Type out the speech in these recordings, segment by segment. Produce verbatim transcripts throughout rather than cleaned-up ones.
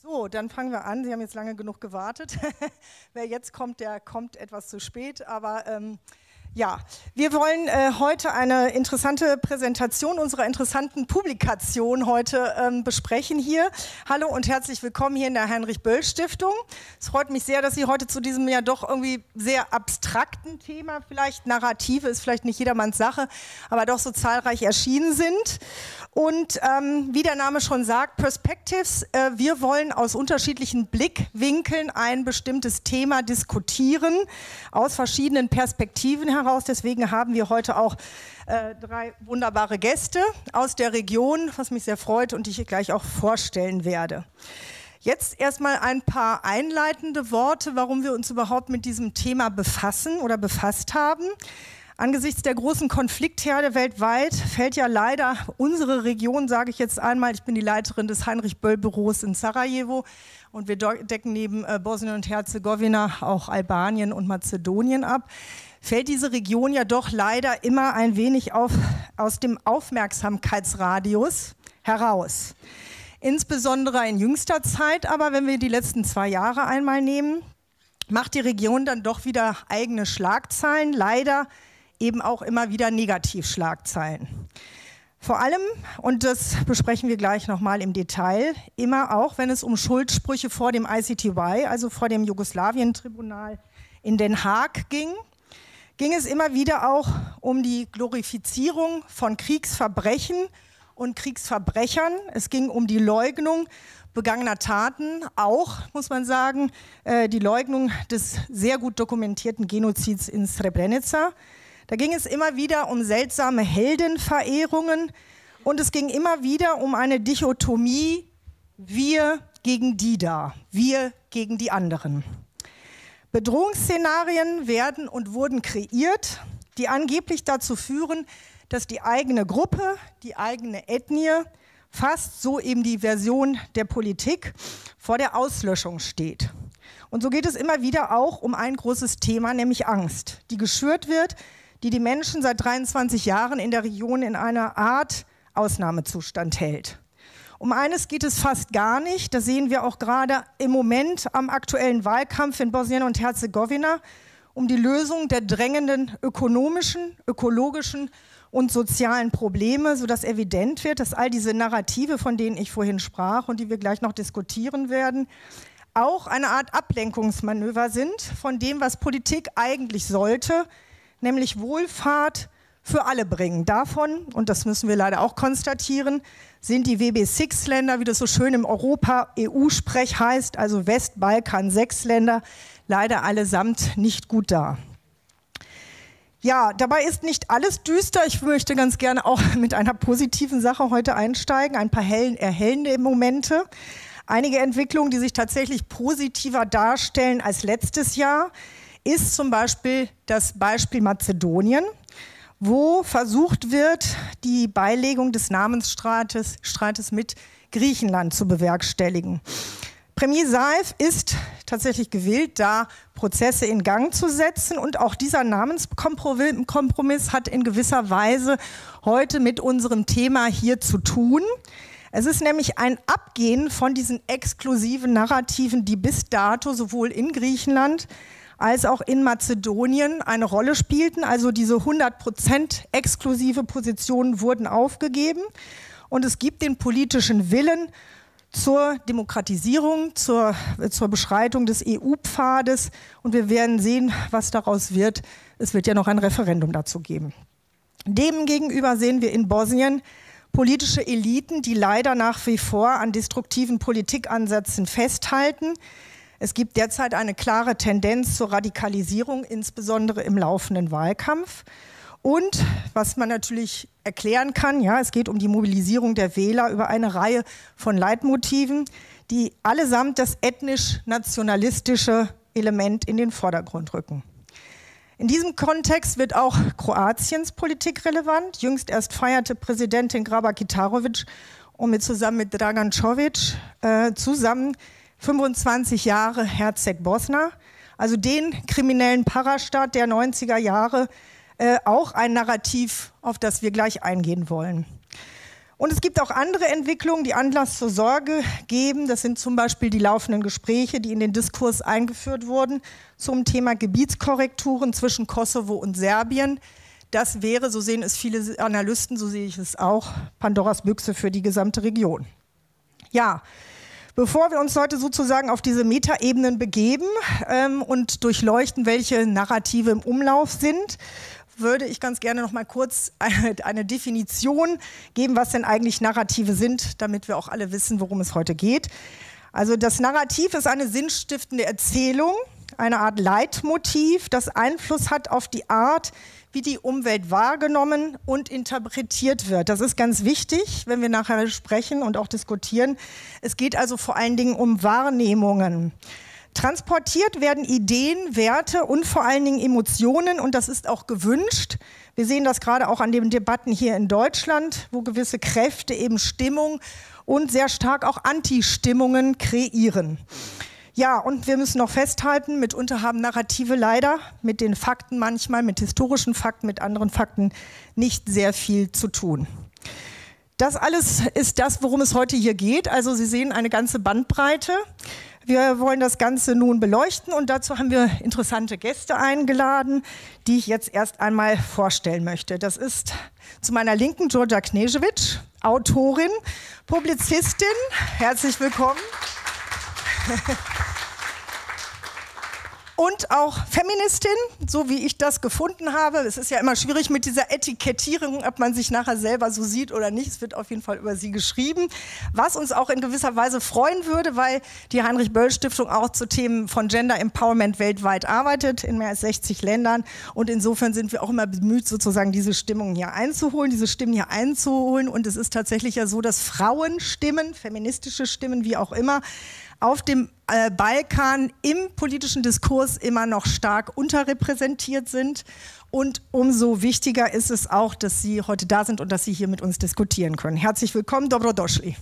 So, dann fangen wir an. Sie haben jetzt lange genug gewartet. Wer jetzt kommt, der kommt etwas zu spät. Aber ähm, ja, wir wollen äh, heute eine interessante Präsentation unserer interessanten Publikation heute ähm, besprechen hier. Hallo und herzlich willkommen hier in der Heinrich-Böll-Stiftung. Es freut mich sehr, dass Sie heute zu diesem ja doch irgendwie sehr abstrakten Thema, vielleicht Narrative ist vielleicht nicht jedermanns Sache, aber doch so zahlreich erschienen sind. Und ähm, wie der Name schon sagt, Perspectives, äh, wir wollen aus unterschiedlichen Blickwinkeln ein bestimmtes Thema diskutieren, aus verschiedenen Perspektiven heraus. Deswegen haben wir heute auch äh, drei wunderbare Gäste aus der Region, was mich sehr freut und die ich gleich auch vorstellen werde. Jetzt erstmal ein paar einleitende Worte, warum wir uns überhaupt mit diesem Thema befassen oder befasst haben. Angesichts der großen Konfliktherde weltweit fällt ja leider unsere Region, sage ich jetzt einmal, ich bin die Leiterin des Heinrich-Böll-Büros in Sarajevo und wir decken neben äh, Bosnien und Herzegowina auch Albanien und Mazedonien ab, fällt diese Region ja doch leider immer ein wenig auf, aus dem Aufmerksamkeitsradius heraus. Insbesondere in jüngster Zeit, aber wenn wir die letzten zwei Jahre einmal nehmen, macht die Region dann doch wieder eigene Schlagzeilen, leider eben auch immer wieder Negativschlagzeilen. Vor allem, und das besprechen wir gleich nochmal im Detail, immer auch, wenn es um Schuldsprüche vor dem I C T Y, also vor dem Jugoslawien-Tribunal in Den Haag ging, ging es immer wieder auch um die Glorifizierung von Kriegsverbrechen und Kriegsverbrechern. Es ging um die Leugnung begangener Taten, auch, muss man sagen, äh, die Leugnung des sehr gut dokumentierten Genozids in Srebrenica. Da ging es immer wieder um seltsame Heldenverehrungen und es ging immer wieder um eine Dichotomie, wir gegen die da, wir gegen die anderen. Bedrohungsszenarien werden und wurden kreiert, die angeblich dazu führen, dass die eigene Gruppe, die eigene Ethnie, fast so eben die Version der Politik, vor der Auslöschung steht. Und so geht es immer wieder auch um ein großes Thema, nämlich Angst, die geschürt wird, die die Menschen seit dreiundzwanzig Jahren in der Region in einer Art Ausnahmezustand hält. Um eines geht es fast gar nicht, das sehen wir auch gerade im Moment am aktuellen Wahlkampf in Bosnien und Herzegowina, um die Lösung der drängenden ökonomischen, ökologischen und sozialen Probleme, sodass evident wird, dass all diese Narrative, von denen ich vorhin sprach und die wir gleich noch diskutieren werden, auch eine Art Ablenkungsmanöver sind von dem, was Politik eigentlich sollte, nämlich Wohlfahrt für alle bringen. Davon, und das müssen wir leider auch konstatieren, sind die W B sechs Länder, wie das so schön im Europa-E U-Sprech heißt, also Westbalkan sechs Länder, leider allesamt nicht gut da. Ja, dabei ist nicht alles düster. Ich möchte ganz gerne auch mit einer positiven Sache heute einsteigen, ein paar hellen, erhellende Momente. Einige Entwicklungen, die sich tatsächlich positiver darstellen als letztes Jahr, ist zum Beispiel das Beispiel Mazedonien, wo versucht wird, die Beilegung des Namensstreites Streites mit Griechenland zu bewerkstelligen. Premier Zaev ist tatsächlich gewillt, da Prozesse in Gang zu setzen und auch dieser Namenskompromiss hat in gewisser Weise heute mit unserem Thema hier zu tun. Es ist nämlich ein Abgehen von diesen exklusiven Narrativen, die bis dato sowohl in Griechenland als auch in Mazedonien eine Rolle spielten. Also diese hundert Prozent exklusive Positionen wurden aufgegeben und es gibt den politischen Willen zur Demokratisierung, zur, zur Beschreitung des E U-Pfades und wir werden sehen, was daraus wird. Es wird ja noch ein Referendum dazu geben. Demgegenüber sehen wir in Bosnien politische Eliten, die leider nach wie vor an destruktiven Politikansätzen festhalten. Es gibt derzeit eine klare Tendenz zur Radikalisierung, insbesondere im laufenden Wahlkampf. Und was man natürlich erklären kann, ja, es geht um die Mobilisierung der Wähler über eine Reihe von Leitmotiven, die allesamt das ethnisch-nationalistische Element in den Vordergrund rücken. In diesem Kontext wird auch Kroatiens Politik relevant. Jüngst erst feierte Präsidentin Grabar-Kitarović und mit zusammen mit Dragan Čović äh, zusammen fünfundzwanzig Jahre Herceg-Bosna, also den kriminellen Parastaat der neunziger Jahre, äh, auch ein Narrativ, auf das wir gleich eingehen wollen. Und es gibt auch andere Entwicklungen, die Anlass zur Sorge geben. Das sind zum Beispiel die laufenden Gespräche, die in den Diskurs eingeführt wurden zum Thema Gebietskorrekturen zwischen Kosovo und Serbien. Das wäre, so sehen es viele Analysten, so sehe ich es auch, Pandoras Büchse für die gesamte Region. Ja, bevor wir uns heute sozusagen auf diese Metaebenen begeben ähm, und durchleuchten, welche Narrative im Umlauf sind, würde ich ganz gerne noch mal kurz eine, eine Definition geben, was denn eigentlich Narrative sind, damit wir auch alle wissen, worum es heute geht. Also das Narrativ ist eine sinnstiftende Erzählung, eine Art Leitmotiv, das Einfluss hat auf die Art, wie die Umwelt wahrgenommen und interpretiert wird. Das ist ganz wichtig, wenn wir nachher sprechen und auch diskutieren. Es geht also vor allen Dingen um Wahrnehmungen. Transportiert werden Ideen, Werte und vor allen Dingen Emotionen, und das ist auch gewünscht. Wir sehen das gerade auch an den Debatten hier in Deutschland, wo gewisse Kräfte eben Stimmung und sehr stark auch Anti-Stimmungen kreieren. Ja, und wir müssen noch festhalten, mitunter haben Narrative leider mit den Fakten manchmal, mit historischen Fakten, mit anderen Fakten nicht sehr viel zu tun. Das alles ist das, worum es heute hier geht. Also Sie sehen eine ganze Bandbreite. Wir wollen das Ganze nun beleuchten und dazu haben wir interessante Gäste eingeladen, die ich jetzt erst einmal vorstellen möchte. Das ist zu meiner Linken Đorđa Knežević, Autorin, Publizistin. Herzlich willkommen. Und auch Feministin, so wie ich das gefunden habe. Es ist ja immer schwierig mit dieser Etikettierung, ob man sich nachher selber so sieht oder nicht. Es wird auf jeden Fall über sie geschrieben. Was uns auch in gewisser Weise freuen würde, weil die Heinrich-Böll-Stiftung auch zu Themen von Gender Empowerment weltweit arbeitet, in mehr als sechzig Ländern. Und insofern sind wir auch immer bemüht, sozusagen diese Stimmung hier einzuholen, diese Stimmen hier einzuholen. Und es ist tatsächlich ja so, dass Frauenstimmen, feministische Stimmen, wie auch immer, auf dem äh, Balkan im politischen Diskurs immer noch stark unterrepräsentiert sind. Und umso wichtiger ist es auch, dass Sie heute da sind und dass Sie hier mit uns diskutieren können. Herzlich willkommen, Dobrodošli.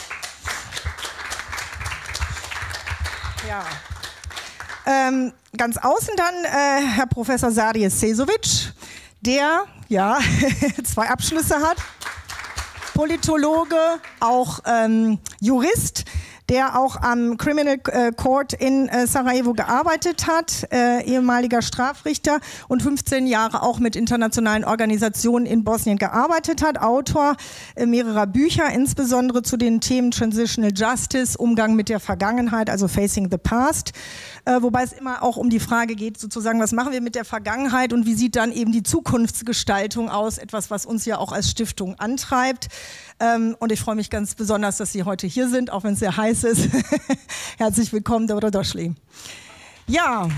Ja. Ähm, ganz außen dann äh, Herr Professor Sarije Sezović, der ja zwei Abschlüsse hat, Politologe, auch ähm, Jurist, der auch am Criminal Court in äh, Sarajevo gearbeitet hat, äh, ehemaliger Strafrichter und fünfzehn Jahre auch mit internationalen Organisationen in Bosnien gearbeitet hat, Autor äh, mehrerer Bücher, insbesondere zu den Themen Transitional Justice, Umgang mit der Vergangenheit, also Facing the Past, äh, wobei es immer auch um die Frage geht, sozusagen, was machen wir mit der Vergangenheit und wie sieht dann eben die Zukunftsgestaltung aus, etwas, was uns ja auch als Stiftung antreibt. Ähm, und ich freue mich ganz besonders, dass Sie heute hier sind, auch wenn es sehr heiß ist. Herzlich willkommen, Dobrodošli. Ja.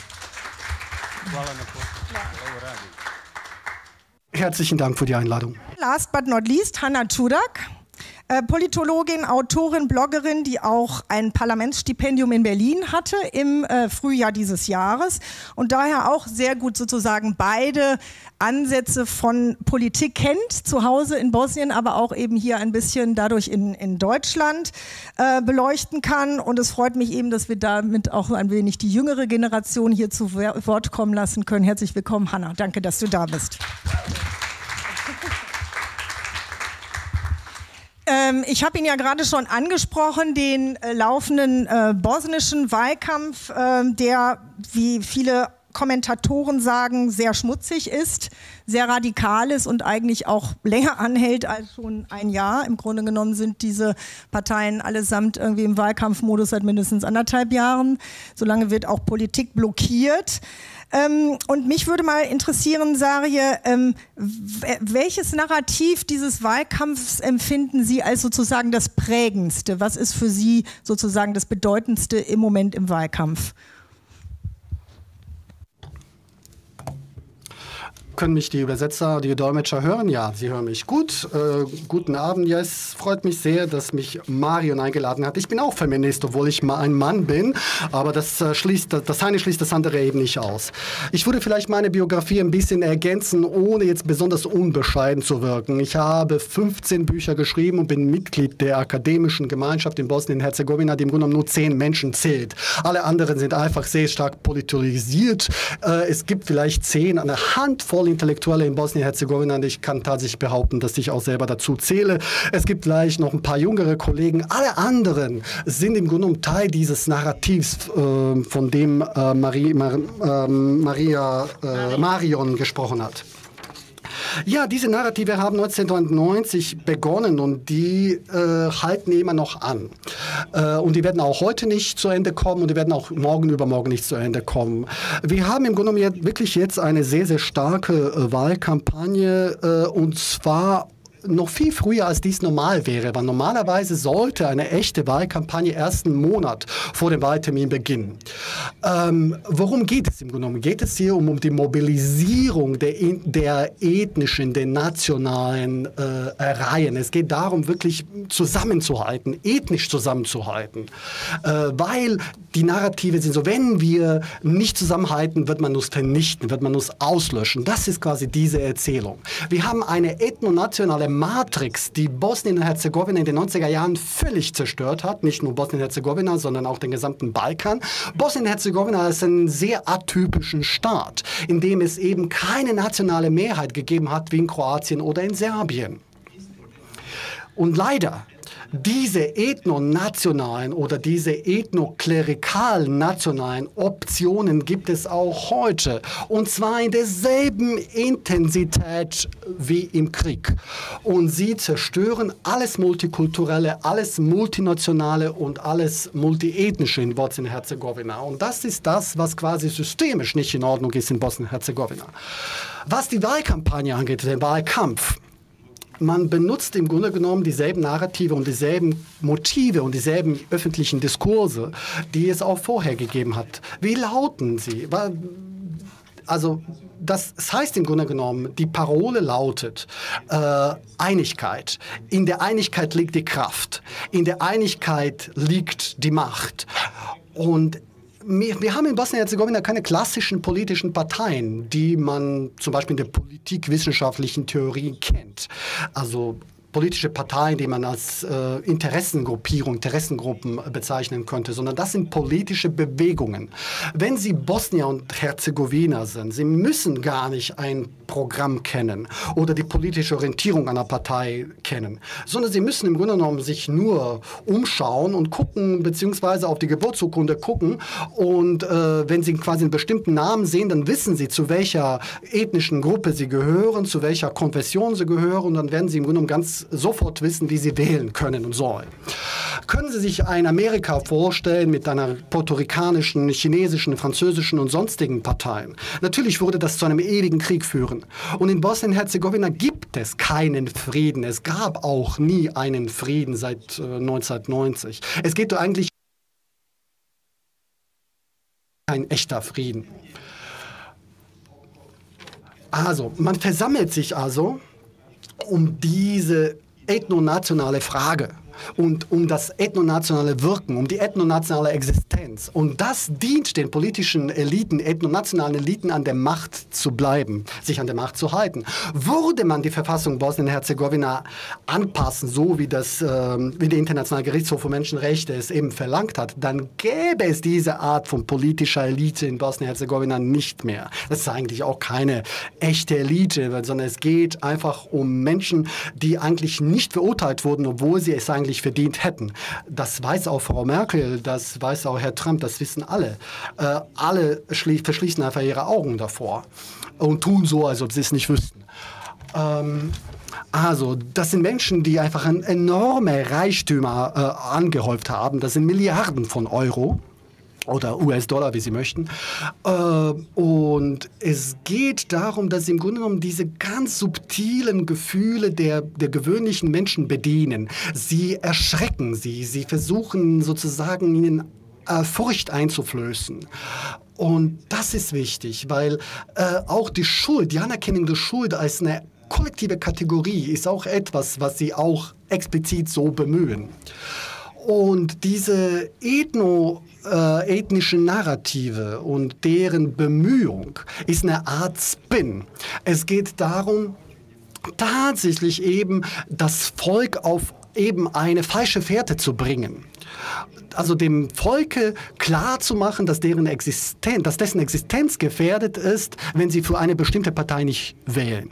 Herzlichen Dank für die Einladung. Last but not least, Hana Čudak, äh, Politologin, Autorin, Bloggerin, die auch ein Parlamentsstipendium in Berlin hatte im äh, Frühjahr dieses Jahres und daher auch sehr gut sozusagen beide Ansätze von Politik kennt, zu Hause in Bosnien, aber auch eben hier ein bisschen dadurch in, in Deutschland äh, beleuchten kann. Und es freut mich eben, dass wir damit auch ein wenig die jüngere Generation hier zu Wort kommen lassen können. Herzlich willkommen, Hana. Danke, dass du da bist. Ähm, ich habe ihn ja gerade schon angesprochen, den äh, laufenden äh, bosnischen Wahlkampf, äh, der, wie viele Kommentatoren sagen, sehr schmutzig ist, sehr radikal ist und eigentlich auch länger anhält als schon ein Jahr. Im Grunde genommen sind diese Parteien allesamt irgendwie im Wahlkampfmodus seit mindestens anderthalb Jahren. Solange wird auch Politik blockiert. Ähm, und mich würde mal interessieren, Sarije, ähm, welches Narrativ dieses Wahlkampfs empfinden Sie als sozusagen das prägendste? Was ist für Sie sozusagen das bedeutendste im Moment im Wahlkampf? Können mich die Übersetzer, die Dolmetscher hören? Ja, sie hören mich gut. Äh, guten Abend. Ja, es freut mich sehr, dass mich Marion eingeladen hat. Ich bin auch Feminist, obwohl ich mal ein Mann bin. Aber das, äh, schließt, das eine schließt das andere eben nicht aus. Ich würde vielleicht meine Biografie ein bisschen ergänzen, ohne jetzt besonders unbescheiden zu wirken. Ich habe fünfzehn Bücher geschrieben und bin Mitglied der akademischen Gemeinschaft in Bosnien-Herzegowina, die im Grunde genommen nur zehn Menschen zählt. Alle anderen sind einfach sehr stark politisiert. Äh, es gibt vielleicht zehn, eine Handvoll Handvoll Intellektuelle in Bosnien-Herzegowina und ich kann tatsächlich behaupten, dass ich auch selber dazu zähle. Es gibt gleich noch ein paar jüngere Kollegen. Alle anderen sind im Grunde genommen Teil dieses Narrativs, äh, von dem äh, Marie, Mar, äh, Maria äh, Marion gesprochen hat. Ja, diese Narrative haben neunzehnhundertneunzig begonnen und die äh, halten immer noch an. Äh, und die werden auch heute nicht zu Ende kommen und die werden auch morgen übermorgen nicht zu Ende kommen. Wir haben im Grunde genommen wirklich jetzt eine sehr, sehr starke äh, Wahlkampagne äh, und zwar noch viel früher, als dies normal wäre, weil normalerweise sollte eine echte Wahlkampagne erst einen Monat vor dem Wahltermin beginnen. Ähm, worum geht es im Grunde genommen? Geht es hier um, um die Mobilisierung der, der ethnischen, der nationalen äh, Reihen? Es geht darum, wirklich zusammenzuhalten, ethnisch zusammenzuhalten, äh, weil die Narrative sind so, wenn wir nicht zusammenhalten, wird man uns vernichten, wird man uns auslöschen. Das ist quasi diese Erzählung. Wir haben eine ethnonationale Matrix, die Bosnien und Herzegowina in den neunziger Jahren völlig zerstört hat. Nicht nur Bosnien und Herzegowina, sondern auch den gesamten Balkan. Bosnien und Herzegowina ist ein sehr atypischen Staat, in dem es eben keine nationale Mehrheit gegeben hat, wie in Kroatien oder in Serbien. Und leider, diese ethnonationalen oder diese ethnoklerikalen nationalen Optionen gibt es auch heute. Und zwar in derselben Intensität wie im Krieg. Und sie zerstören alles Multikulturelle, alles Multinationale und alles Multiethnische in Bosnien-Herzegowina. Und das ist das, was quasi systemisch nicht in Ordnung ist in Bosnien-Herzegowina. Was die Wahlkampagne angeht, den Wahlkampf, man benutzt im Grunde genommen dieselben Narrative und dieselben Motive und dieselben öffentlichen Diskurse, die es auch vorher gegeben hat. Wie lauten sie? Also das heißt im Grunde genommen, die Parole lautet äh, Einigkeit. In der Einigkeit liegt die Kraft. In der Einigkeit liegt die Macht. Und Wir, wir haben in Bosnien-Herzegowina keine klassischen politischen Parteien, die man zum Beispiel in der politikwissenschaftlichen Theorie kennt. Also politische Parteien, die man als äh, Interessengruppierung, Interessengruppen bezeichnen könnte, sondern das sind politische Bewegungen. Wenn Sie Bosnier und Herzegowina sind, Sie müssen gar nicht ein Programm kennen oder die politische Orientierung einer Partei kennen, sondern Sie müssen im Grunde genommen sich nur umschauen und gucken, beziehungsweise auf die Geburtsurkunde gucken und äh, wenn Sie quasi einen bestimmten Namen sehen, dann wissen Sie, zu welcher ethnischen Gruppe Sie gehören, zu welcher Konfession Sie gehören und dann werden Sie im Grunde genommen ganz sofort wissen, wie sie wählen können und sollen. Können Sie sich ein Amerika vorstellen mit einer puerto-ricanischen, chinesischen, französischen und sonstigen Parteien? Natürlich würde das zu einem ewigen Krieg führen. Und in Bosnien-Herzegowina gibt es keinen Frieden. Es gab auch nie einen Frieden seit äh, neunzehnhundertneunzig. Es geht doch eigentlich kein echter Frieden. Also, man versammelt sich also um diese ethnonationale Frage und um das ethnonationale Wirken, um die ethnonationale Existenz. Und das dient den politischen Eliten, ethnonationalen Eliten an der Macht zu bleiben, sich an der Macht zu halten. Würde man die Verfassung Bosnien-Herzegowina anpassen, so wie, das, äh, wie der Internationale Gerichtshof für Menschenrechte es eben verlangt hat, dann gäbe es diese Art von politischer Elite in Bosnien-Herzegowina nicht mehr. Das ist eigentlich auch keine echte Elite, sondern es geht einfach um Menschen, die eigentlich nicht verurteilt wurden, obwohl sie es eigentlich verdient hätten. Das weiß auch Frau Merkel, das weiß auch Herr Trump, das wissen alle. Äh, alle verschließen einfach ihre Augen davor und tun so, als ob sie es nicht wüssten. Ähm, also, das sind Menschen, die einfach ein enorme Reichtümer äh, angehäuft haben. Das sind Milliarden von Euro. Oder U S-Dollar, wie Sie möchten. Äh, und es geht darum, dass Sie im Grunde genommen diese ganz subtilen Gefühle der, der gewöhnlichen Menschen bedienen. Sie erschrecken sie, sie versuchen sozusagen ihnen äh, Furcht einzuflößen. Und das ist wichtig, weil äh, auch die Schuld, die Anerkennung der Schuld als eine kollektive Kategorie ist auch etwas, was Sie auch explizit so bemühen. Und diese ethno, äh, ethnischen Narrative und deren Bemühung ist eine Art Spin. Es geht darum, tatsächlich eben das Volk auf eben eine falsche Fährte zu bringen. Also dem Volke klarzumachen, dass deren Existenz, dass dessen Existenz gefährdet ist, wenn sie für eine bestimmte Partei nicht wählen.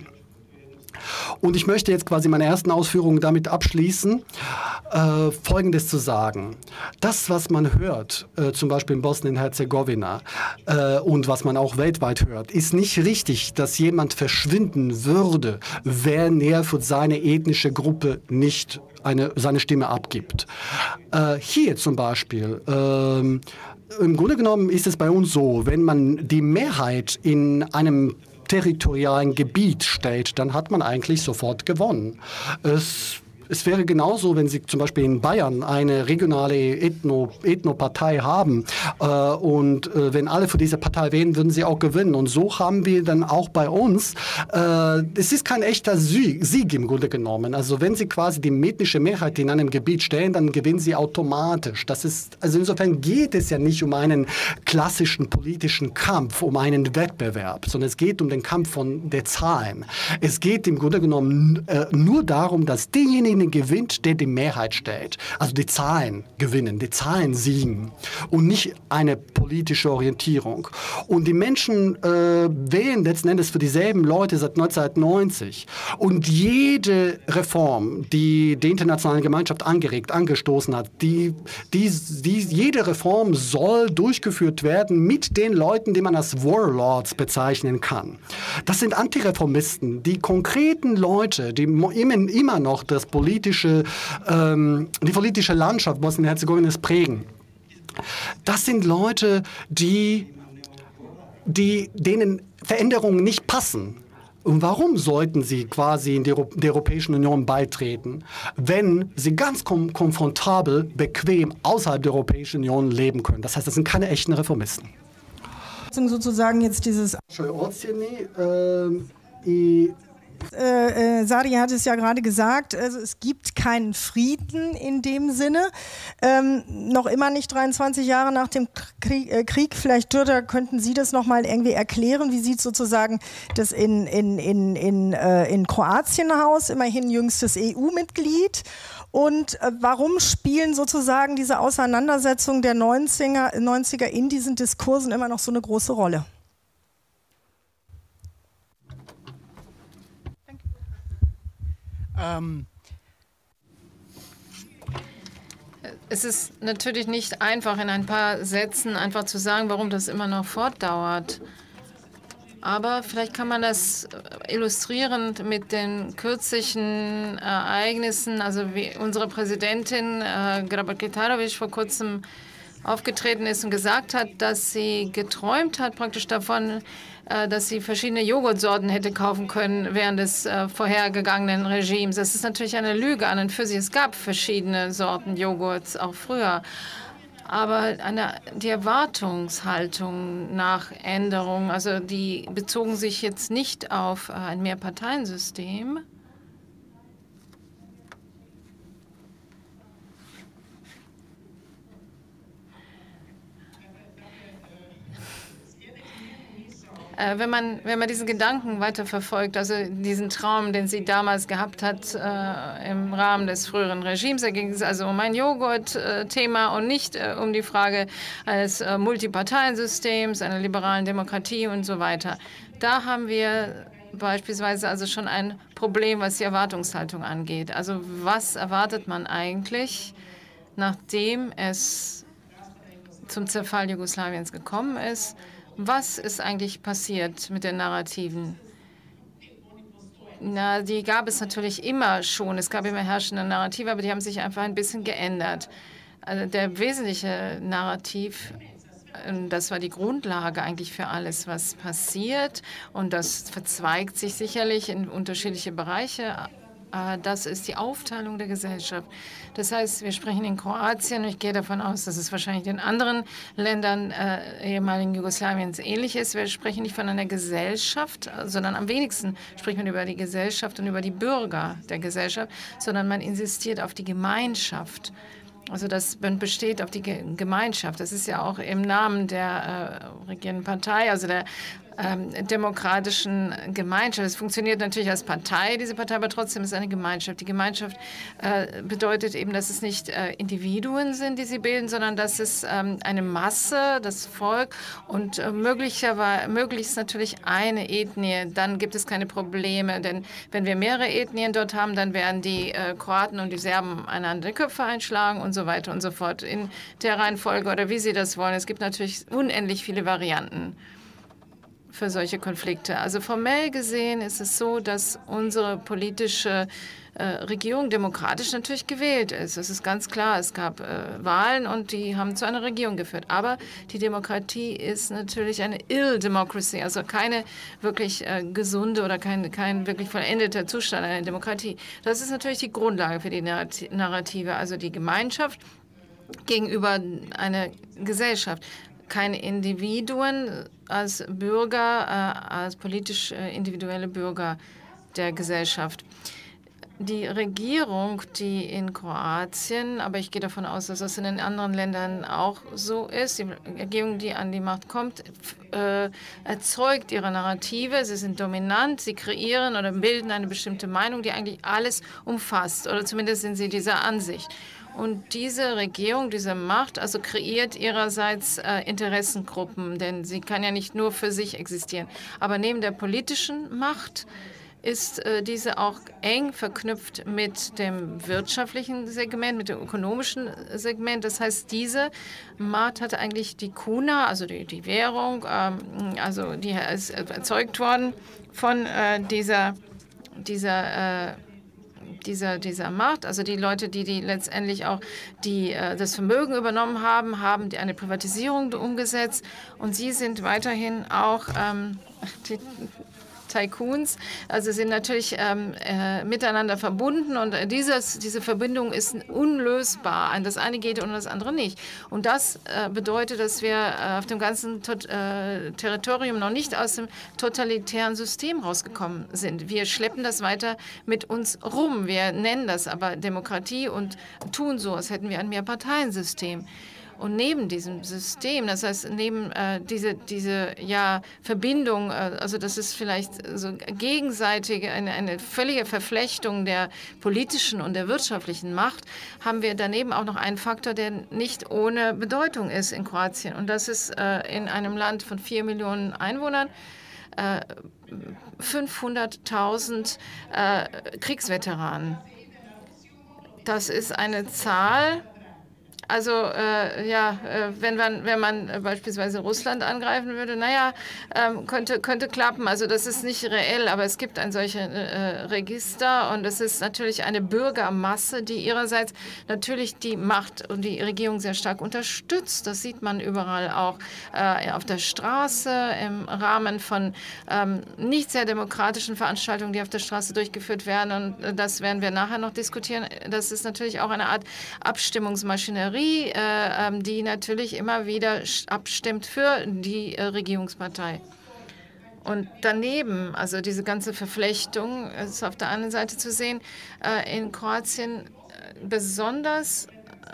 Und ich möchte jetzt quasi meine ersten Ausführungen damit abschließen, äh, Folgendes zu sagen. Das, was man hört, äh, zum Beispiel in Bosnien-Herzegowina äh, und was man auch weltweit hört, ist nicht richtig, dass jemand verschwinden würde, wenn er für seine ethnische Gruppe nicht eine, seine Stimme abgibt. Äh, hier zum Beispiel, äh, im Grunde genommen ist es bei uns so, wenn man die Mehrheit in einem territorialen Gebiet stellt, dann hat man eigentlich sofort gewonnen. Es Es wäre genauso, wenn Sie zum Beispiel in Bayern eine regionale Ethno, Ethno-Partei haben äh, und äh, wenn alle für diese Partei wählen, würden sie auch gewinnen. Und so haben wir dann auch bei uns, äh, es ist kein echter Sieg, Sieg im Grunde genommen. Also wenn Sie quasi die ethnische Mehrheit in einem Gebiet stellen, dann gewinnen Sie automatisch. Das ist, also insofern geht es ja nicht um einen klassischen politischen Kampf, um einen Wettbewerb, sondern es geht um den Kampf von der Zahlen. Es geht im Grunde genommen äh, nur darum, dass diejenigen gewinnt, der die Mehrheit stellt. Also die Zahlen gewinnen, die Zahlen siegen und nicht eine politische Orientierung. Und die Menschen äh, wählen letzten Endes für dieselben Leute seit neunzehnhundertneunzig. Und jede Reform, die die internationale Gemeinschaft angeregt, angestoßen hat, die, die, die, jede Reform soll durchgeführt werden mit den Leuten, die man als Warlords bezeichnen kann. Das sind Antireformisten, die konkreten Leute, die immer, immer noch das politische Politische, ähm, die politische Landschaft Bosnien-Herzegowinas prägen. Das sind Leute, die, die, denen Veränderungen nicht passen. Und warum sollten sie quasi in die, der Europäischen Union beitreten, wenn sie ganz kom komfortabel, bequem außerhalb der Europäischen Union leben können? Das heißt, das sind keine echten Reformisten. Sozusagen jetzt dieses... Äh, Äh, äh, Sari hat es ja gerade gesagt, also es gibt keinen Frieden in dem Sinne. Ähm, noch immer nicht dreiundzwanzig Jahre nach dem Krieg, äh, Krieg. Vielleicht, Dürter, könnten Sie das nochmal irgendwie erklären? Wie sieht sozusagen das in, in, in, in, äh, in Kroatien aus, immerhin jüngstes E U-Mitglied? Und äh, warum spielen sozusagen diese Auseinandersetzungen der neunziger, neunziger in diesen Diskursen immer noch so eine große Rolle? Ähm. Es ist natürlich nicht einfach, in ein paar Sätzen einfach zu sagen, warum das immer noch fortdauert. Aber vielleicht kann man das illustrieren mit den kürzlichen Ereignissen. Also wie unsere Präsidentin äh, Grabar-Kitarović vor kurzem aufgetreten ist und gesagt hat, dass sie geträumt hat praktisch davon, dass sie verschiedene Joghurtsorten hätte kaufen können während des äh, vorhergegangenen Regimes. Das ist natürlich eine Lüge an und für sich. Es gab verschiedene Sorten Joghurts, auch früher. Aber eine, die Erwartungshaltung nach Änderungen, also die bezogen sich jetzt nicht auf äh, ein Mehrparteiensystem. Wenn man, wenn man diesen Gedanken weiterverfolgt, also diesen Traum, den sie damals gehabt hat äh, im Rahmen des früheren Regimes, da ging es also um ein Joghurt-Thema und nicht äh, um die Frage eines äh, Multiparteiensystems, einer liberalen Demokratie und so weiter. Da haben wir beispielsweise also schon ein Problem, was die Erwartungshaltung angeht. Also was erwartet man eigentlich, nachdem es zum Zerfall Jugoslawiens gekommen ist? Was ist eigentlich passiert mit den Narrativen? Na, die gab es natürlich immer schon. Es gab immer herrschende Narrative, aber die haben sich einfach ein bisschen geändert. Also der wesentliche Narrativ, das war die Grundlage eigentlich für alles, was passiert. Und das verzweigt sich sicherlich in unterschiedliche Bereiche. Das ist die Aufteilung der Gesellschaft. Das heißt, wir sprechen in Kroatien, und ich gehe davon aus, dass es wahrscheinlich in anderen Ländern äh, ehemaligen Jugoslawiens ähnlich ist. Wir sprechen nicht von einer Gesellschaft, sondern am wenigsten spricht man über die Gesellschaft und über die Bürger der Gesellschaft, sondern man insistiert auf die Gemeinschaft. Also das besteht auf die Gemeinschaft. Das ist ja auch im Namen der äh, regierenden Partei, also der ähm, demokratischen Gemeinschaft. Es funktioniert natürlich als Partei, diese Partei, aber trotzdem ist es eine Gemeinschaft. Die Gemeinschaft äh, bedeutet eben, dass es nicht äh, Individuen sind, die sie bilden, sondern dass es ähm, eine Masse, das Volk und äh, möglicherweise, möglichst natürlich eine Ethnie. Dann gibt es keine Probleme, denn wenn wir mehrere Ethnien dort haben, dann werden die äh, Kroaten und die Serben einander die Köpfe einschlagen und so weiter und so fort in der Reihenfolge oder wie sie das wollen. Es gibt natürlich unendlich viele Varianten für solche Konflikte. Also formell gesehen ist es so, dass unsere politische äh, Regierung demokratisch natürlich gewählt ist. Das ist ganz klar. Es gab äh, Wahlen und die haben zu einer Regierung geführt. Aber die Demokratie ist natürlich eine ill democracy, also keine wirklich äh, gesunde oder kein, kein wirklich vollendeter Zustand einer Demokratie. Das ist natürlich die Grundlage für die Narrative, also die Gemeinschaft gegenüber einer Gesellschaft. Keine Individuen als Bürger, äh, als politisch äh, individuelle Bürger der Gesellschaft. Die Regierung, die in Kroatien, aber ich gehe davon aus, dass das in den anderen Ländern auch so ist, die Regierung, die an die Macht kommt, äh, erzeugt ihre Narrative, sie sind dominant, sie kreieren oder bilden eine bestimmte Meinung, die eigentlich alles umfasst, oder zumindest sind sie dieser Ansicht. Und diese Regierung, diese Macht, also kreiert ihrerseits äh, Interessengruppen, denn sie kann ja nicht nur für sich existieren. Aber neben der politischen Macht ist äh, diese auch eng verknüpft mit dem wirtschaftlichen Segment, mit dem ökonomischen Segment. Das heißt, diese Macht hatte eigentlich die Kuna, also die, die Währung, ähm, also die ist erzeugt worden von äh, dieser, dieser äh, Dieser, dieser Macht, also die Leute, die, die letztendlich auch die, äh, das Vermögen übernommen haben, haben die eine Privatisierung umgesetzt und sie sind weiterhin auch ähm, die Tycoons, also sind natürlich ähm, äh, miteinander verbunden und dieses, diese Verbindung ist unlösbar. Das eine geht und das andere nicht. Und das äh, bedeutet, dass wir äh, auf dem ganzen Tot äh, Territorium noch nicht aus dem totalitären System rausgekommen sind. Wir schleppen das weiter mit uns rum. Wir nennen das aber Demokratie und tun so, als hätten wir ein Mehrparteiensystem. Und neben diesem System, das heißt neben äh, diese, diese ja, Verbindung, äh, also das ist vielleicht so gegenseitige, eine, eine völlige Verflechtung der politischen und der wirtschaftlichen Macht, haben wir daneben auch noch einen Faktor, der nicht ohne Bedeutung ist in Kroatien. Und das ist äh, in einem Land von vier Millionen Einwohnern äh, fünfhunderttausend äh, Kriegsveteranen. Das ist eine Zahl. Also äh, ja, äh, wenn man, wenn man äh, beispielsweise Russland angreifen würde, naja, ähm, könnte, könnte klappen. Also das ist nicht reell, aber es gibt ein solches äh, Register und es ist natürlich eine Bürgermasse, die ihrerseits natürlich die Macht und die Regierung sehr stark unterstützt. Das sieht man überall auch äh, auf der Straße im Rahmen von ähm, nicht sehr demokratischen Veranstaltungen, die auf der Straße durchgeführt werden. Und das werden wir nachher noch diskutieren. Das ist natürlich auch eine Art Abstimmungsmaschinerie, die natürlich immer wieder abstimmt für die Regierungspartei. Und daneben, also diese ganze Verflechtung ist auf der anderen Seite zu sehen, in Kroatien besonders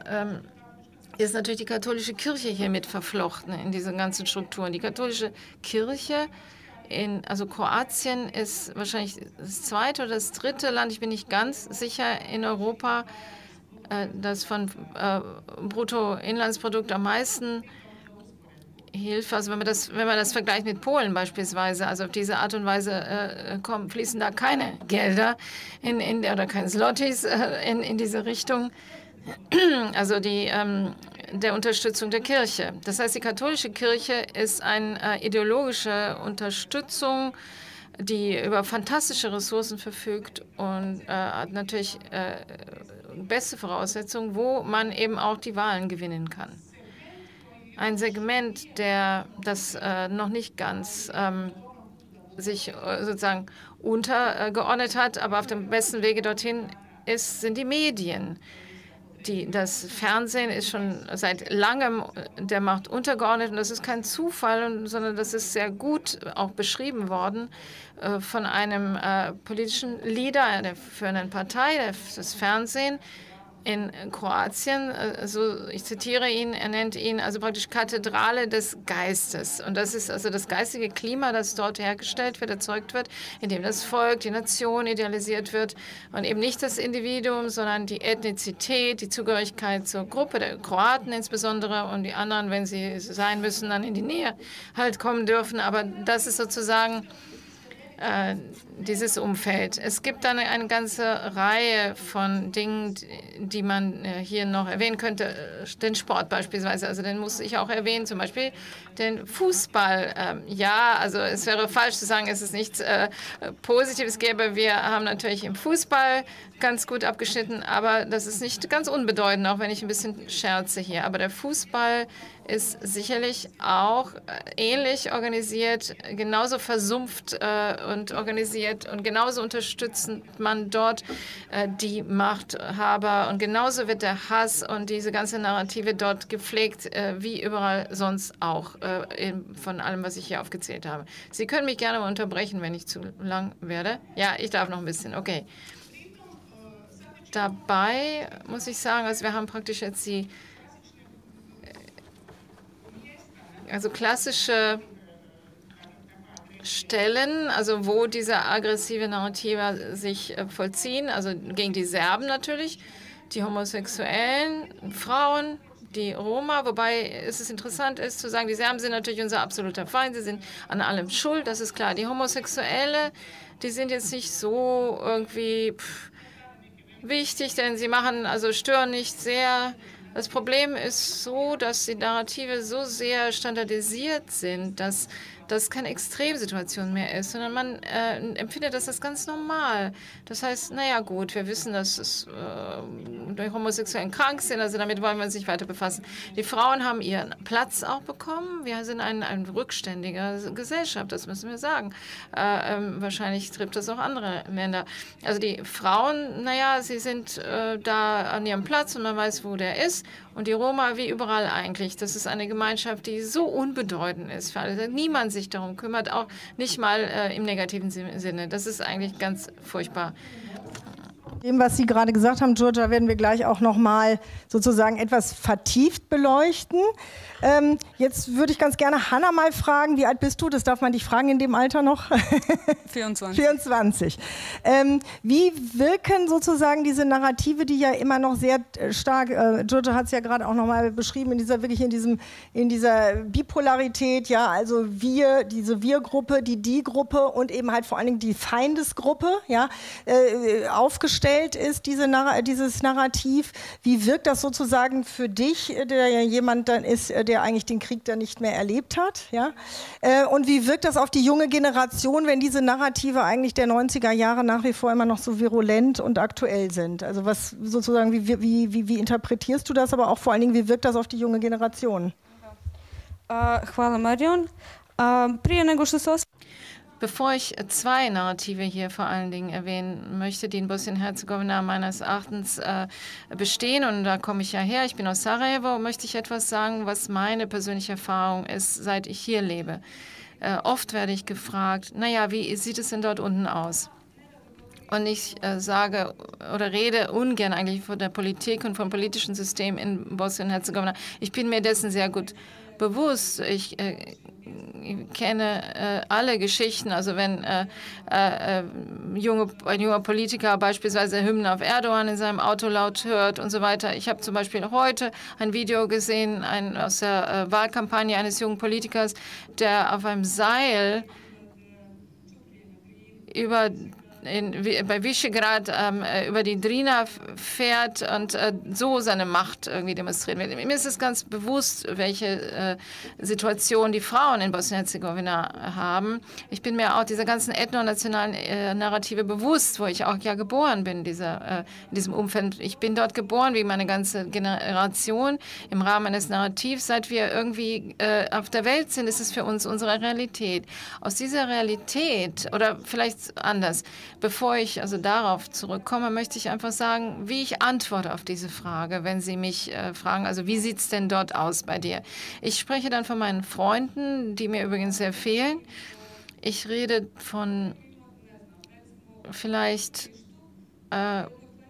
ist natürlich die katholische Kirche hier mit verflochten in diese ganzen Strukturen. Die katholische Kirche in, also Kroatien ist wahrscheinlich das zweite oder das dritte Land, ich bin nicht ganz sicher, in Europa, das von äh, Bruttoinlandsprodukt am meisten hilft. Also wenn man das, wenn man das vergleicht mit Polen beispielsweise, also auf diese Art und Weise äh, kommen, fließen da keine Gelder in, in, oder keine Zlotys äh, in, in diese Richtung, also die, ähm, der Unterstützung der Kirche. Das heißt, die katholische Kirche ist eine äh, ideologische Unterstützung, die über fantastische Ressourcen verfügt und äh, hat natürlich äh, beste Voraussetzungen, wo man eben auch die Wahlen gewinnen kann. Ein Segment, der das äh, noch nicht ganz ähm, sich äh, sozusagen untergeordnet hat, aber auf dem besten Wege dorthin ist, sind die Medien. Die, das Fernsehen ist schon seit langem der Macht untergeordnet und das ist kein Zufall, sondern das ist sehr gut auch beschrieben worden äh, von einem äh, politischen Leader der führenden Partei, der, das Fernsehen in Kroatien, also ich zitiere ihn, er nennt ihn also praktisch Kathedrale des Geistes. Und das ist also das geistige Klima, das dort hergestellt wird, erzeugt wird, in dem das Volk, die Nation idealisiert wird und eben nicht das Individuum, sondern die Ethnizität, die Zugehörigkeit zur Gruppe, der Kroaten insbesondere, und die anderen, wenn sie sein müssen, dann in die Nähe halt kommen dürfen. Aber das ist sozusagen Äh, dieses Umfeld. Es gibt dann eine, eine ganze Reihe von Dingen, die man äh, hier noch erwähnen könnte. Den Sport beispielsweise, also den muss ich auch erwähnen, zum Beispiel den Fußball. Ähm, ja, also es wäre falsch zu sagen, es ist nichts äh, Positives gäbe. Wir haben natürlich im Fußball ganz gut abgeschnitten, aber das ist nicht ganz unbedeutend, auch wenn ich ein bisschen scherze hier. Aber der Fußball ist sicherlich auch ähnlich organisiert, genauso versumpft äh, und organisiert und genauso unterstützt man dort äh, die Machthaber und genauso wird der Hass und diese ganze Narrative dort gepflegt, äh, wie überall sonst auch, äh, in, von allem, was ich hier aufgezählt habe. Sie können mich gerne mal unterbrechen, wenn ich zu lang werde. Ja, ich darf noch ein bisschen, okay. Dabei muss ich sagen, also wir haben praktisch jetzt die also klassische Stellen, also wo diese aggressive Narrative sich äh, vollziehen, also gegen die Serben natürlich, die homosexuellen Frauen, die Roma, wobei es ist interessant ist zu sagen, die Serben sind natürlich unser absoluter Feind, sie sind an allem schuld, das ist klar. Die Homosexuelle, die sind jetzt nicht so irgendwie pff, wichtig, denn sie machen, also stören nicht sehr. Das Problem ist so, dass die Narrative so sehr standardisiert sind, dass das keine Extremsituation mehr ist, sondern man äh, empfindet das als ganz normal. Das heißt, naja gut, wir wissen, dass es, äh, die Homosexuellen krank sind, also damit wollen wir uns nicht weiter befassen. Die Frauen haben ihren Platz auch bekommen. Wir sind eine ein rückständige Gesellschaft, das müssen wir sagen. Äh, ähm, wahrscheinlich trifft das auch andere Länder. Also die Frauen, naja, sie sind äh, da an ihrem Platz und man weiß, wo der ist. Und die Roma, wie überall eigentlich, das ist eine Gemeinschaft, die so unbedeutend ist für alle. Niemand sich darum kümmert, auch nicht mal äh, im negativen Sinne. Das ist eigentlich ganz furchtbar. Dem, was Sie gerade gesagt haben, Georgia, werden wir gleich auch noch mal sozusagen etwas vertieft beleuchten. Ähm, jetzt würde ich ganz gerne Hanna mal fragen, wie alt bist du? Das darf man dich fragen in dem Alter noch. vierundzwanzig. vierundzwanzig. Ähm, wie wirken sozusagen diese Narrative, die ja immer noch sehr stark, äh, Georgia hat es ja gerade auch noch mal beschrieben, in dieser wirklich in diesem in dieser Bipolarität, ja, also wir, diese Wir-Gruppe, die Die-Gruppe und eben halt vor allen Dingen die Feindesgruppe, ja, äh, aufgestellt ist, diese Narr dieses Narrativ. Wie wirkt das sozusagen für dich, der ja jemand dann ist, der eigentlich den Krieg dann nicht mehr erlebt hat, ja? Äh, und wie wirkt das auf die junge Generation, wenn diese Narrative eigentlich der neunziger Jahre nach wie vor immer noch so virulent und aktuell sind? Also was sozusagen, wie, wie, wie, wie interpretierst du das, aber auch vor allen Dingen, wie wirkt das auf die junge Generation? Uh, hvala, Marion. Uh, prije nego što se Bevor ich zwei Narrative hier vor allen Dingen erwähnen möchte, die in Bosnien-Herzegowina meines Erachtens äh, bestehen, und da komme ich ja her, ich bin aus Sarajevo, möchte ich etwas sagen, was meine persönliche Erfahrung ist, seit ich hier lebe. Äh, oft werde ich gefragt, naja, wie sieht es denn dort unten aus? Und ich äh, sage oder rede ungern eigentlich von der Politik und vom politischen System in Bosnien-Herzegowina. Ich bin mir dessen sehr gut bewusst. Ich äh, kenne äh, alle Geschichten, also wenn äh, äh, junge, ein junger Politiker beispielsweise Hymnen auf Erdogan in seinem Auto laut hört und so weiter. Ich habe zum Beispiel heute ein Video gesehen ein, aus der äh, Wahlkampagne eines jungen Politikers, der auf einem Seil über In, bei Visegrad ähm, über die Drina fährt und äh, so seine Macht irgendwie demonstriert wird. Mir ist es ganz bewusst, welche äh, Situation die Frauen in Bosnien-Herzegowina haben. Ich bin mir auch dieser ganzen ethnonationalen äh, Narrative bewusst, wo ich auch ja geboren bin, dieser, äh, in diesem Umfeld. Ich bin dort geboren, wie meine ganze Generation, im Rahmen eines Narrativs. Seit wir irgendwie äh, auf der Welt sind, ist es für uns unsere Realität. Aus dieser Realität, oder vielleicht anders, bevor ich also darauf zurückkomme, möchte ich einfach sagen, wie ich antworte auf diese Frage, wenn Sie mich äh, fragen, also wie sieht es denn dort aus bei dir? Ich spreche dann von meinen Freunden, die mir übrigens sehr fehlen. Ich rede von vielleicht äh,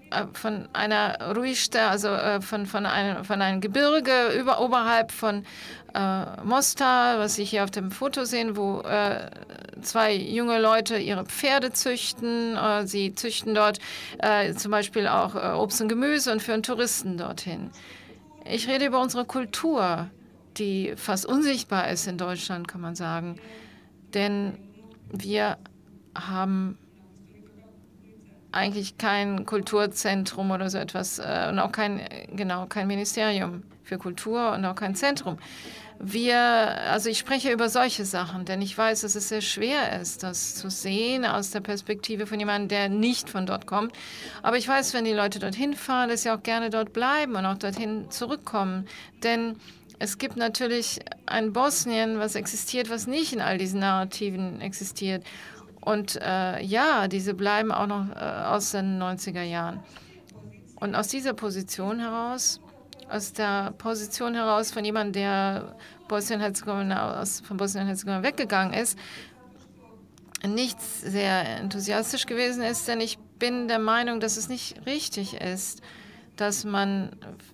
von einer Ruishta, also äh, von, von, einem, von einem Gebirge über, oberhalb von äh, Mostar, was Sie hier auf dem Foto sehen, wo äh, zwei junge Leute ihre Pferde züchten. Äh, sie züchten dort äh, zum Beispiel auch äh, Obst und Gemüse und führen Touristen dorthin. Ich rede über unsere Kultur, die fast unsichtbar ist in Deutschland, kann man sagen. Denn wir haben eigentlich kein Kulturzentrum oder so etwas äh, und auch kein, genau, kein Ministerium für Kultur und auch kein Zentrum. Wir, also ich spreche über solche Sachen, denn ich weiß, dass es sehr schwer ist, das zu sehen aus der Perspektive von jemandem, der nicht von dort kommt. Aber ich weiß, wenn die Leute dorthin fahren, dass sie auch gerne dort bleiben und auch dorthin zurückkommen. Denn es gibt natürlich ein Bosnien, was existiert, was nicht in all diesen Narrativen existiert. Und äh, ja, diese bleiben auch noch äh, aus den neunziger Jahren. Und aus dieser Position heraus, aus der Position heraus von jemandem, der Bosnien-Herzegowina aus von Bosnien-Herzegowina weggegangen ist, nicht sehr enthusiastisch gewesen ist, denn ich bin der Meinung, dass es nicht richtig ist, dass man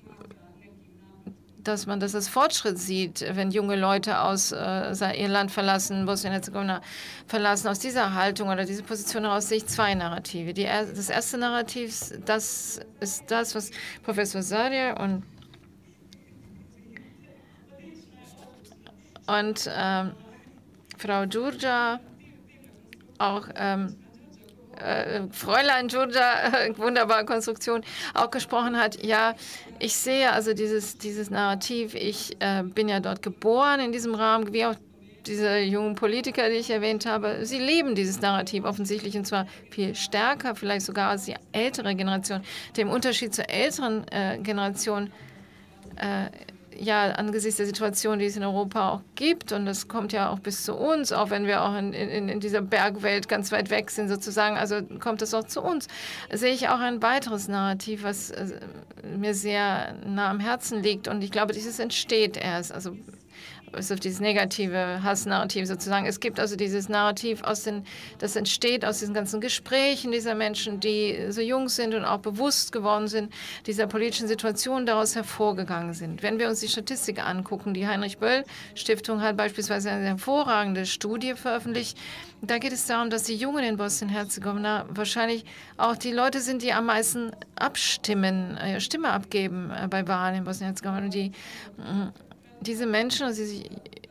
dass man das als Fortschritt sieht, wenn junge Leute aus äh, ihr Land verlassen, Bosnien-Herzegowina verlassen. Aus dieser Haltung oder dieser Position heraus sehe ich zwei Narrative. Die, das erste Narrativ, das ist das, was Professor Sadir und, und ähm, Frau Đurđa, auch ähm, Äh, Fräulein Đurđa, äh, wunderbare Konstruktion, auch gesprochen hat. Ja, ich sehe also dieses, dieses Narrativ, ich äh, bin ja dort geboren in diesem Rahmen, wie auch diese jungen Politiker, die ich erwähnt habe. Sie leben dieses Narrativ offensichtlich und zwar viel stärker, vielleicht sogar als die ältere Generation. Dem Unterschied zur älteren äh, Generation, äh, ja, angesichts der Situation, die es in Europa auch gibt, und das kommt ja auch bis zu uns, auch wenn wir auch in, in, in dieser Bergwelt ganz weit weg sind sozusagen, also kommt es auch zu uns, sehe ich auch ein weiteres Narrativ, was äh, mir sehr nah am Herzen liegt, und ich glaube, dieses entsteht erst, also ist auf dieses negative Hassnarrativ sozusagen. Es gibt also dieses Narrativ, aus den, das entsteht aus diesen ganzen Gesprächen dieser Menschen, die so jung sind und auch bewusst geworden sind, dieser politischen Situation daraus hervorgegangen sind. Wenn wir uns die Statistik angucken, die Heinrich-Böll-Stiftung hat beispielsweise eine hervorragende Studie veröffentlicht. Da geht es darum, dass die Jungen in Bosnien-Herzegowina wahrscheinlich auch die Leute sind, die am meisten abstimmen, äh, Stimme abgeben äh, bei Wahlen in Bosnien-Herzegowina. Und die Diese Menschen, also sie,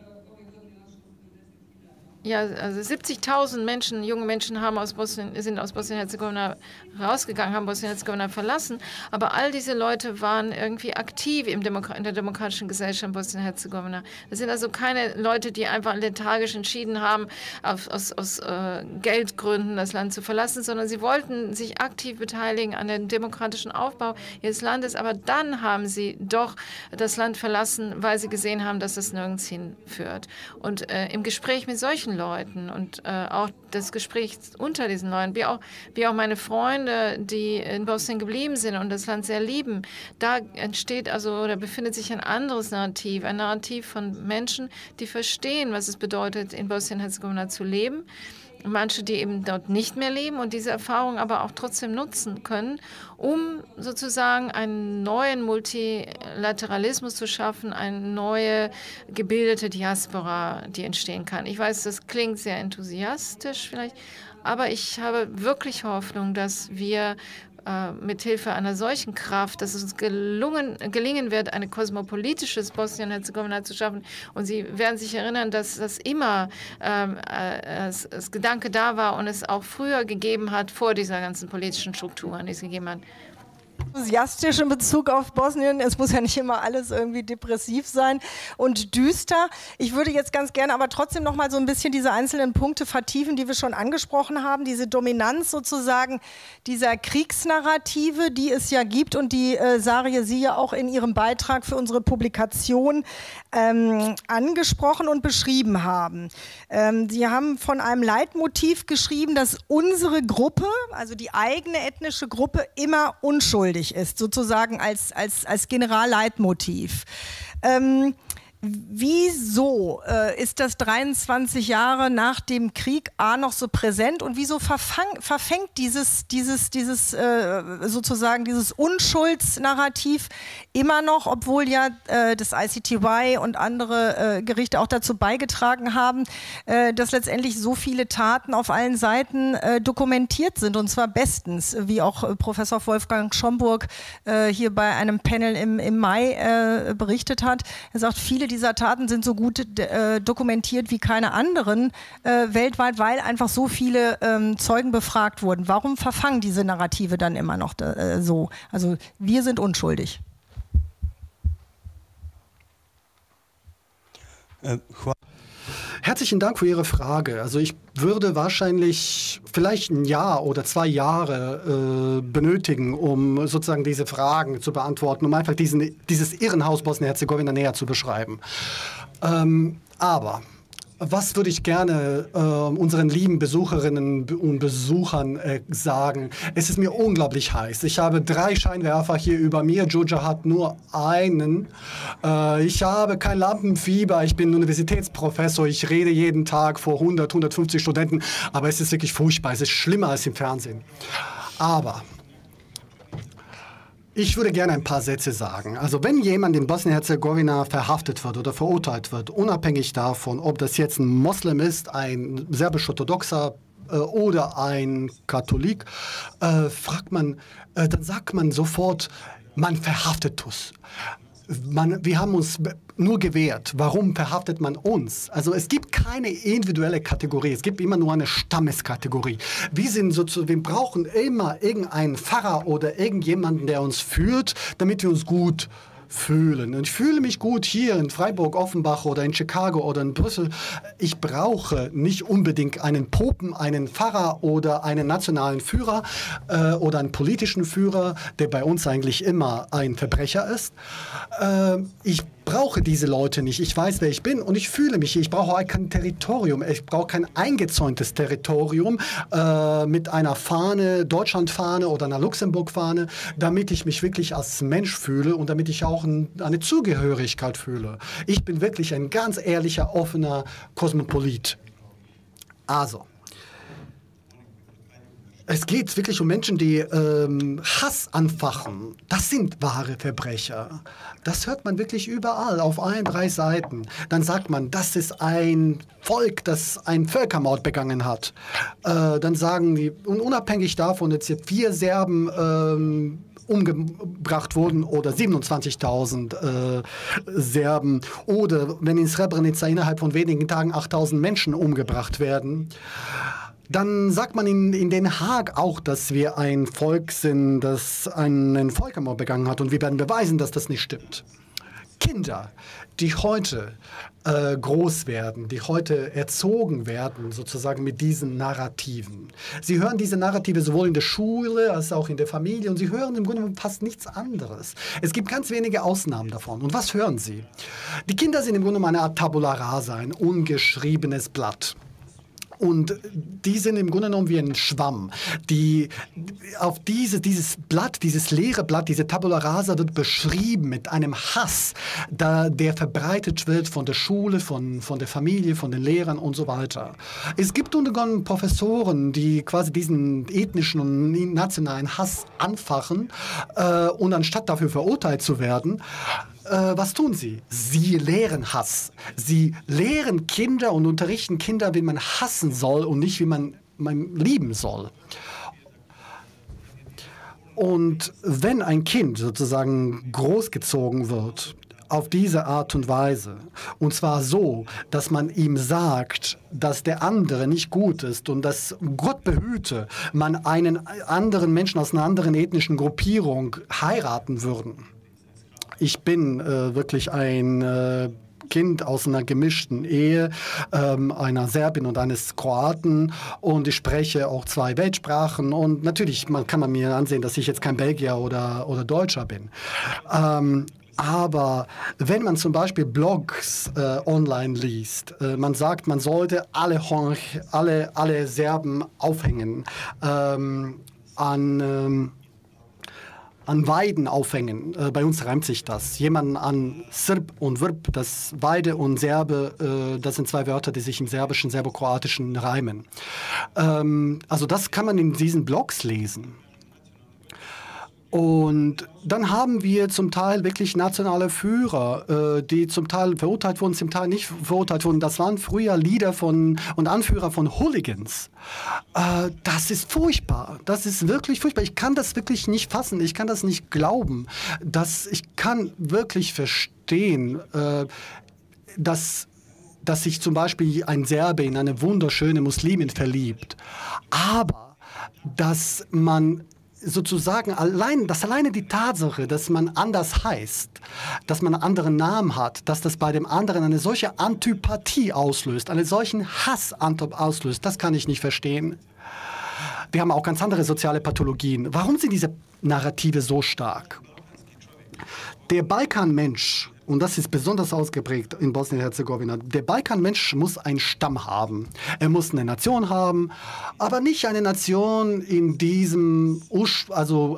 ja, also siebzigtausend Menschen, junge Menschen haben aus Bosnien, sind aus Bosnien-Herzegowina rausgegangen, haben Bosnien-Herzegowina verlassen. Aber all diese Leute waren irgendwie aktiv im Demo- in der demokratischen Gesellschaft in Bosnien-Herzegowina. Das sind also keine Leute, die einfach lethargisch entschieden haben, auf, aus, aus äh, Geldgründen das Land zu verlassen, sondern sie wollten sich aktiv beteiligen an dem demokratischen Aufbau ihres Landes. Aber dann haben sie doch das Land verlassen, weil sie gesehen haben, dass das nirgends hinführt. Und äh, im Gespräch mit solchen Leuten und äh, auch das Gespräch unter diesen Leuten, wie auch, wie auch meine Freunde, die in Bosnien geblieben sind und das Land sehr lieben, da entsteht also oder befindet sich ein anderes Narrativ, ein Narrativ von Menschen, die verstehen, was es bedeutet, in Bosnien-Herzegowina zu leben. Manche, die eben dort nicht mehr leben und diese Erfahrung aber auch trotzdem nutzen können, um sozusagen einen neuen Multilateralismus zu schaffen, eine neue gebildete Diaspora, die entstehen kann. Ich weiß, das klingt sehr enthusiastisch vielleicht, aber ich habe wirklich Hoffnung, dass wir äh, mit Hilfe einer solchen Kraft, dass es uns gelungen, gelingen wird, ein kosmopolitisches Bosnien-Herzegowina zu schaffen. Und Sie werden sich erinnern, dass das immer ähm, äh, als, als Gedanke da war und es auch früher gegeben hat, vor dieser ganzen politischen Strukturen, die es gegeben hat. Enthusiastisch in Bezug auf Bosnien. Es muss ja nicht immer alles irgendwie depressiv sein und düster. Ich würde jetzt ganz gerne aber trotzdem noch mal so ein bisschen diese einzelnen Punkte vertiefen, die wir schon angesprochen haben. Diese Dominanz sozusagen dieser Kriegsnarrative, die es ja gibt und die äh, Sarie Sie ja auch in Ihrem Beitrag für unsere Publikation ähm, angesprochen und beschrieben haben. Ähm, Sie haben von einem Leitmotiv geschrieben, dass unsere Gruppe, also die eigene ethnische Gruppe, immer unschuldig ist, sozusagen als, als, als Generalleitmotiv. Ähm, Wieso äh, ist das dreiundzwanzig Jahre nach dem Krieg A noch so präsent und wieso verfang, verfängt dieses, dieses, dieses äh, sozusagen dieses Unschuldsnarrativ immer noch, obwohl ja äh, das I C T Y und andere äh, Gerichte auch dazu beigetragen haben, äh, dass letztendlich so viele Taten auf allen Seiten äh, dokumentiert sind und zwar bestens, wie auch äh, Professor Wolfgang Schomburg äh, hier bei einem Panel im, im Mai äh, berichtet hat. Er sagt, viele dieser Taten sind so gut äh, dokumentiert wie keine anderen äh, weltweit, weil einfach so viele ähm, Zeugen befragt wurden. Warum verfangen diese Narrative dann immer noch äh, so? Also wir sind unschuldig. Äh, Herzlichen Dank für Ihre Frage. Also ich würde wahrscheinlich vielleicht ein Jahr oder zwei Jahre äh, benötigen, um sozusagen diese Fragen zu beantworten, um einfach diesen, dieses Irrenhaus Bosnien-Herzegowina näher zu beschreiben. Ähm, aber was würde ich gerne äh, unseren lieben Besucherinnen und Besuchern äh, sagen? Es ist mir unglaublich heiß. Ich habe drei Scheinwerfer hier über mir. Georgia hat nur einen. Äh, ich habe kein Lampenfieber. Ich bin Universitätsprofessor. Ich rede jeden Tag vor hundert, hundertfünfzig Studenten. Aber es ist wirklich furchtbar. Es ist schlimmer als im Fernsehen. Aber ich würde gerne ein paar Sätze sagen. Also wenn jemand in Bosnien-Herzegowina verhaftet wird oder verurteilt wird, unabhängig davon, ob das jetzt ein Moslem ist, ein serbisch-orthodoxer äh, oder ein Katholik, äh, fragt man, äh, dann sagt man sofort, man verhaftet uns. Man, wir haben uns nur gewehrt. Warum verhaftet man uns? Also es gibt keine individuelle Kategorie. Es gibt immer nur eine Stammeskategorie. Wir sind sozusagen, wir brauchen immer irgendeinen Pfarrer oder irgendjemanden, der uns führt, damit wir uns gut fühlen. Und ich fühle mich gut hier in Freiburg, Offenbach oder in Chicago oder in Brüssel. Ich brauche nicht unbedingt einen Popen, einen Pfarrer oder einen nationalen Führer äh, oder einen politischen Führer, der bei uns eigentlich immer ein Verbrecher ist. Äh, ich brauche diese Leute nicht. Ich weiß, wer ich bin und ich fühle mich hier. Ich brauche auch kein Territorium. Ich brauche kein eingezäuntes Territorium äh, mit einer Fahne, Deutschlandfahne oder einer Luxemburgfahne, damit ich mich wirklich als Mensch fühle und damit ich auch ein, eine Zugehörigkeit fühle. Ich bin wirklich ein ganz ehrlicher, offener Kosmopolit. Also, es geht wirklich um Menschen, die ähm, Hass anfachen. Das sind wahre Verbrecher. Das hört man wirklich überall, auf allen drei Seiten. Dann sagt man, das ist ein Volk, das einen Völkermord begangen hat. Äh, dann sagen die, und unabhängig davon, dass jetzt vier Serben ähm, umgebracht wurden oder siebenundzwanzigtausend äh, Serben oder wenn in Srebrenica innerhalb von wenigen Tagen achttausend Menschen umgebracht werden, dann sagt man in, in Den Haag auch, dass wir ein Volk sind, das einen Völkermord begangen hat. Und wir werden beweisen, dass das nicht stimmt. Kinder, die heute äh, groß werden, die heute erzogen werden, sozusagen mit diesen Narrativen. Sie hören diese Narrative sowohl in der Schule als auch in der Familie und sie hören im Grunde fast nichts anderes. Es gibt ganz wenige Ausnahmen davon. Und was hören sie? Die Kinder sind im Grunde eine Art Tabula rasa, ein ungeschriebenes Blatt. Und die sind im Grunde genommen wie ein Schwamm. Die, auf diese, dieses Blatt, dieses leere Blatt, diese Tabula rasa wird beschrieben mit einem Hass, da, der verbreitet wird von der Schule, von, von der Familie, von den Lehrern und so weiter. Es gibt unter anderem Professoren, die quasi diesen ethnischen und nationalen Hass anfachen äh, und anstatt dafür verurteilt zu werden, Äh, was tun sie? Sie lehren Hass. Sie lehren Kinder und unterrichten Kinder, wie man hassen soll und nicht, wie man, man lieben soll. Und wenn ein Kind sozusagen großgezogen wird, auf diese Art und Weise, und zwar so, dass man ihm sagt, dass der andere nicht gut ist und dass, Gott behüte, man einen anderen Menschen aus einer anderen ethnischen Gruppierung heiraten würden. Ich bin äh, wirklich ein äh, Kind aus einer gemischten Ehe, ähm, einer Serbin und eines Kroaten und ich spreche auch zwei Weltsprachen und natürlich man, kann man mir ansehen, dass ich jetzt kein Belgier oder, oder Deutscher bin. Ähm, Aber wenn man zum Beispiel Blogs äh, online liest, äh, man sagt, man sollte alle, alle, alle Serben aufhängen ähm, an... Ähm, an Weiden aufhängen. Äh, bei uns reimt sich das. Jemanden an Srp und Vrb, das Weide und Serbe, äh, das sind zwei Wörter, die sich im Serbischen, Serbokroatischen reimen. Ähm, also das kann man in diesen Blogs lesen. Und dann haben wir zum Teil wirklich nationale Führer, äh, die zum Teil verurteilt wurden, zum Teil nicht verurteilt wurden. Das waren früher Leader von, und Anführer von Hooligans. Äh, das ist furchtbar. Das ist wirklich furchtbar. Ich kann das wirklich nicht fassen. Ich kann das nicht glauben. Das, ich kann wirklich verstehen, äh, dass, dass sich zum Beispiel ein Serbe in eine wunderschöne Muslimin verliebt. Aber dass man sozusagen allein, dass alleine die Tatsache, dass man anders heißt, dass man einen anderen Namen hat, dass das bei dem anderen eine solche Antipathie auslöst, einen solchen Hass auslöst, das kann ich nicht verstehen. Wir haben auch ganz andere soziale Pathologien. Warum sind diese Narrative so stark? Der Balkanmensch, und das ist besonders ausgeprägt in Bosnien-Herzegowina, der Balkanmensch muss einen Stamm haben. Er muss eine Nation haben, aber nicht eine Nation in diesem, also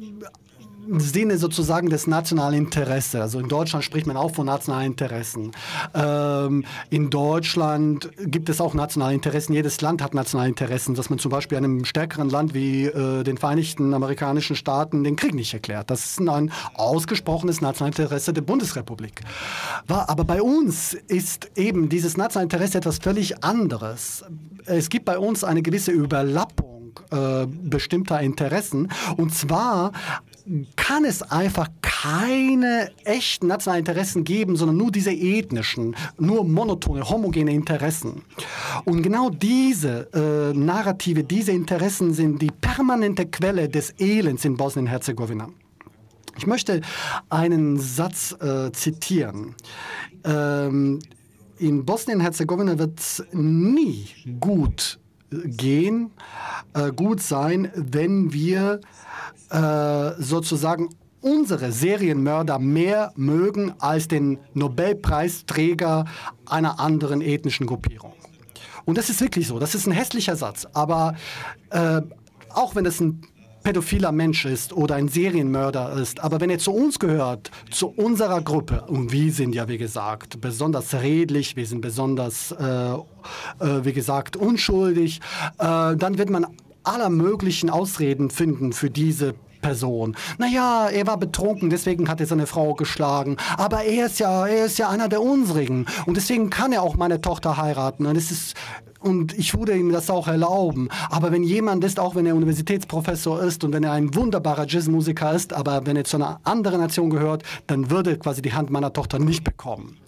im Sinne sozusagen des nationalen Interesses. Also in Deutschland spricht man auch von nationalen Interessen. Ähm, in Deutschland gibt es auch nationale Interessen. Jedes Land hat nationale Interessen, dass man zum Beispiel einem stärkeren Land wie äh, den Vereinigten Amerikanischen Staaten den Krieg nicht erklärt. Das ist ein ausgesprochenes nationales Interesse der Bundesrepublik. Aber bei uns ist eben dieses nationale Interesse etwas völlig anderes. Es gibt bei uns eine gewisse Überlappung äh, bestimmter Interessen, und zwar kann es einfach keine echten nationalen Interessen geben, sondern nur diese ethnischen, nur monotone, homogene Interessen. Und genau diese äh, Narrative, diese Interessen sind die permanente Quelle des Elends in Bosnien-Herzegowina. Ich möchte einen Satz äh, zitieren. Ähm, in Bosnien-Herzegowina wird es nie gut gehen, äh, gut sein, wenn wir äh, sozusagen unsere Serienmörder mehr mögen als den Nobelpreisträger einer anderen ethnischen Gruppierung. Und das ist wirklich so, das ist ein hässlicher Satz, aber äh, auch wenn es ein pädophiler Mensch ist oder ein Serienmörder ist, aber wenn er zu uns gehört, zu unserer Gruppe, und wir sind ja, wie gesagt, besonders redlich, wir sind besonders, äh, äh, wie gesagt, unschuldig, äh, dann wird man aller möglichen Ausreden finden für diese Person. Naja, er war betrunken, deswegen hat er seine Frau geschlagen. Aber er ist ja, er ist ja einer der unsrigen. Und deswegen kann er auch meine Tochter heiraten. Und es ist, und ich würde ihm das auch erlauben. Aber wenn jemand ist, auch wenn er Universitätsprofessor ist und wenn er ein wunderbarer Jazzmusiker ist, aber wenn er zu einer anderen Nation gehört, dann würde er quasi die Hand meiner Tochter nicht bekommen.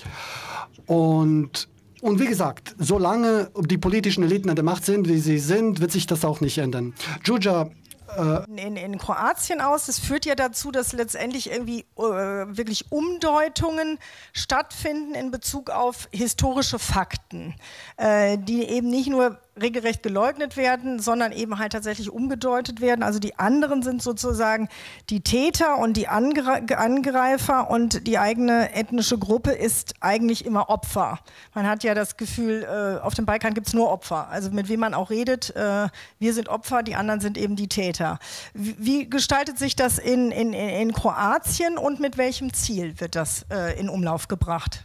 Und Und wie gesagt, solange die politischen Eliten an der Macht sind, wie sie sind, wird sich das auch nicht ändern. Đurđa, äh in, in Kroatien aus, das führt ja dazu, dass letztendlich irgendwie äh, wirklich Umdeutungen stattfinden in Bezug auf historische Fakten, äh, die eben nicht nur regelrecht geleugnet werden, sondern eben halt tatsächlich umgedeutet werden. Also die anderen sind sozusagen die Täter und die Angre- Angreifer und die eigene ethnische Gruppe ist eigentlich immer Opfer. Man hat ja das Gefühl, äh, auf dem Balkan gibt es nur Opfer. Also mit wem man auch redet, äh, wir sind Opfer, die anderen sind eben die Täter. Wie, wie gestaltet sich das in, in, in Kroatien und mit welchem Ziel wird das äh, in Umlauf gebracht?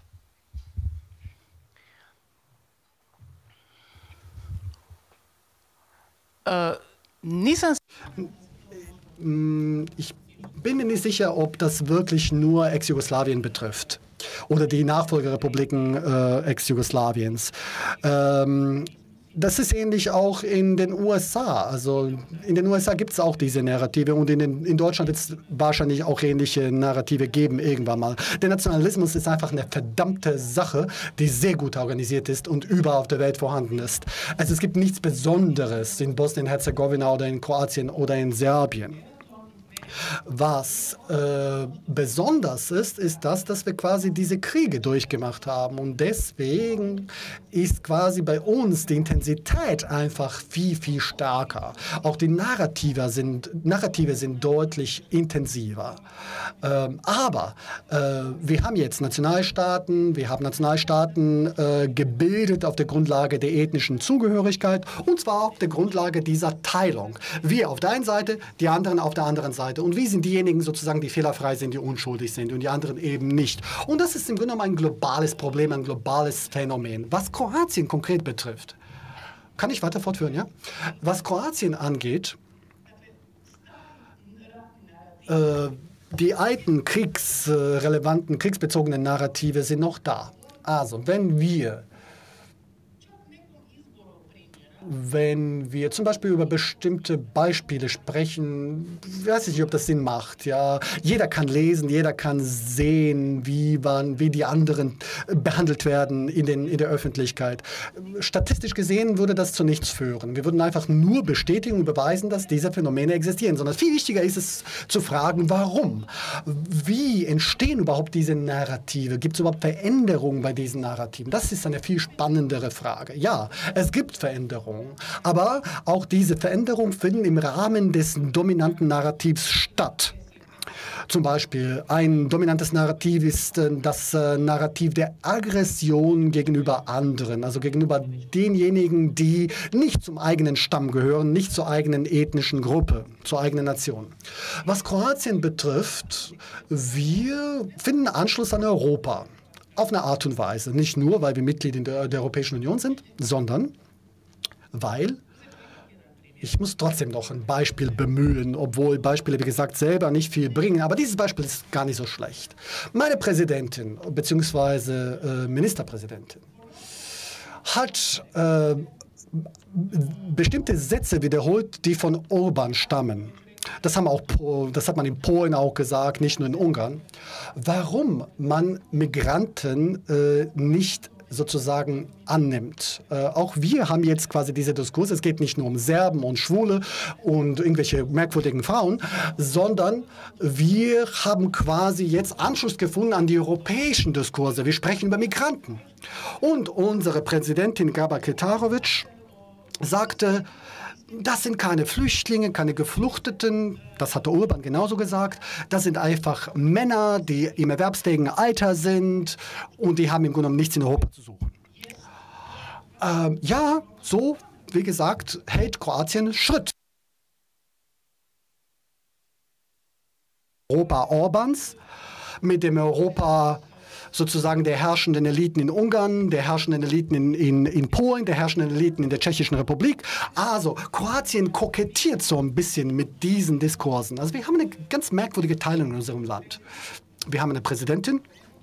Äh, Nissan. Ich bin mir nicht sicher, ob das wirklich nur Ex-Jugoslawien betrifft oder die Nachfolgerepubliken äh, Ex-Jugoslawiens. Ähm, Das ist ähnlich auch in den U S A. Also in den U S A gibt es auch diese Narrative und in, den, in Deutschland wird es wahrscheinlich auch ähnliche Narrative geben irgendwann mal. Der Nationalismus ist einfach eine verdammte Sache, die sehr gut organisiert ist und überall auf der Welt vorhanden ist. Also es gibt nichts Besonderes in Bosnien-Herzegowina oder in Kroatien oder in Serbien. Was äh, besonders ist, ist das, dass wir quasi diese Kriege durchgemacht haben. Und deswegen ist quasi bei uns die Intensität einfach viel, viel stärker. Auch die Narrative sind, Narrative sind deutlich intensiver. Ähm, aber äh, wir haben jetzt Nationalstaaten, wir haben Nationalstaaten äh, gebildet auf der Grundlage der ethnischen Zugehörigkeit und zwar auf der Grundlage dieser Teilung. Wir auf der einen Seite, die anderen auf der anderen Seite. Seite und wie sind diejenigen sozusagen, die fehlerfrei sind, die unschuldig sind und die anderen eben nicht. Und das ist im Grunde genommen ein globales Problem, ein globales Phänomen. Was Kroatien konkret betrifft, kann ich weiter fortführen, ja? Was Kroatien angeht, äh, die alten kriegsrelevanten, kriegsbezogenen Narrative sind noch da. Also, wenn wir Wenn wir zum Beispiel über bestimmte Beispiele sprechen, weiß ich nicht, ob das Sinn macht. Ja, jeder kann lesen, jeder kann sehen, wie, man, wie die anderen behandelt werden in, den, in der Öffentlichkeit. Statistisch gesehen würde das zu nichts führen. Wir würden einfach nur bestätigen und beweisen, dass diese Phänomene existieren. Sondern viel wichtiger ist es zu fragen, warum? Wie entstehen überhaupt diese Narrative? Gibt es überhaupt Veränderungen bei diesen Narrativen? Das ist eine viel spannendere Frage. Ja, es gibt Veränderungen. Aber auch diese Veränderungen finden im Rahmen des dominanten Narrativs statt. Zum Beispiel ein dominantes Narrativ ist äh, das äh, Narrativ der Aggression gegenüber anderen, also gegenüber denjenigen, die nicht zum eigenen Stamm gehören, nicht zur eigenen ethnischen Gruppe, zur eigenen Nation. Was Kroatien betrifft, wir finden Anschluss an Europa. Auf eine Art und Weise. Nicht nur, weil wir Mitglied in der, der Europäischen Union sind, sondern weil, ich muss trotzdem noch ein Beispiel bemühen, obwohl Beispiele, wie gesagt, selber nicht viel bringen, aber dieses Beispiel ist gar nicht so schlecht. Meine Präsidentin bzw. Äh, Ministerpräsidentin hat äh, bestimmte Sätze wiederholt, die von Orban stammen. Das, haben auch, das hat man in Polen auch gesagt, nicht nur in Ungarn. Warum man Migranten äh, nicht sozusagen annimmt. Äh, auch wir haben jetzt quasi diese Diskurse. Es geht nicht nur um Serben und Schwule und irgendwelche merkwürdigen Frauen, sondern wir haben quasi jetzt Anschluss gefunden an die europäischen Diskurse. Wir sprechen über Migranten. Und unsere Präsidentin Graba Kitarovic sagte, das sind keine Flüchtlinge, keine Geflüchteten, das hatte Orban genauso gesagt. Das sind einfach Männer, die im erwerbsfähigen Alter sind und die haben im Grunde genommen nichts in Europa zu suchen. Ähm, ja, so, wie gesagt, hält Kroatien Schritt. Europa Orbans mit dem Europa sozusagen der herrschenden Eliten in Ungarn, der herrschenden Eliten in, in, in Polen, der herrschenden Eliten in der Tschechischen Republik. Also Kroatien kokettiert so ein bisschen mit diesen Diskursen. Also wir haben eine ganz merkwürdige Teilung in unserem Land. Wir haben eine Präsidentin,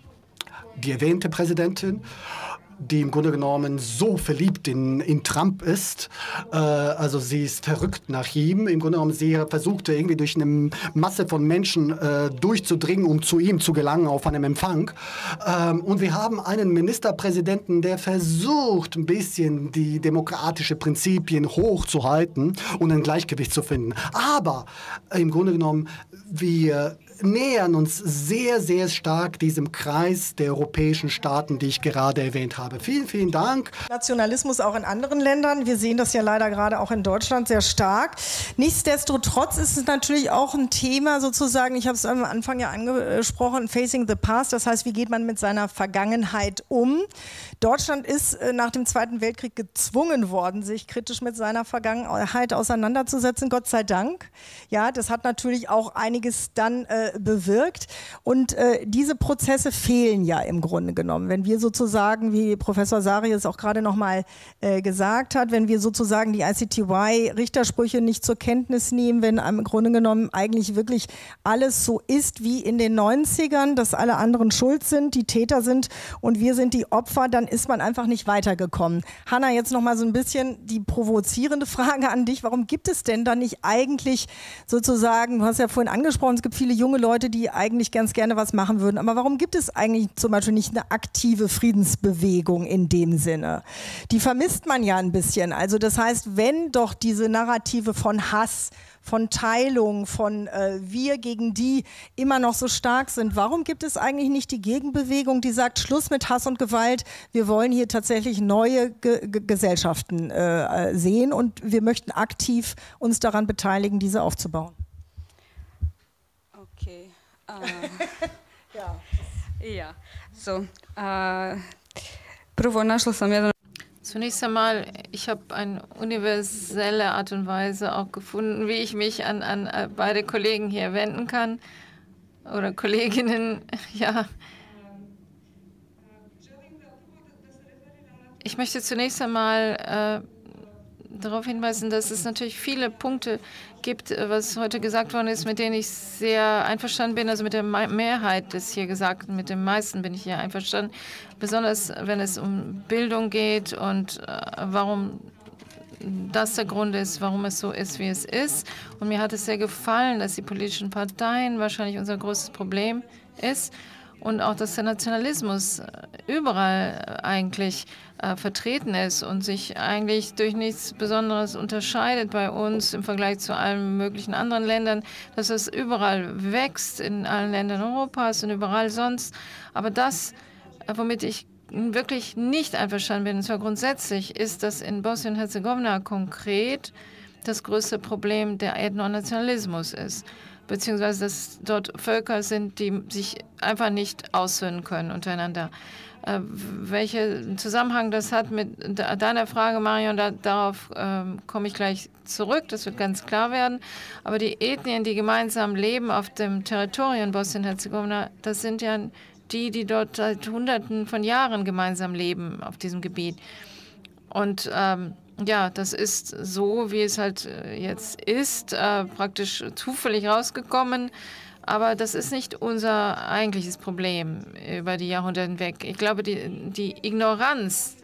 die erwähnte Präsidentin, die im Grunde genommen so verliebt in, in Trump ist. Äh, also sie ist verrückt nach ihm. Im Grunde genommen, sie versuchte irgendwie durch eine Masse von Menschen äh, durchzudringen, um zu ihm zu gelangen auf einem Empfang. Ähm, und wir haben einen Ministerpräsidenten, der versucht, ein bisschen die demokratischen Prinzipien hochzuhalten und ein Gleichgewicht zu finden. Aber äh, im Grunde genommen, wir nähern uns sehr, sehr stark diesem Kreis der europäischen Staaten, die ich gerade erwähnt habe. Vielen, vielen Dank. Nationalismus auch in anderen Ländern. Wir sehen das ja leider gerade auch in Deutschland sehr stark. Nichtsdestotrotz ist es natürlich auch ein Thema sozusagen, ich habe es am Anfang ja angesprochen, Facing the Past, das heißt, wie geht man mit seiner Vergangenheit um? Deutschland ist nach dem Zweiten Weltkrieg gezwungen worden, sich kritisch mit seiner Vergangenheit auseinanderzusetzen, Gott sei Dank. Ja, das hat natürlich auch einiges dann äh, bewirkt und äh, diese Prozesse fehlen ja im Grunde genommen. Wenn wir sozusagen, wie Professor Sari es auch gerade noch mal äh, gesagt hat, wenn wir sozusagen die I C T Y-Richtersprüche nicht zur Kenntnis nehmen, wenn im Grunde genommen eigentlich wirklich alles so ist wie in den neunzigern, dass alle anderen schuld sind, die Täter sind und wir sind die Opfer, dann ist man einfach nicht weitergekommen. Hanna, jetzt noch mal so ein bisschen die provozierende Frage an dich. Warum gibt es denn da nicht eigentlich sozusagen, du hast ja vorhin angesprochen, es gibt viele junge Leute, die eigentlich ganz gerne was machen würden. Aber warum gibt es eigentlich zum Beispiel nicht eine aktive Friedensbewegung in dem Sinne? Die vermisst man ja ein bisschen. Also das heißt, wenn doch diese Narrative von Hass, von Teilung, von äh, wir gegen die immer noch so stark sind, warum gibt es eigentlich nicht die Gegenbewegung, die sagt, Schluss mit Hass und Gewalt, wir wollen hier tatsächlich neue Ge Ge Gesellschaften äh, sehen und wir möchten aktiv uns daran beteiligen, diese aufzubauen? Okay. Uh, ja. Ja. So, uh, prvo našla sam jedan. Zunächst einmal, ich habe eine universelle Art und Weise auch gefunden, wie ich mich an, an beide Kollegen hier wenden kann oder Kolleginnen. Ja. Ich möchte zunächst einmal äh, darauf hinweisen, dass es natürlich viele Punkte gibt, was heute gesagt worden ist, mit denen ich sehr einverstanden bin. Also mit der Mehrheit des hier Gesagten, mit den meisten bin ich hier einverstanden. Besonders wenn es um Bildung geht und äh, warum das der Grund ist, warum es so ist, wie es ist. Und mir hat es sehr gefallen, dass die politischen Parteien wahrscheinlich unser größtes Problem ist. Und auch, dass der Nationalismus überall eigentlich äh, vertreten ist und sich eigentlich durch nichts Besonderes unterscheidet bei uns im Vergleich zu allen möglichen anderen Ländern, dass es überall wächst, in allen Ländern Europas und überall sonst. Aber das, äh, womit ich wirklich nicht einverstanden bin, und zwar grundsätzlich, ist, dass in Bosnien-Herzegowina konkret das größte Problem der Ethnonationalismus ist, beziehungsweise dass dort Völker sind, die sich einfach nicht aussöhnen können untereinander. Äh, welchen Zusammenhang das hat mit deiner Frage, Marion, da, darauf äh, komme ich gleich zurück, das wird ganz klar werden. Aber die Ethnien, die gemeinsam leben auf dem Territorium Bosnien-Herzegowina, das sind ja die, die dort seit Hunderten von Jahren gemeinsam leben auf diesem Gebiet. Und ähm, ja, das ist so, wie es halt jetzt ist, äh, praktisch zufällig rausgekommen. Aber das ist nicht unser eigentliches Problem über die Jahrhunderte hinweg. Ich glaube, die, die Ignoranz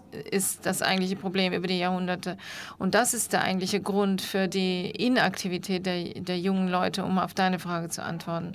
ist das eigentliche Problem über die Jahrhunderte. Und das ist der eigentliche Grund für die Inaktivität der, der jungen Leute, um auf deine Frage zu antworten.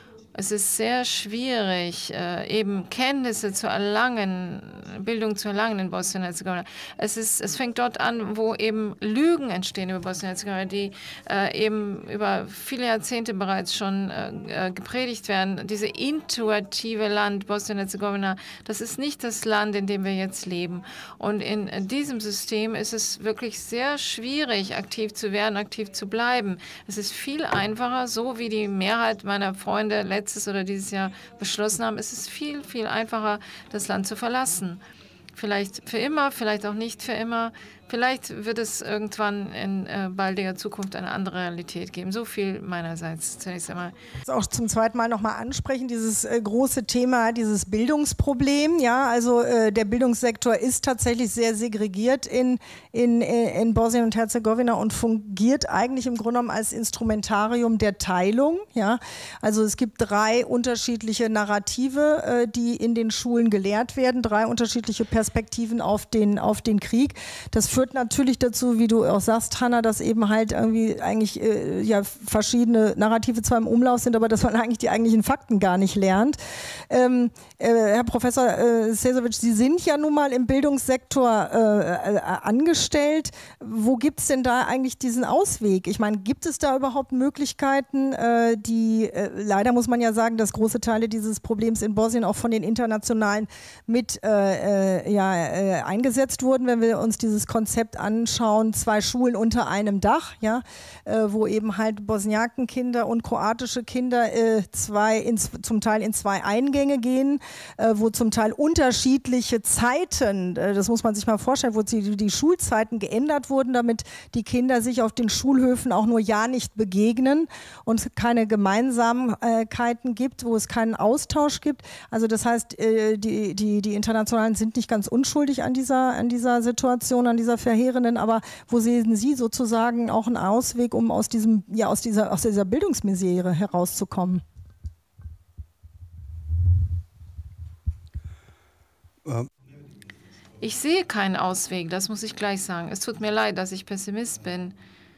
Es ist sehr schwierig, eben Kenntnisse zu erlangen, Bildung zu erlangen in Bosnien-Herzegowina. Es ist, es fängt dort an, wo eben Lügen entstehen über Bosnien-Herzegowina, die äh, eben über viele Jahrzehnte bereits schon äh, gepredigt werden. Diese intuitive Land Bosnien-Herzegowina, das ist nicht das Land, in dem wir jetzt leben. Und in, in diesem System ist es wirklich sehr schwierig, aktiv zu werden, aktiv zu bleiben. Es ist viel einfacher, so wie die Mehrheit meiner Freunde letztes oder dieses Jahr beschlossen haben, ist es viel, viel einfacher, das Land zu verlassen. Vielleicht für immer, vielleicht auch nicht für immer. Vielleicht wird es irgendwann in äh, baldiger Zukunft eine andere Realität geben. So viel meinerseits zunächst einmal. Auch zum zweiten Mal nochmal ansprechen, dieses äh, große Thema, dieses Bildungsproblem. Ja, also äh, der Bildungssektor ist tatsächlich sehr segregiert in, in, in Bosnien und Herzegowina und fungiert eigentlich im Grunde genommen als Instrumentarium der Teilung. Ja, also es gibt drei unterschiedliche Narrative, äh, die in den Schulen gelehrt werden, drei unterschiedliche Perspektiven auf den, auf den Krieg. Das führt natürlich dazu, wie du auch sagst, Hanna, dass eben halt irgendwie eigentlich äh, ja, verschiedene Narrative zwar im Umlauf sind, aber dass man eigentlich die eigentlichen Fakten gar nicht lernt. Ähm, äh, Herr Professor äh, Sesovic, Sie sind ja nun mal im Bildungssektor äh, äh, angestellt. Wo gibt es denn da eigentlich diesen Ausweg? Ich meine, gibt es da überhaupt Möglichkeiten, äh, die, äh, leider muss man ja sagen, dass große Teile dieses Problems in Bosnien auch von den Internationalen mit äh, äh, ja, äh, eingesetzt wurden, wenn wir uns dieses Konzept anschauen, zwei Schulen unter einem Dach, ja, äh, wo eben halt Bosniakenkinder und kroatische Kinder äh, zwei in, zum Teil in zwei Eingänge gehen, äh, wo zum Teil unterschiedliche Zeiten, äh, das muss man sich mal vorstellen, wo die, die Schulzeiten geändert wurden, damit die Kinder sich auf den Schulhöfen auch nur ja nicht begegnen und keine Gemeinsamkeiten gibt, wo es keinen Austausch gibt. Also das heißt, äh, die, die, die Internationalen sind nicht ganz unschuldig an dieser, an dieser Situation, an dieser verheerenden, aber wo sehen Sie sozusagen auch einen Ausweg, um aus diesem, ja, aus dieser, aus dieser Bildungsmisere herauszukommen? Ich sehe keinen Ausweg, das muss ich gleich sagen. Es tut mir leid, dass ich Pessimist bin.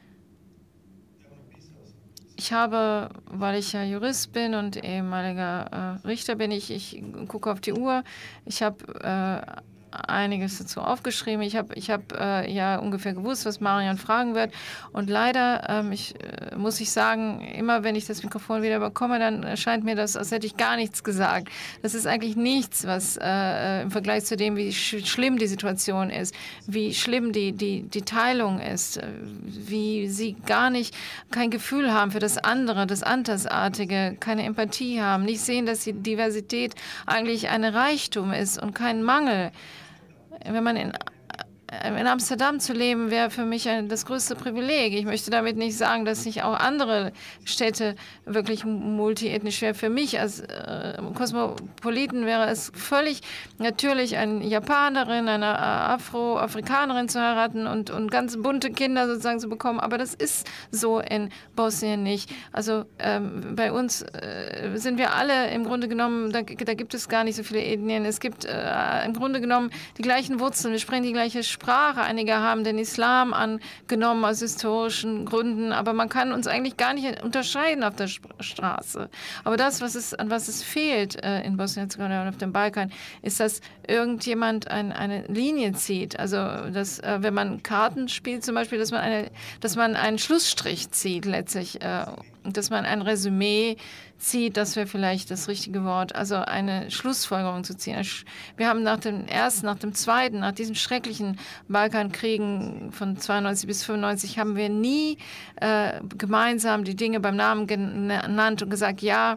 Ich habe, weil ich ja Jurist bin und ehemaliger äh, Richter bin, ich, ich gucke auf die Uhr, ich habe äh, einiges dazu aufgeschrieben. Ich habe ich hab, äh, ja ungefähr gewusst, was Marion fragen wird. Und leider ähm, ich, äh, muss ich sagen, immer wenn ich das Mikrofon wieder bekomme, dann erscheint mir das, als hätte ich gar nichts gesagt. Das ist eigentlich nichts, was äh, im Vergleich zu dem, wie sch schlimm die Situation ist, wie schlimm die, die, die Teilung ist, äh, wie sie gar nicht kein Gefühl haben für das andere, das Andersartige, keine Empathie haben, nicht sehen, dass die Diversität eigentlich ein Reichtum ist und kein Mangel. Wenn man in in Amsterdam zu leben, wäre für mich ein, das größte Privileg. Ich möchte damit nicht sagen, dass nicht auch andere Städte wirklich multiethnisch wären. Für mich als äh, Kosmopoliten wäre es völlig natürlich, eine Japanerin, eine Afro-Afrikanerin zu heiraten und, und ganz bunte Kinder sozusagen zu bekommen. Aber das ist so in Bosnien nicht. Also ähm, bei uns äh, sind wir alle im Grunde genommen, da, da gibt es gar nicht so viele Ethnien. Es gibt äh, im Grunde genommen die gleichen Wurzeln. Wir sprechen die gleiche Sprache. Einige haben den Islam angenommen aus historischen Gründen, aber man kann uns eigentlich gar nicht unterscheiden auf der Straße. Aber das, was es, an was es fehlt äh, in Bosnien-Herzegowina und auf dem Balkan, ist, dass irgendjemand ein, eine Linie zieht. Also, dass, äh, wenn man Karten spielt zum Beispiel, dass man, eine, dass man einen Schlussstrich zieht letztlich, äh, dass man ein Resümee zieht, das wäre vielleicht das richtige Wort, also eine Schlussfolgerung zu ziehen. Wir haben nach dem ersten, nach dem zweiten, nach diesen schrecklichen Balkankriegen von zweiundneunzig bis fünfundneunzig haben wir nie äh, gemeinsam die Dinge beim Namen genannt und gesagt, ja,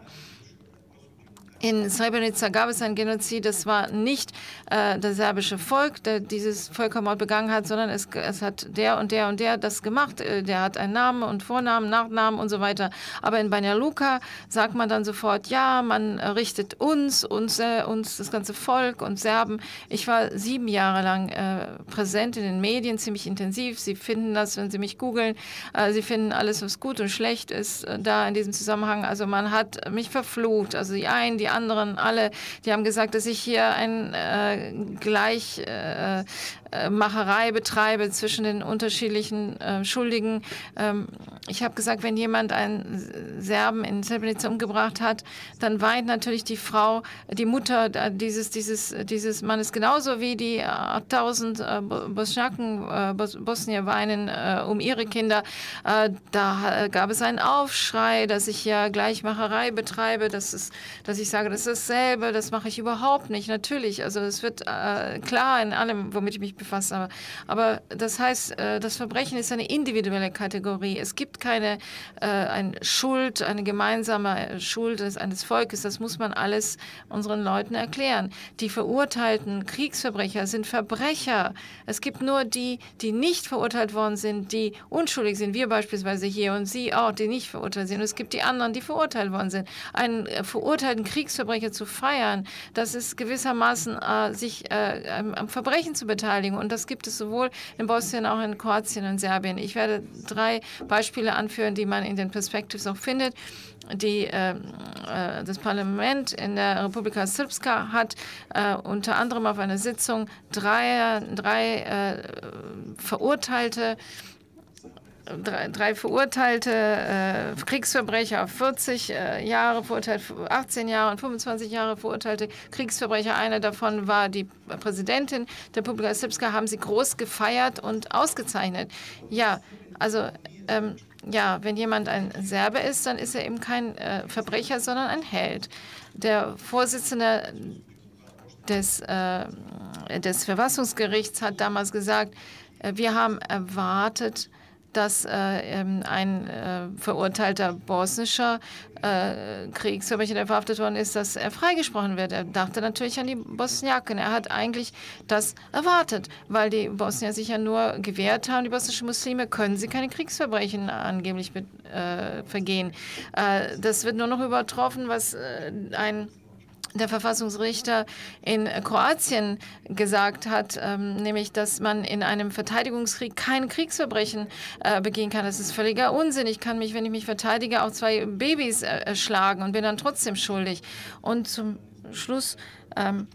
in Srebrenica gab es ein Genozid, das war nicht äh, das serbische Volk, der dieses Völkermord begangen hat, sondern es, es hat der und der und der das gemacht. Äh, der hat einen Namen und Vornamen, Nachnamen und so weiter. Aber in Banja Luka sagt man dann sofort, ja, man richtet uns, uns, äh, uns das ganze Volk und Serben. Ich war sieben Jahre lang äh, präsent in den Medien, ziemlich intensiv. Sie finden das, wenn Sie mich googeln. Äh, Sie finden alles, was gut und schlecht ist, äh, da in diesem Zusammenhang. Also man hat mich verflucht. Also die einen, die anderen, alle, die haben gesagt, dass ich hier ein äh, Gleichmacherei äh, betreibe zwischen den unterschiedlichen äh, Schuldigen. Ähm, ich habe gesagt, wenn jemand einen Serben in Srebrenica umgebracht hat, dann weint natürlich die Frau, die Mutter dieses, dieses, dieses Mannes genauso wie die achttausend äh, Bosniaken, äh, Bos Bosnier weinen äh, um ihre Kinder. Äh, da gab es einen Aufschrei, dass ich hier Gleichmacherei betreibe, dass, es, dass ich sage, das ist dasselbe, das mache ich überhaupt nicht. Natürlich, also es wird äh, klar in allem, womit ich mich befasse. Aber, aber das heißt, äh, das Verbrechen ist eine individuelle Kategorie. Es gibt keine äh, eine Schuld, eine gemeinsame Schuld des, eines Volkes. Das muss man alles unseren Leuten erklären. Die verurteilten Kriegsverbrecher sind Verbrecher. Es gibt nur die, die nicht verurteilt worden sind, die unschuldig sind. Wir beispielsweise hier und Sie auch, die nicht verurteilt sind. Und es gibt die anderen, die verurteilt worden sind. Einen äh, verurteilten Kriegsverbrecher zu feiern, das ist gewissermaßen äh, sich äh, am, am Verbrechen zu beteiligen. Und das gibt es sowohl in Bosnien, auch in Kroatien und Serbien. Ich werde drei Beispiele anführen, die man in den Perspectives auch findet. Die, äh, äh, das Parlament in der Republika Srpska hat äh, unter anderem auf einer Sitzung drei, drei äh, verurteilte Drei, drei verurteilte äh, Kriegsverbrecher auf vierzig äh, Jahre, verurteilt achtzehn Jahre und fünfundzwanzig Jahre verurteilte Kriegsverbrecher. Einer davon war die Präsidentin der Republika Srpska, haben sie groß gefeiert und ausgezeichnet. Ja, also ähm, ja, wenn jemand ein Serbe ist, dann ist er eben kein äh, Verbrecher, sondern ein Held. Der Vorsitzende des, äh, des Verfassungsgerichts hat damals gesagt, äh, wir haben erwartet, dass äh, ein äh, verurteilter bosnischer äh, Kriegsverbrecher, der verhaftet worden ist, dass er freigesprochen wird. Er dachte natürlich an die Bosniaken. Er hat eigentlich das erwartet, weil die Bosnier sich ja nur gewehrt haben. Die bosnischen Muslime können sie keine Kriegsverbrechen angeblich mit, äh, vergehen. Äh, das wird nur noch übertroffen, was äh, ein der Verfassungsrichter in Kroatien gesagt hat, ähm, nämlich, dass man in einem Verteidigungskrieg kein Kriegsverbrechen äh, begehen kann. Das ist völliger Unsinn. Ich kann mich, wenn ich mich verteidige, auch zwei Babys äh, erschlagen und bin dann trotzdem schuldig. Und zum Schluss ähm,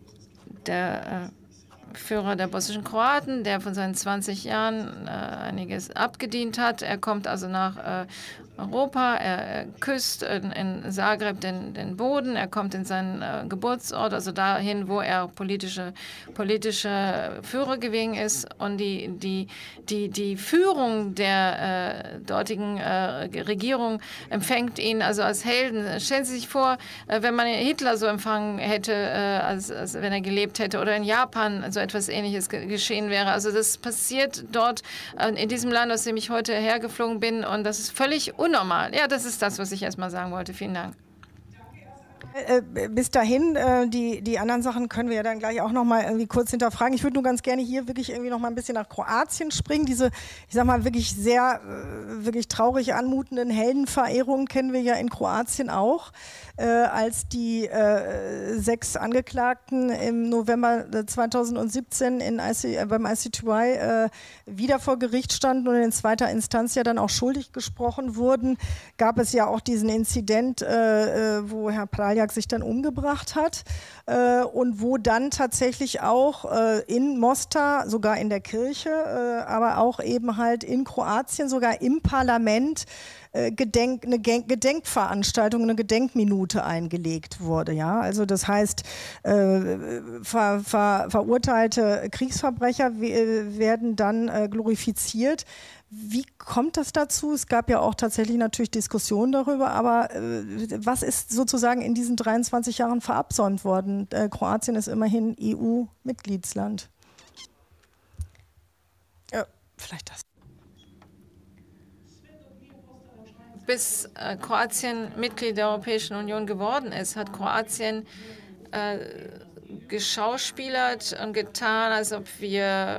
der äh, Führer der bosnischen Kroaten, der von seinen zwanzig Jahren äh, einiges abgedient hat. Er kommt also nach äh, Europa, er küsst in, in Zagreb den, den Boden, er kommt in seinen äh, Geburtsort, also dahin, wo er politische, politische Führer gewesen ist. Und die, die, die, die Führung der äh, dortigen äh, Regierung empfängt ihn also als Helden. Stellen Sie sich vor, äh, wenn man Hitler so empfangen hätte, äh, als, als wenn er gelebt hätte, oder in Japan so etwas Ähnliches ge geschehen wäre. Also das passiert dort äh, in diesem Land, aus dem ich heute hergeflogen bin, und das ist völlig unnormal. Ja, das ist das, was ich erst mal sagen wollte. Vielen Dank. Äh, bis dahin, äh, die, die anderen Sachen können wir ja dann gleich auch noch mal irgendwie kurz hinterfragen. Ich würde nur ganz gerne hier wirklich irgendwie noch mal ein bisschen nach Kroatien springen. Diese, ich sag mal, wirklich sehr, äh, wirklich traurig anmutenden Heldenverehrungen kennen wir ja in Kroatien auch. Äh, als die äh, sechs Angeklagten im November zweitausendsiebzehn in I C, äh, beim I C T Y äh, wieder vor Gericht standen und in zweiter Instanz ja dann auch schuldig gesprochen wurden, gab es ja auch diesen Inzident, äh, äh, wo Herr Praljak sich dann umgebracht hat äh, und wo dann tatsächlich auch äh, in Mostar, sogar in der Kirche, äh, aber auch eben halt in Kroatien, sogar im Parlament, Gedenk, eine Gedenkveranstaltung, eine Gedenkminute eingelegt wurde. Ja? Also das heißt, äh, ver, ver, verurteilte Kriegsverbrecher werden dann äh, glorifiziert. Wie kommt das dazu? Es gab ja auch tatsächlich natürlich Diskussionen darüber, aber äh, was ist sozusagen in diesen dreiundzwanzig Jahren verabsäumt worden? Äh, Kroatien ist immerhin E U-Mitgliedsland. Ja, vielleicht das. Bis äh, Kroatien Mitglied der Europäischen Union geworden ist, hat Kroatien äh, geschauspielert und getan, als ob wir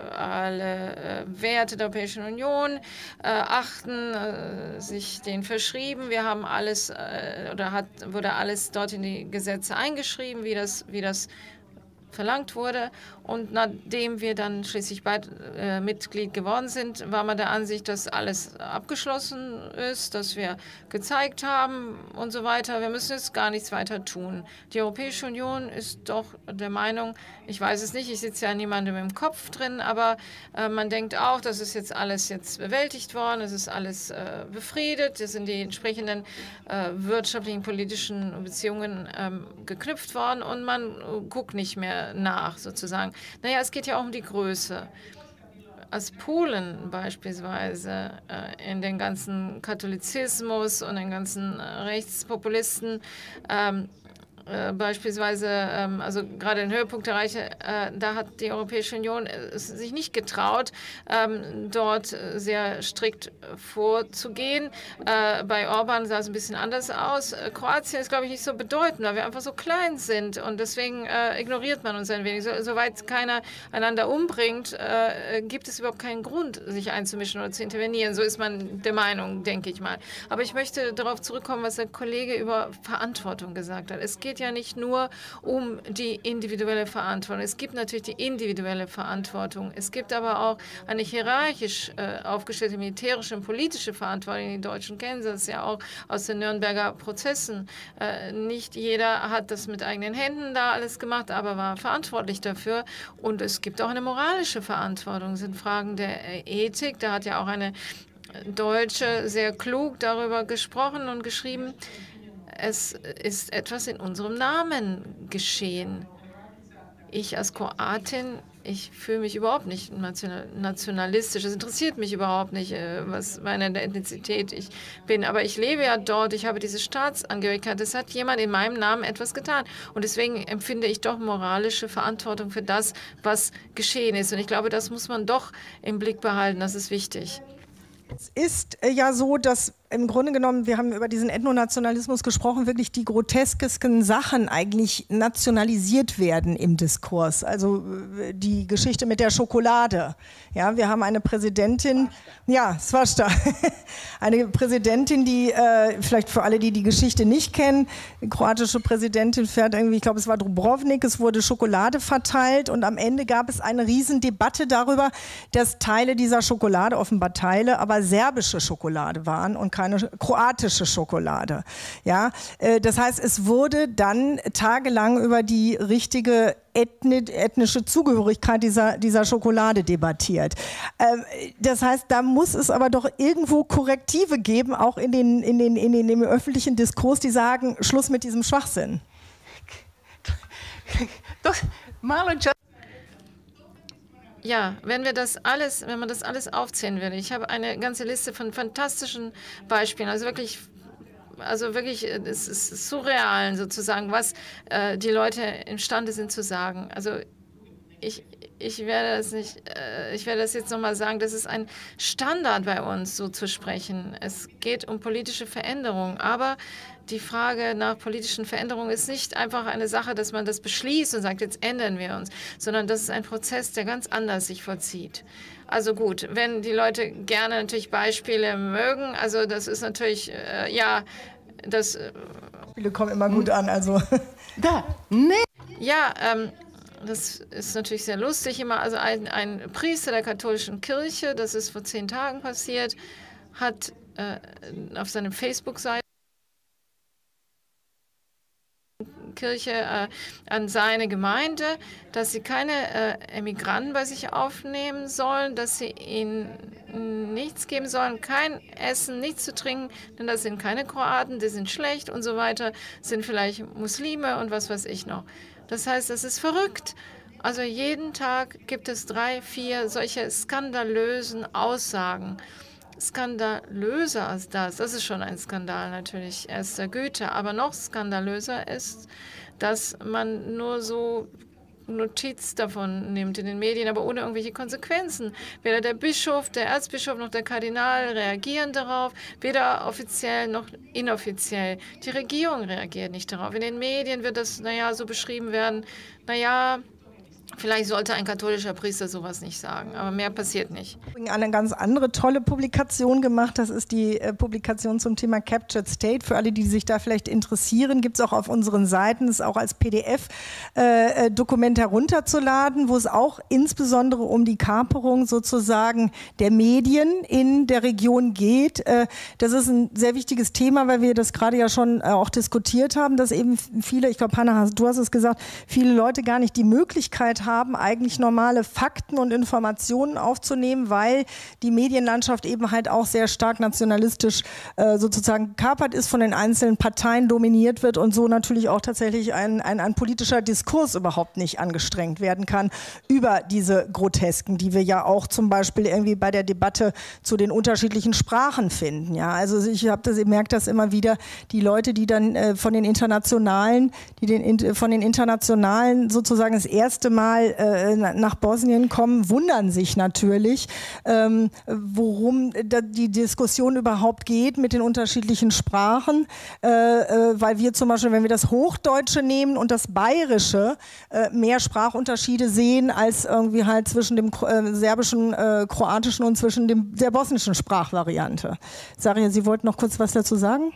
alle äh, Werte der Europäischen Union äh, achten, äh, sich denen verschrieben. Wir haben alles, äh, oder hat, wurde alles dort in die Gesetze eingeschrieben, wie das, wie das verlangt wurde. Und nachdem wir dann schließlich beid, äh, Mitglied geworden sind, war man der Ansicht, dass alles abgeschlossen ist, dass wir gezeigt haben und so weiter. Wir müssen jetzt gar nichts weiter tun. Die Europäische Union ist doch der Meinung, ich weiß es nicht, ich sitze ja niemandem im Kopf drin, aber äh, man denkt auch, das ist jetzt alles jetzt bewältigt worden, es ist alles äh, befriedet, es sind die entsprechenden äh, wirtschaftlichen, politischen Beziehungen ähm, geknüpft worden und man äh, guckt nicht mehr nach, sozusagen. Naja, es geht ja auch um die Größe. Als Polen beispielsweise äh, in den ganzen Katholizismus und den ganzen äh, Rechtspopulisten ähm, äh, beispielsweise, ähm, also gerade den Höhepunkt erreiche, äh, da hat die Europäische Union äh, sich nicht getraut, ähm, dort sehr strikt vorzugehen. Äh, bei Orban sah es ein bisschen anders aus. Äh, Kroatien ist, glaube ich, nicht so bedeutend, weil wir einfach so klein sind und deswegen äh, ignoriert man uns ein wenig. So, soweit keiner einander umbringt, äh, gibt es überhaupt keinen Grund, sich einzumischen oder zu intervenieren. So ist man der Meinung, denke ich mal. Aber ich möchte darauf zurückkommen, was der Kollege über Verantwortung gesagt hat. Es geht ja nicht nur um die individuelle Verantwortung. Es gibt natürlich die individuelle Verantwortung. Es gibt aber auch eine hierarchisch äh, aufgestellte militärische und politische Verantwortung. Die Deutschen kennen das ja auch aus den Nürnberger Prozessen. Äh, nicht jeder hat das mit eigenen Händen da alles gemacht, aber war verantwortlich dafür. Und es gibt auch eine moralische Verantwortung. Das sind Fragen der Ethik. Da hat ja auch eine Deutsche sehr klug darüber gesprochen und geschrieben. Es ist etwas in unserem Namen geschehen. Ich als Kroatin, ich fühle mich überhaupt nicht nationalistisch. Es interessiert mich überhaupt nicht, was meine Ethnizität ich bin. Aber ich lebe ja dort, ich habe diese Staatsangehörigkeit. Es hat jemand in meinem Namen etwas getan. Und deswegen empfinde ich doch moralische Verantwortung für das, was geschehen ist. Und ich glaube, das muss man doch im Blick behalten. Das ist wichtig. Es ist äh, ja so, dass im Grunde genommen, wir haben über diesen Ethnonationalismus gesprochen, wirklich die groteskesten Sachen eigentlich nationalisiert werden im Diskurs. Also äh, die Geschichte mit der Schokolade. Ja, wir haben eine Präsidentin, ja, Svasta, eine Präsidentin, die, äh, vielleicht für alle, die die Geschichte nicht kennen, die kroatische Präsidentin fährt irgendwie, ich glaube, es war Dubrovnik, es wurde Schokolade verteilt und am Ende gab es eine Riesendebatte darüber, dass Teile dieser Schokolade, offenbar Teile, aber serbische Schokolade waren und keine kroatische Schokolade. Ja, äh, das heißt, es wurde dann tagelang über die richtige ethnische Zugehörigkeit dieser, dieser Schokolade debattiert. Ähm, das heißt, da muss es aber doch irgendwo Korrektive geben, auch in den, in den, in den, im öffentlichen Diskurs, die sagen, Schluss mit diesem Schwachsinn. Ja, wenn wir das alles, wenn man das alles aufzählen würde, ich habe eine ganze Liste von fantastischen Beispielen, also wirklich, also wirklich, es ist surreal sozusagen, was äh, die Leute imstande sind zu sagen. Also ich, ich werde das nicht, äh, ich werde das jetzt nochmal sagen, das ist ein Standard bei uns, so zu sprechen. Es geht um politische Veränderung, aber die Frage nach politischen Veränderungen ist nicht einfach eine Sache, dass man das beschließt und sagt, jetzt ändern wir uns, sondern das ist ein Prozess, der ganz anders sich vollzieht. Also gut, wenn die Leute gerne natürlich Beispiele mögen, also das ist natürlich, äh, ja, das... Äh, Beispiele kommen immer gut an, also... Da, ne? Ja, ähm, das ist natürlich sehr lustig immer. Also ein, ein Priester der katholischen Kirche, das ist vor zehn Tagen passiert, hat äh, auf seiner Facebook-Seite Kirche äh, an seine Gemeinde, dass sie keine äh, Emigranten bei sich aufnehmen sollen, dass sie ihnen nichts geben sollen, kein Essen, nichts zu trinken, denn das sind keine Kroaten, die sind schlecht und so weiter, sind vielleicht Muslime und was weiß ich noch. Das heißt, das ist verrückt. Also jeden Tag gibt es drei, vier solche skandalösen Aussagen. Skandalöser als das, das ist schon ein Skandal natürlich, erster Güte, aber noch skandalöser ist, dass man nur so Notiz davon nimmt in den Medien, aber ohne irgendwelche Konsequenzen. Weder der Bischof, der Erzbischof noch der Kardinal reagieren darauf, weder offiziell noch inoffiziell. Die Regierung reagiert nicht darauf. In den Medien wird das, naja, so beschrieben werden, naja, vielleicht sollte ein katholischer Priester sowas nicht sagen, aber mehr passiert nicht. Eine ganz andere tolle Publikation gemacht, das ist die äh, Publikation zum Thema Captured State. Für alle, die sich da vielleicht interessieren, gibt es auch auf unseren Seiten, ist auch als P D F-Dokument äh, herunterzuladen, wo es auch insbesondere um die Kaperung sozusagen der Medien in der Region geht. Äh, das ist ein sehr wichtiges Thema, weil wir das gerade ja schon äh, auch diskutiert haben, dass eben viele, ich glaube, Hannah, du hast es gesagt, viele Leute gar nicht die Möglichkeit haben, eigentlich normale Fakten und Informationen aufzunehmen, weil die Medienlandschaft eben halt auch sehr stark nationalistisch äh, sozusagen kapert ist, von den einzelnen Parteien dominiert wird und so natürlich auch tatsächlich ein, ein, ein politischer Diskurs überhaupt nicht angestrengt werden kann über diese Grotesken, die wir ja auch zum Beispiel irgendwie bei der Debatte zu den unterschiedlichen Sprachen finden. Ja, also ich habe das, ich merke das immer wieder, die Leute, die dann äh, von den internationalen, die den von den internationalen sozusagen das erste Mal nach Bosnien kommen, wundern sich natürlich, ähm, worum die Diskussion überhaupt geht mit den unterschiedlichen Sprachen, äh, äh, weil wir zum Beispiel, wenn wir das Hochdeutsche nehmen und das Bayerische, äh, mehr Sprachunterschiede sehen als irgendwie halt zwischen dem äh, serbischen, äh, kroatischen und zwischen dem, der bosnischen Sprachvariante. Saria, Sie wollten noch kurz was dazu sagen?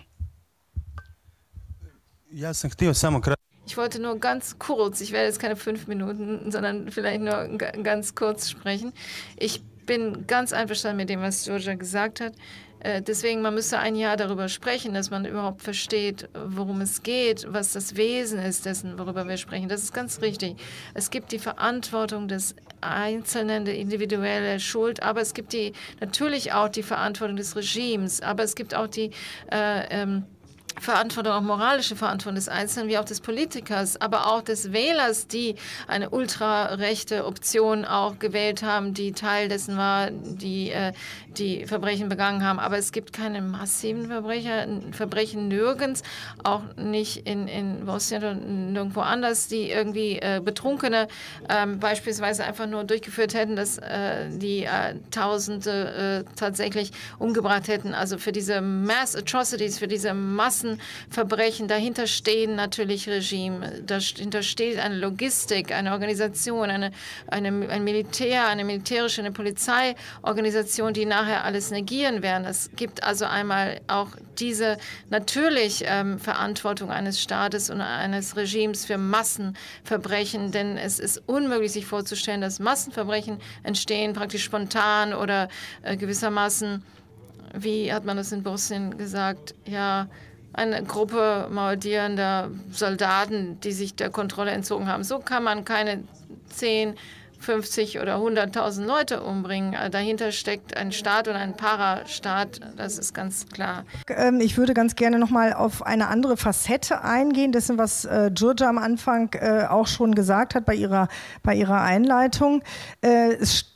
Ja, sam htio samo kratko. Ich wollte nur ganz kurz, ich werde jetzt keine fünf Minuten, sondern vielleicht nur ganz kurz sprechen. Ich bin ganz einverstanden mit dem, was Georgia gesagt hat. Deswegen, man müsste ein Jahr darüber sprechen, dass man überhaupt versteht, worum es geht, was das Wesen ist dessen, worüber wir sprechen. Das ist ganz richtig. Es gibt die Verantwortung des Einzelnen, die individuelle Schuld, aber es gibt die, natürlich auch die Verantwortung des Regimes, aber es gibt auch die äh, ähm, Verantwortung, auch moralische Verantwortung des Einzelnen wie auch des Politikers, aber auch des Wählers, die eine ultrarechte Option auch gewählt haben, die Teil dessen war, die äh, die Verbrechen begangen haben. Aber es gibt keine massiven Verbrecher, Verbrechen nirgends, auch nicht in, in Bosnien oder nirgendwo anders, die irgendwie äh, Betrunkene äh, beispielsweise einfach nur durchgeführt hätten, dass äh, die äh, Tausende äh, tatsächlich umgebracht hätten. Also für diese Mass Atrocities, für diese Massenverbrechen, dahinter stehen natürlich Regime, dahinter steht eine Logistik, eine Organisation, eine, eine, ein Militär, eine militärische, eine Polizeiorganisation, die nachher alles negieren werden. Es gibt also einmal auch diese natürlich ähm, Verantwortung eines Staates und eines Regimes für Massenverbrechen, denn es ist unmöglich, sich vorzustellen, dass Massenverbrechen entstehen, praktisch spontan oder äh, gewissermaßen, wie hat man das in Bosnien gesagt, ja, eine Gruppe marodierender Soldaten, die sich der Kontrolle entzogen haben. So kann man keine zehn, fünfzig oder hunderttausend Leute umbringen. Dahinter steckt ein Staat und ein Parastaat, das ist ganz klar. Ich würde ganz gerne noch mal auf eine andere Facette eingehen, dessen, was äh, Georgia am Anfang äh, auch schon gesagt hat bei ihrer, bei ihrer Einleitung. Äh, es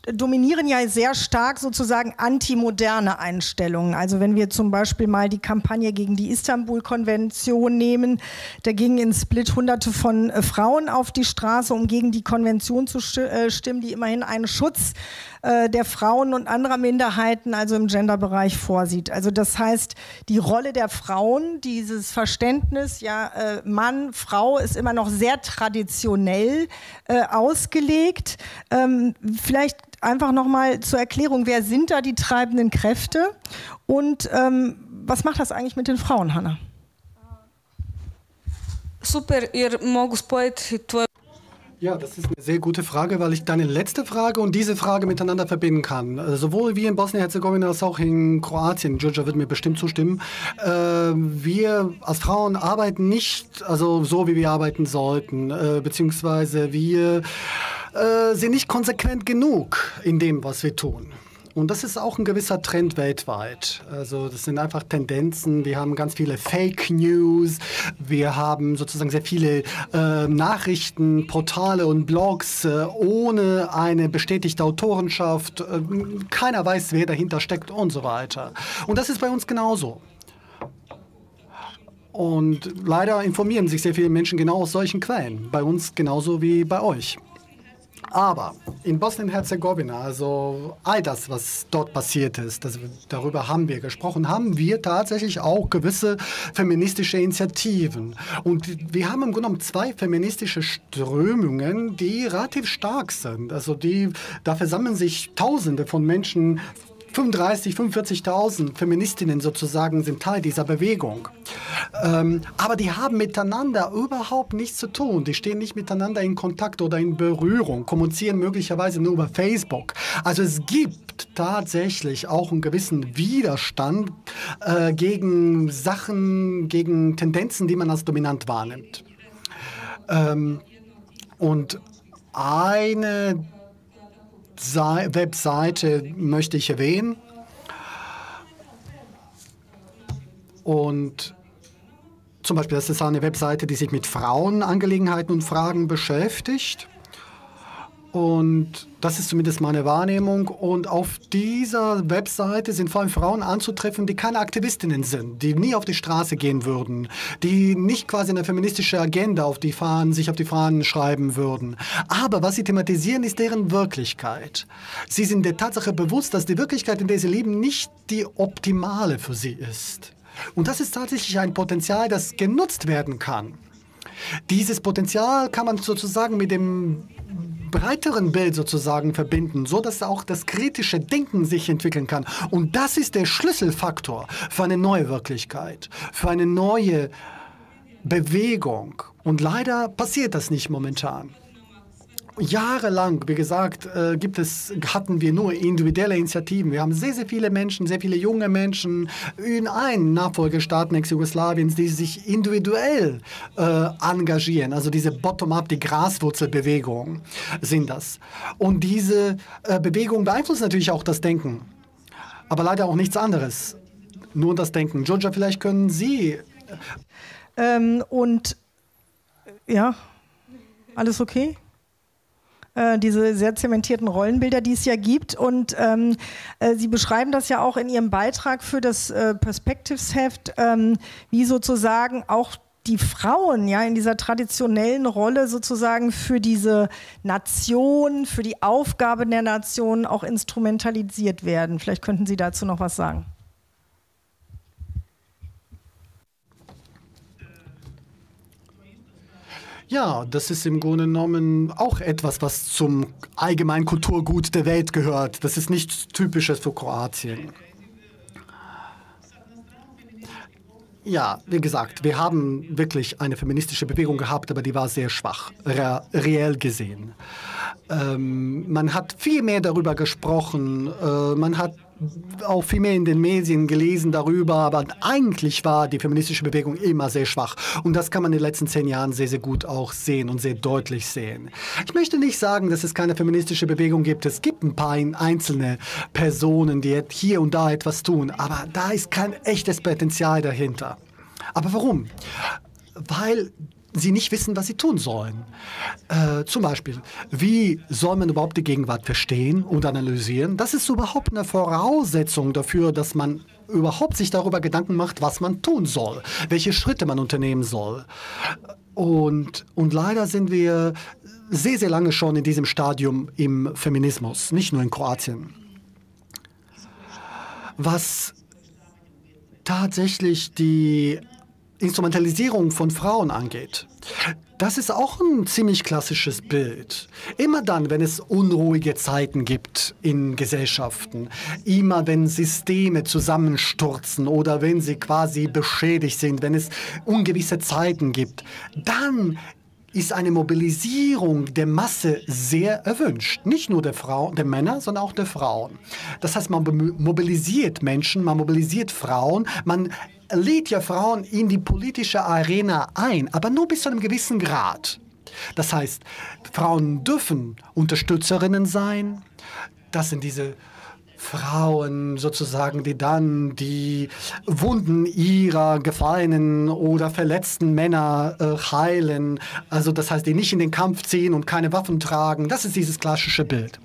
dominieren ja sehr stark sozusagen antimoderne Einstellungen. Also wenn wir zum Beispiel mal die Kampagne gegen die Istanbul-Konvention nehmen, da gingen in Split hunderte von äh, Frauen auf die Straße, um gegen die Konvention zu sti äh, stimmen, die immerhin einen Schutz äh, der Frauen und anderer Minderheiten, also im Genderbereich, vorsieht. Also das heißt, die Rolle der Frauen, dieses Verständnis, ja, äh, Mann, Frau, ist immer noch sehr traditionell äh, ausgelegt. Ähm, vielleicht einfach nochmal zur Erklärung, wer sind da die treibenden Kräfte und ähm, was macht das eigentlich mit den Frauen, Hanna? Super, jer mogu spojiti tvoje. Ja, das ist eine sehr gute Frage, weil ich deine letzte Frage und diese Frage miteinander verbinden kann. Also sowohl wie in Bosnien-Herzegowina als auch in Kroatien. Georgia wird mir bestimmt zustimmen. Äh, wir als Frauen arbeiten nicht also so, wie wir arbeiten sollten, äh, beziehungsweise wir äh, sind nicht konsequent genug in dem, was wir tun. Und das ist auch ein gewisser Trend weltweit. Also das sind einfach Tendenzen. Wir haben ganz viele Fake News. Wir haben sozusagen sehr viele äh, Nachrichten, Portale und Blogs äh, ohne eine bestätigte Autorenschaft. Äh, keiner weiß, wer dahinter steckt und so weiter. Und das ist bei uns genauso. Und leider informieren sich sehr viele Menschen genau aus solchen Quellen. Bei uns genauso wie bei euch. Aber in Bosnien-Herzegowina, also all das, was dort passiert ist, das, darüber haben wir gesprochen, haben wir tatsächlich auch gewisse feministische Initiativen. Und wir haben im Grunde genommen zwei feministische Strömungen, die relativ stark sind. Also die, da versammeln sich Tausende von Menschen. fünfunddreißig, fünfundvierzigtausend Feministinnen sozusagen sind Teil dieser Bewegung. Ähm, aber die haben miteinander überhaupt nichts zu tun. Die stehen nicht miteinander in Kontakt oder in Berührung, kommunizieren möglicherweise nur über Facebook. Also es gibt tatsächlich auch einen gewissen Widerstand äh, gegen Sachen, gegen Tendenzen, die man als dominant wahrnimmt. Ähm, und eine Webseite möchte ich erwähnen. Und zum Beispiel, das ist eine Webseite, die sich mit Frauenangelegenheiten und Fragen beschäftigt. Und das ist zumindest meine Wahrnehmung. Und auf dieser Webseite sind vor allem Frauen anzutreffen, die keine Aktivistinnen sind, die nie auf die Straße gehen würden, die nicht quasi eine feministische Agenda auf die Fahnen, sich auf die Fahnen schreiben würden. Aber was sie thematisieren, ist deren Wirklichkeit. Sie sind der Tatsache bewusst, dass die Wirklichkeit, in der sie leben, nicht die optimale für sie ist. Und das ist tatsächlich ein Potenzial, das genutzt werden kann. Dieses Potenzial kann man sozusagen mit dem breiteren Bild sozusagen verbinden, so dass auch das kritische Denken sich entwickeln kann. Und das ist der Schlüsselfaktor für eine neue Wirklichkeit, für eine neue Bewegung. Und leider passiert das nicht momentan. Jahrelang, wie gesagt, äh, gibt es, hatten wir nur individuelle Initiativen. Wir haben sehr, sehr viele Menschen, sehr viele junge Menschen in allen Nachfolgestaaten Ex-Jugoslawiens, die sich individuell äh, engagieren. Also diese Bottom-up, die Graswurzelbewegung sind das. Und diese äh, Bewegung beeinflusst natürlich auch das Denken. Aber leider auch nichts anderes. Nur das Denken. Georgia, vielleicht können Sie... Ähm, und ja, alles okay? Diese sehr zementierten Rollenbilder, die es ja gibt. Und ähm, äh, Sie beschreiben das ja auch in Ihrem Beitrag für das äh, Perspectives-Heft, ähm, wie sozusagen auch die Frauen ja in dieser traditionellen Rolle sozusagen für diese Nation, für die Aufgabe der Nation auch instrumentalisiert werden. Vielleicht könnten Sie dazu noch was sagen. Ja, das ist im Grunde genommen auch etwas, was zum allgemeinen Kulturgut der Welt gehört. Das ist nichts Typisches für Kroatien. Ja, wie gesagt, wir haben wirklich eine feministische Bewegung gehabt, aber die war sehr schwach, re reell gesehen. Ähm, man hat viel mehr darüber gesprochen, äh, man hat auch viel mehr in den Medien gelesen darüber, aber eigentlich war die feministische Bewegung immer sehr schwach. Und das kann man in den letzten zehn Jahren sehr, sehr gut auch sehen und sehr deutlich sehen. Ich möchte nicht sagen, dass es keine feministische Bewegung gibt. Es gibt ein paar einzelne Personen, die hier und da etwas tun, aber da ist kein echtes Potenzial dahinter. Aber warum? Weil sie nicht wissen, was sie tun sollen. Äh, zum Beispiel, wie soll man überhaupt die Gegenwart verstehen und analysieren? Das ist überhaupt eine Voraussetzung dafür, dass man überhaupt sich darüber Gedanken macht, was man tun soll, welche Schritte man unternehmen soll. Und, und leider sind wir sehr, sehr lange schon in diesem Stadium im Feminismus, nicht nur in Kroatien. Was tatsächlich die Instrumentalisierung von Frauen angeht, das ist auch ein ziemlich klassisches Bild. Immer dann, wenn es unruhige Zeiten gibt in Gesellschaften, immer wenn Systeme zusammenstürzen oder wenn sie quasi beschädigt sind, wenn es ungewisse Zeiten gibt, dann ist eine Mobilisierung der Masse sehr erwünscht. Nicht nur der Frauen, der Männer, sondern auch der Frauen. Das heißt, man mobilisiert Menschen, man mobilisiert Frauen, man lädt ja Frauen in die politische Arena ein, aber nur bis zu einem gewissen Grad. Das heißt, Frauen dürfen Unterstützerinnen sein. Das sind diese Frauen sozusagen, die dann die Wunden ihrer gefallenen oder verletzten Männer äh, heilen. Also das heißt, die nicht in den Kampf ziehen und keine Waffen tragen. Das ist dieses klassische Bild.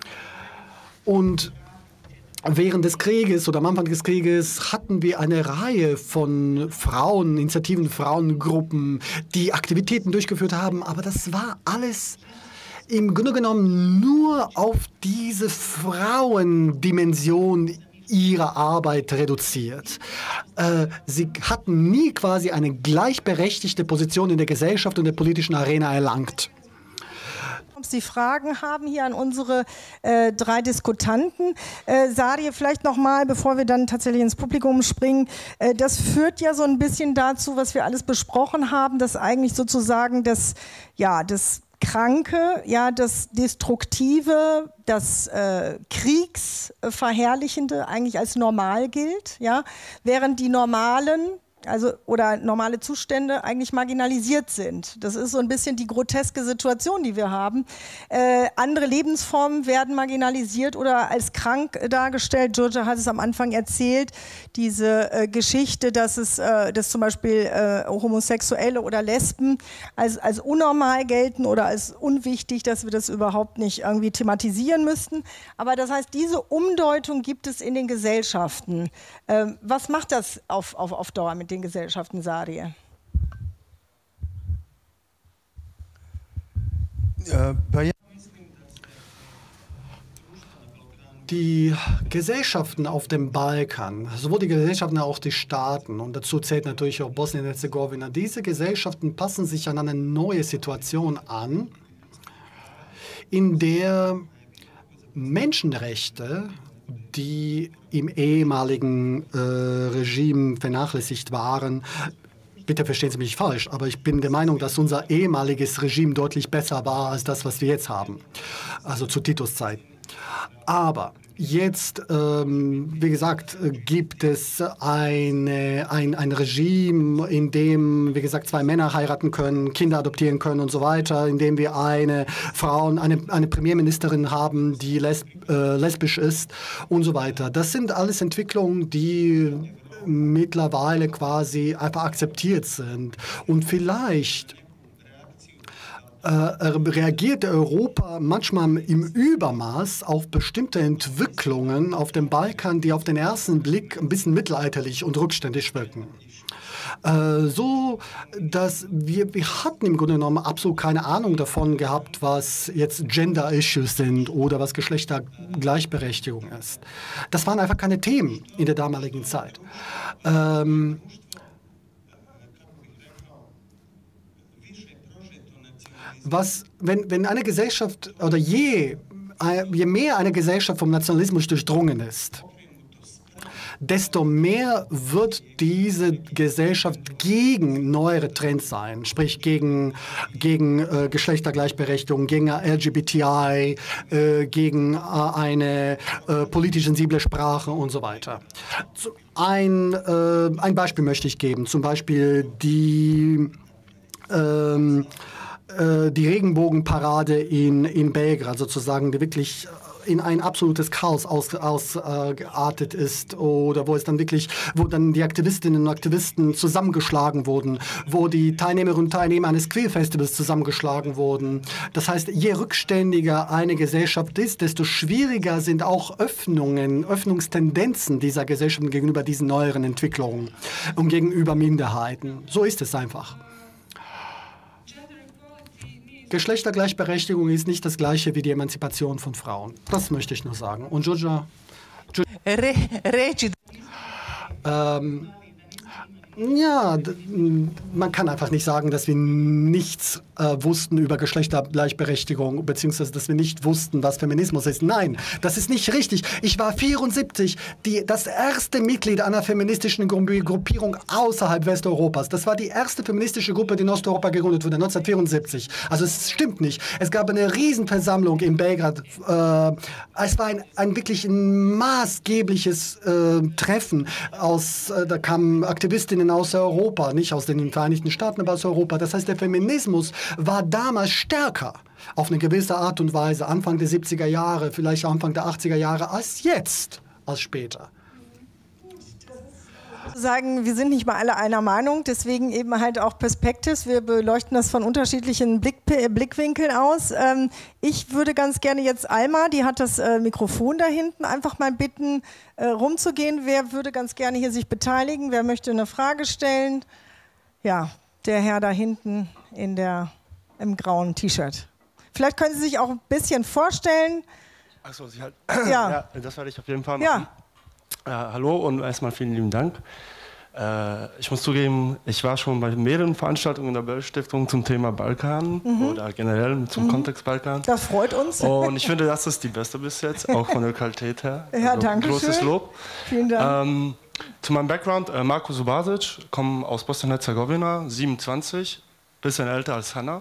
Und während des Krieges oder am Anfang des Krieges hatten wir eine Reihe von Frauen, Initiativen, Frauengruppen, die Aktivitäten durchgeführt haben. Aber das war alles im Grunde genommen nur auf diese Frauendimension ihrer Arbeit reduziert. Äh, sie hatten nie quasi eine gleichberechtigte Position in der Gesellschaft und der politischen Arena erlangt. Sie Fragen haben hier an unsere äh, drei Diskutanten. Äh, Sarie, vielleicht noch mal, bevor wir dann tatsächlich ins Publikum springen, äh, das führt ja so ein bisschen dazu, was wir alles besprochen haben, dass eigentlich sozusagen das, ja, das Kranke, ja, das Destruktive, das äh, Kriegsverherrlichende eigentlich als normal gilt, ja, während die normalen, also oder normale Zustände eigentlich marginalisiert sind. Das ist so ein bisschen die groteske Situation, die wir haben. Äh, andere Lebensformen werden marginalisiert oder als krank dargestellt. Giorgia hat es am Anfang erzählt, diese äh, Geschichte, dass es, äh, dass zum Beispiel äh, Homosexuelle oder Lesben als, als unnormal gelten oder als unwichtig, dass wir das überhaupt nicht irgendwie thematisieren müssten. Aber das heißt, diese Umdeutung gibt es in den Gesellschaften. Ähm, was macht das auf, auf, auf Dauer mit den Gesellschaften, Sarie? Die Gesellschaften auf dem Balkan, sowohl die Gesellschaften als auch die Staaten, und dazu zählt natürlich auch Bosnien-Herzegowina, diese Gesellschaften passen sich an eine neue Situation an, in der Menschenrechte, die im ehemaligen äh, Regime vernachlässigt waren. Bitte verstehen Sie mich falsch, aber ich bin der Meinung, dass unser ehemaliges Regime deutlich besser war als das, was wir jetzt haben, also zu Titos Zeit. Aber jetzt, ähm, wie gesagt, gibt es eine, ein, ein Regime, in dem, wie gesagt, zwei Männer heiraten können, Kinder adoptieren können und so weiter, in dem wir eine Frau, eine, eine Premierministerin haben, die lesb, äh, lesbisch ist und so weiter. Das sind alles Entwicklungen, die mittlerweile quasi einfach akzeptiert sind. Und vielleicht äh, reagiert Europa manchmal im Übermaß auf bestimmte Entwicklungen auf dem Balkan, die auf den ersten Blick ein bisschen mittelalterlich und rückständig wirken. Äh, so, dass wir, wir hatten im Grunde genommen absolut keine Ahnung davon gehabt, was jetzt Gender-Issues sind oder was Geschlechtergleichberechtigung ist. Das waren einfach keine Themen in der damaligen Zeit. Ähm, was, wenn, wenn eine Gesellschaft oder je, je mehr eine Gesellschaft vom Nationalismus durchdrungen ist, desto mehr wird diese Gesellschaft gegen neuere Trends sein, sprich gegen, gegen äh, Geschlechtergleichberechtigung, gegen L G B T I, äh, gegen äh, eine äh, politisch sensible Sprache und so weiter. So, ein, äh, ein Beispiel möchte ich geben, zum Beispiel die ähm, die Regenbogenparade in, in Belgrad sozusagen, die wirklich in ein absolutes Chaos ausgeartet äh, ist oder wo es dann wirklich, wo dann die Aktivistinnen und Aktivisten zusammengeschlagen wurden, wo die Teilnehmerinnen und Teilnehmer eines Queer-Festivals zusammengeschlagen wurden. Das heißt, je rückständiger eine Gesellschaft ist, desto schwieriger sind auch Öffnungen, Öffnungstendenzen dieser Gesellschaft gegenüber diesen neueren Entwicklungen und gegenüber Minderheiten. So ist es einfach. Geschlechtergleichberechtigung ist nicht das Gleiche wie die Emanzipation von Frauen. Das möchte ich nur sagen. Und Giorgia? Re, Regi. Ähm, ja, man kann einfach nicht sagen, dass wir nichts äh, wussten über Geschlechtergleichberechtigung, beziehungsweise dass wir nicht wussten, was Feminismus ist. Nein, das ist nicht richtig. Ich war vierundsiebzig, die, das erste Mitglied einer feministischen Gruppierung außerhalb Westeuropas. Das war die erste feministische Gruppe, die in Osteuropa gegründet wurde, neunzehnhundertvierundsiebzig. Also es stimmt nicht. Es gab eine Riesenversammlung in Belgrad. Äh, es war ein, ein wirklich ein maßgebliches äh, Treffen. Aus, äh, da kamen Aktivistinnen aus Europa, nicht aus den Vereinigten Staaten, aber aus Europa. Das heißt, der Feminismus war damals stärker auf eine gewisse Art und Weise, Anfang der siebziger Jahre, vielleicht Anfang der achtziger Jahre, als jetzt, als später. Sagen, wir sind nicht mal alle einer Meinung, deswegen eben halt auch Perspectives. Wir beleuchten das von unterschiedlichen Blick, Blickwinkeln aus. Ähm, ich würde ganz gerne jetzt Alma, die hat das äh, Mikrofon da hinten, einfach mal bitten, äh, rumzugehen. Wer würde ganz gerne hier sich beteiligen? Wer möchte eine Frage stellen? Ja, der Herr da hinten in der, im grauen T-Shirt. Vielleicht können Sie sich auch ein bisschen vorstellen. Achso, Sie halt. Ja. Ja, das werde ich auf jeden Fall machen. Ja. Äh, hallo und erstmal vielen lieben Dank. Äh, ich muss zugeben, ich war schon bei mehreren Veranstaltungen der Böll-Stiftung zum Thema Balkan mhm. oder generell zum mhm. Kontext Balkan. Das freut uns. Und ich finde, das ist die beste bis jetzt, auch von der Qualität her. Ja, also, danke großes schön. Lob. Vielen Dank. Ähm, zu meinem Background, äh, Marko Subasic, komme aus Bosnien-Herzegowina, siebenundzwanzig, bisschen älter als Hanna.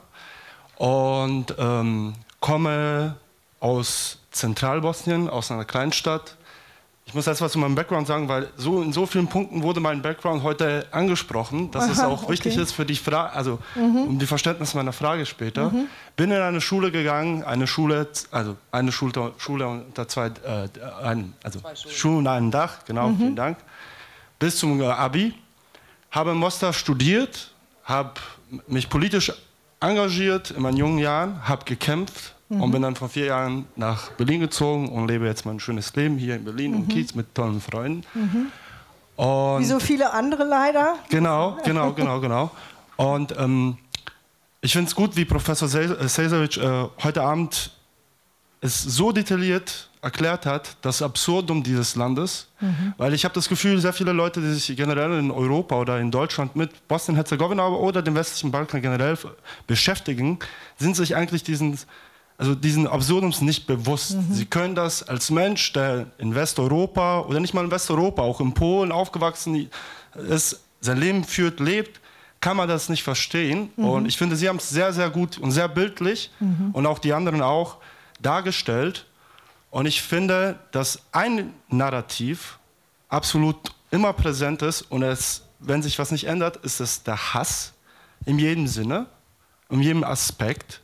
Und ähm, komme aus Zentralbosnien, aus einer Kleinstadt. Ich muss erst was zu meinem Background sagen, weil so in so vielen Punkten wurde mein Background heute angesprochen, dass Aha, es auch okay. wichtig ist für die Frage, also mhm. um die Verständnis meiner Frage später. Mhm. Bin in eine Schule gegangen, eine Schule, also eine Schule, Schule unter zwei, äh, ein, also Schule unter einem Dach, genau, mhm. vielen Dank, bis zum Abi. Habe in Mostar studiert, habe mich politisch engagiert in meinen jungen Jahren, habe gekämpft mhm. und bin dann vor vier Jahren nach Berlin gezogen und lebe jetzt mein schönes Leben hier in Berlin mhm. im Kiez mit tollen Freunden. Mhm. Und wie so viele andere leider. Genau, genau, genau, genau. Und ähm, ich finde es gut, wie Professor Sezovic äh, heute Abend es so detailliert erklärt hat, das Absurdum dieses Landes, mhm. weil ich habe das Gefühl, sehr viele Leute, die sich generell in Europa oder in Deutschland mit Bosnien-Herzegowina oder dem westlichen Balkan generell beschäftigen, sind sich eigentlich diesen, also diesen Absurdums nicht bewusst. Mhm. Sie können das als Mensch, der in Westeuropa oder nicht mal in Westeuropa, auch in Polen aufgewachsen ist, sein Leben führt, lebt, kann man das nicht verstehen. Mhm. Und ich finde, Sie haben es sehr, sehr gut und sehr bildlich mhm. und auch die anderen auch dargestellt. Und ich finde, dass ein Narrativ absolut immer präsent ist und es, wenn sich was nicht ändert, ist es der Hass in jedem Sinne, in jedem Aspekt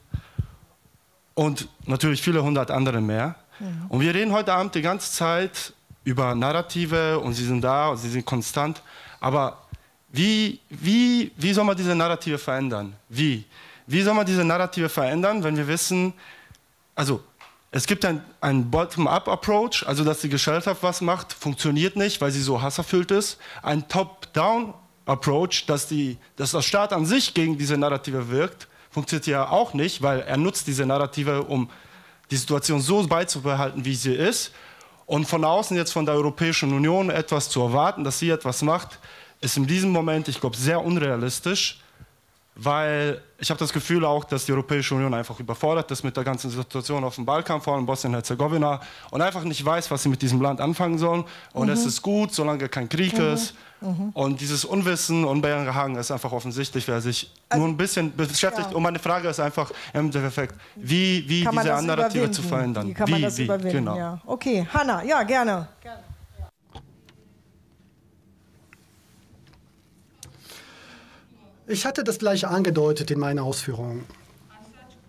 und natürlich viele hundert andere mehr. Mhm. Und wir reden heute Abend die ganze Zeit über Narrative und sie sind da und sie sind konstant. Aber wie, wie, wie soll man diese Narrative verändern? Wie? Wie soll man diese Narrative verändern, wenn wir wissen, also es gibt ein, ein Bottom-up-Approach, also dass die Gesellschaft was macht, funktioniert nicht, weil sie so hasserfüllt ist. Ein Top-down-Approach, dass, die, dass der Staat an sich gegen diese Narrative wirkt, funktioniert ja auch nicht, weil er nutzt diese Narrative, um die Situation so beizubehalten, wie sie ist. Und von außen jetzt von der Europäischen Union etwas zu erwarten, dass sie etwas macht, ist in diesem Moment, ich glaube, sehr unrealistisch. Weil ich habe das Gefühl auch, dass die Europäische Union einfach überfordert ist mit der ganzen Situation auf dem Balkan, vor allem Bosnien-Herzegowina, und einfach nicht weiß, was sie mit diesem Land anfangen sollen. Und mhm. es ist gut, solange kein Krieg mhm. ist. Mhm. Und dieses Unwissen und Unbehagen ist einfach offensichtlich, wer sich also, nur ein bisschen beschäftigt. Ja. Und meine Frage ist einfach im Endeffekt, wie, wie diese Narrative zu verändern. Wie kann man wie, das wie, überwinden? Genau. Ja. Okay, Hanna, ja, gerne. gerne. Ich hatte das gleiche angedeutet in meiner Ausführung.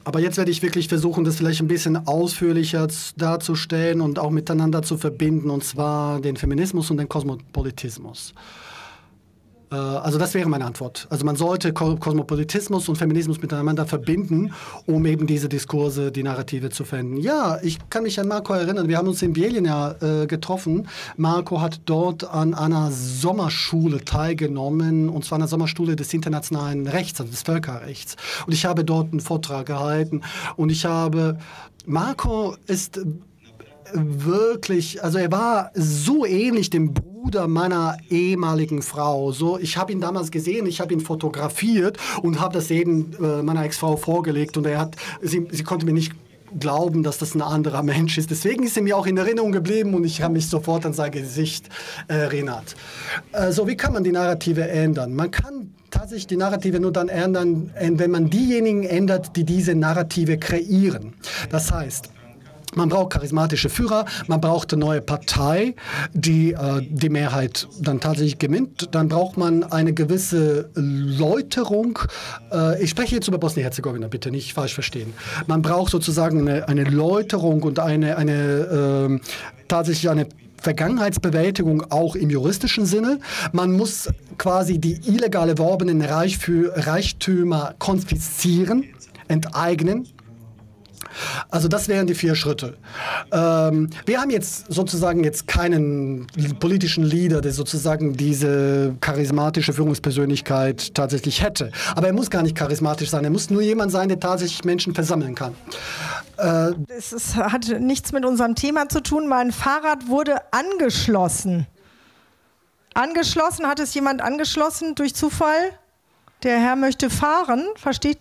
Aber jetzt werde ich wirklich versuchen, das vielleicht ein bisschen ausführlicher darzustellen und auch miteinander zu verbinden, und zwar den Feminismus und den Kosmopolitismus. Also das wäre meine Antwort. Also man sollte Kosmopolitismus und Feminismus miteinander verbinden, um eben diese Diskurse, die Narrative zu finden. Ja, ich kann mich an Marco erinnern. Wir haben uns in Bielien ja äh, getroffen. Marco hat dort an einer Sommerschule teilgenommen, und zwar einer Sommerschule des internationalen Rechts, also des Völkerrechts. Und ich habe dort einen Vortrag gehalten und ich habe... Marco ist... wirklich, also er war so ähnlich dem Bruder meiner ehemaligen Frau. So, ich habe ihn damals gesehen, ich habe ihn fotografiert und habe das eben äh, meiner Ex-Frau vorgelegt, und er hat, sie, sie konnte mir nicht glauben, dass das ein anderer Mensch ist. Deswegen ist er mir auch in Erinnerung geblieben und ich habe mich sofort an sein Gesicht erinnert. Äh, so, wie kann man die Narrative ändern? Man kann tatsächlich die Narrative nur dann ändern, wenn man diejenigen ändert, die diese Narrative kreieren. Das heißt, man braucht charismatische Führer, man braucht eine neue Partei, die äh, die Mehrheit dann tatsächlich gewinnt. Dann braucht man eine gewisse Läuterung. Äh, ich spreche jetzt über Bosnien-Herzegowina, bitte nicht falsch verstehen. Man braucht sozusagen eine, eine Läuterung und eine, eine äh, tatsächlich eine Vergangenheitsbewältigung auch im juristischen Sinne. Man muss quasi die illegal erworbenen Reichtümer konfiszieren, enteignen. Also das wären die vier Schritte. Ähm, wir haben jetzt sozusagen jetzt keinen politischen Leader, der sozusagen diese charismatische Führungspersönlichkeit tatsächlich hätte. Aber er muss gar nicht charismatisch sein. Er muss nur jemand sein, der tatsächlich Menschen versammeln kann. Äh, es ist, hat nichts mit unserem Thema zu tun. Mein Fahrrad wurde angeschlossen. Angeschlossen? Hat es jemand angeschlossen durch Zufall? Der Herr möchte fahren. Versteht?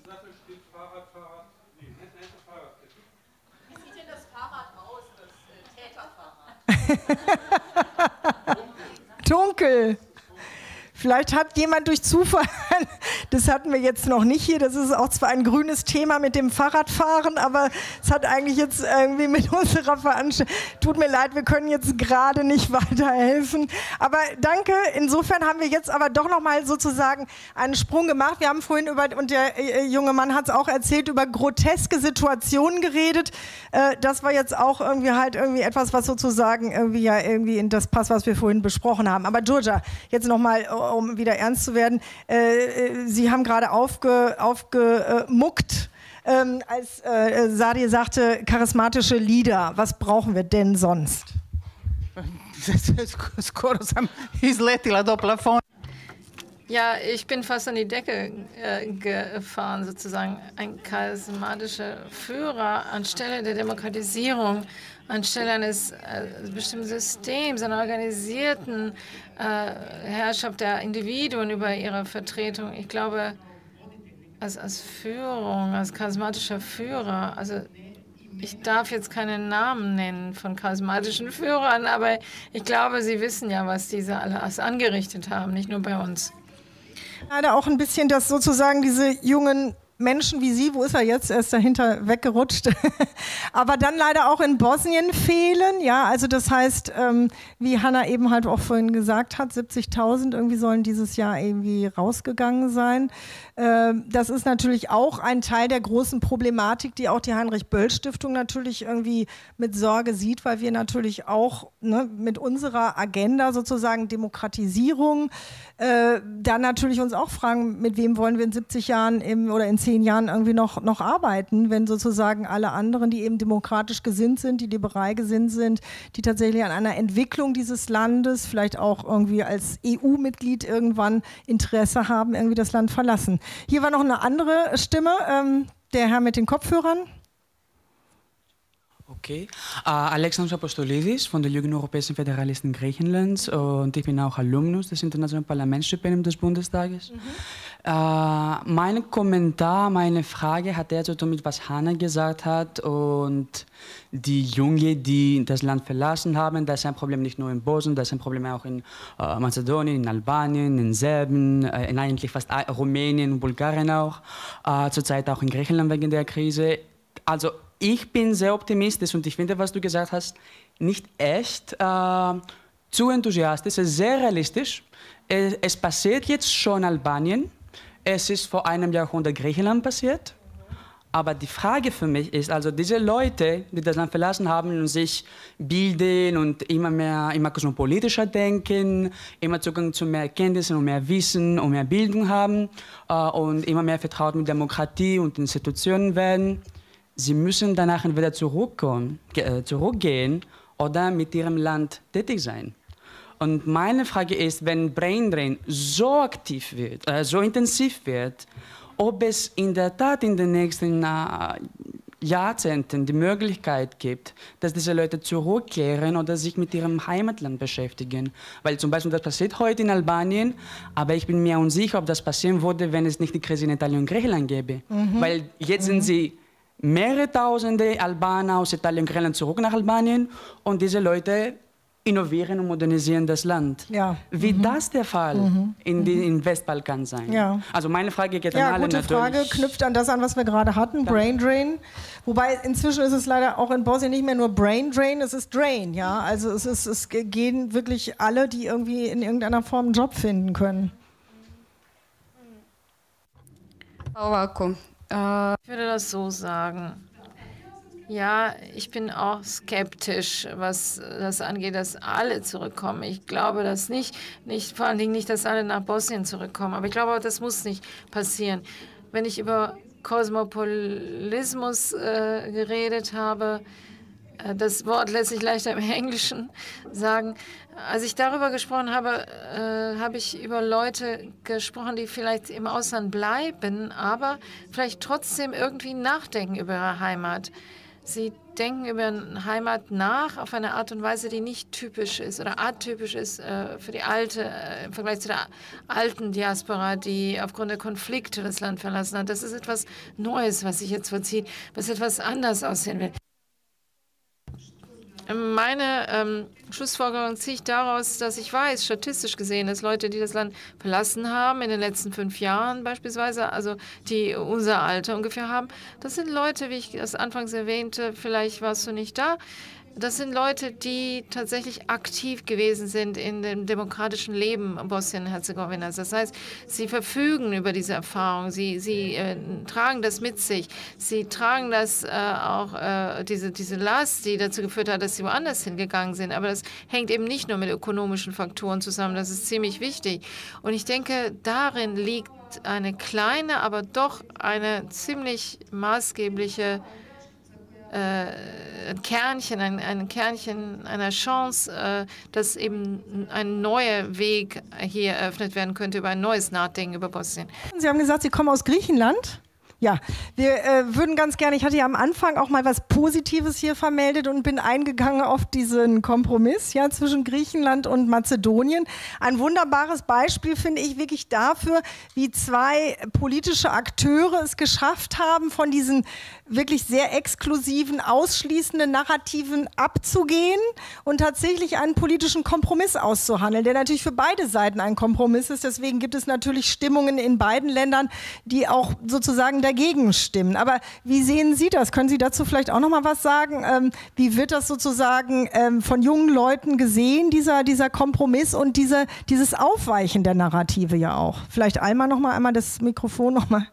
Dunkel. Vielleicht hat jemand durch Zufall, das hatten wir jetzt noch nicht hier, das ist auch zwar ein grünes Thema mit dem Fahrradfahren, aber es hat eigentlich jetzt irgendwie mit unserer Veranstaltung, tut mir leid, wir können jetzt gerade nicht weiterhelfen, aber danke, insofern haben wir jetzt aber doch nochmal sozusagen einen Sprung gemacht. Wir haben vorhin über, und der äh, junge Mann hat es auch erzählt, über groteske Situationen geredet. Äh, das war jetzt auch irgendwie halt irgendwie etwas, was sozusagen irgendwie ja irgendwie in das passt, was wir vorhin besprochen haben. Aber Georgia, jetzt nochmal, um wieder ernst zu werden, äh, Sie haben gerade aufge, aufgemuckt, ähm, als äh, Sadir sagte, charismatische Leader. Was brauchen wir denn sonst? Ja, ich bin fast an die Decke äh, gefahren, sozusagen. Ein charismatischer Führer anstelle der Demokratisierung, anstelle eines äh, bestimmten Systems, einer organisierten äh, Herrschaft der Individuen über ihre Vertretung. Ich glaube, als, als Führung, als charismatischer Führer, also ich darf jetzt keinen Namen nennen von charismatischen Führern, aber ich glaube, Sie wissen ja, was diese alle angerichtet haben, nicht nur bei uns. Leider auch ein bisschen, dass sozusagen diese jungen Menschen wie Sie, wo ist er jetzt? Er ist dahinter weggerutscht. Aber dann leider auch in Bosnien fehlen. Ja, also das heißt, ähm, wie Hanna eben halt auch vorhin gesagt hat, siebzigtausend irgendwie sollen dieses Jahr irgendwie rausgegangen sein. Ähm, das ist natürlich auch ein Teil der großen Problematik, die auch die Heinrich-Böll-Stiftung natürlich irgendwie mit Sorge sieht, weil wir natürlich auch ne, mit unserer Agenda sozusagen Demokratisierung äh, dann natürlich uns auch fragen, mit wem wollen wir in siebzig Jahren im, oder in zehn Jahren irgendwie noch, noch arbeiten, wenn sozusagen alle anderen, die eben demokratisch gesinnt sind, die liberal gesinnt sind, die tatsächlich an einer Entwicklung dieses Landes, vielleicht auch irgendwie als E U-Mitglied irgendwann Interesse haben, irgendwie das Land verlassen. Hier war noch eine andere Stimme, ähm, der Herr mit den Kopfhörern. Okay, uh, Alexandros Apostolidis von der Jugend Europäischen Föderalisten Griechenlands und ich bin auch Alumnus des Internationalen Parlamentsstipendiums des Bundestages. Mhm. Uh, mein Kommentar, meine Frage hat eher zu tun mit, was Hanna gesagt hat und die Jungen, die das Land verlassen haben. Das ist ein Problem nicht nur in Bosnien, das ist ein Problem auch in uh, Mazedonien, in Albanien, in Serbien, uh, in eigentlich fast Rumänien und Bulgarien auch, uh, zurzeit auch in Griechenland wegen der Krise. Also ich bin sehr optimistisch und ich finde, was du gesagt hast, nicht echt äh, zu enthusiastisch, es ist sehr realistisch. Es, es passiert jetzt schon in Albanien, es ist vor einem Jahrhundert Griechenland passiert. Aber die Frage für mich ist, also diese Leute, die das Land verlassen haben und sich bilden und immer mehr, immer kosmopolitischer denken, immer Zugang zu mehr Erkenntnissen und mehr Wissen und mehr Bildung haben äh, und immer mehr vertraut mit Demokratie und Institutionen werden, sie müssen danach entweder zurückkommen, äh, zurückgehen oder mit ihrem Land tätig sein. Und meine Frage ist, wenn Braindrain so aktiv wird, äh, so intensiv wird, ob es in der Tat in den nächsten äh, Jahrzehnten die Möglichkeit gibt, dass diese Leute zurückkehren oder sich mit ihrem Heimatland beschäftigen. Weil zum Beispiel das passiert heute in Albanien, aber ich bin mir unsicher, ob das passieren würde, wenn es nicht die Krise in Italien und Griechenland gäbe. Mhm. Weil jetzt mhm. sind sie mehrere Tausende Albaner aus Italien und Griechenland zurück nach Albanien und diese Leute innovieren und modernisieren das Land. Ja. Wird mhm. das der Fall mhm. in den im Westbalkan sein? Ja. Also meine Frage geht ja, an alle gute natürlich. Frage, knüpft an das an, was wir gerade hatten, Brain Drain. Wobei inzwischen ist es leider auch in Bosnien nicht mehr nur Brain Drain, es ist Drain. Ja? Also es, ist, es gehen wirklich alle, die irgendwie in irgendeiner Form einen Job finden können. Ovako. Uh, Ich würde das so sagen. Ja, ich bin auch skeptisch, was das angeht, dass alle zurückkommen. Ich glaube das nicht, nicht, vor allen Dingen nicht, dass alle nach Bosnien zurückkommen. Aber ich glaube, das muss nicht passieren. Wenn ich über Kosmopolismus äh, geredet habe, äh, das Wort lässt sich leichter im Englischen sagen. Als ich darüber gesprochen habe, äh, habe ich über Leute gesprochen, die vielleicht im Ausland bleiben, aber vielleicht trotzdem irgendwie nachdenken über ihre Heimat. Sie denken über eine Heimat nach auf eine Art und Weise, die nicht typisch ist oder atypisch ist äh, für die alte, äh, im Vergleich zu der alten Diaspora, die aufgrund der Konflikte das Land verlassen hat. Das ist etwas Neues, was sich jetzt vollzieht, was etwas anders aussehen will. Meine ähm, Schlussfolgerung ziehe ich daraus, dass ich weiß, statistisch gesehen, dass Leute, die das Land verlassen haben, in den letzten fünf Jahren beispielsweise, also die unser Alter ungefähr haben, das sind Leute, wie ich das anfangs erwähnte, vielleicht warst du nicht da, das sind Leute, die tatsächlich aktiv gewesen sind in dem demokratischen Leben Bosnien-Herzegowinas. Das heißt, sie verfügen über diese Erfahrung, sie, sie äh, tragen das mit sich, sie tragen das äh, auch, äh, diese, diese Last, die dazu geführt hat, dass sie woanders hingegangen sind. Aber das hängt eben nicht nur mit ökonomischen Faktoren zusammen, das ist ziemlich wichtig. Und ich denke, darin liegt eine kleine, aber doch eine ziemlich maßgebliche ein Kernchen, ein, ein Kernchen einer Chance, äh, dass eben ein neuer Weg hier eröffnet werden könnte über ein neues Nachdenken über Bosnien. Sie haben gesagt, Sie kommen aus Griechenland. Ja, wir äh, würden ganz gerne, ich hatte ja am Anfang auch mal was Positives hier vermeldet und bin eingegangen auf diesen Kompromiss ja, zwischen Griechenland und Mazedonien. Ein wunderbares Beispiel finde ich wirklich dafür, wie zwei politische Akteure es geschafft haben, von diesen wirklich sehr exklusiven, ausschließenden Narrativen abzugehen und tatsächlich einen politischen Kompromiss auszuhandeln, der natürlich für beide Seiten ein Kompromiss ist. Deswegen gibt es natürlich Stimmungen in beiden Ländern, die auch sozusagen dagegen stimmen. Aber wie sehen Sie das? Können Sie dazu vielleicht auch noch mal was sagen? Ähm, wie wird das sozusagen ähm, von jungen Leuten gesehen, dieser, dieser Kompromiss und diese, dieses Aufweichen der Narrative ja auch? Vielleicht einmal noch mal, einmal das Mikrofon noch mal.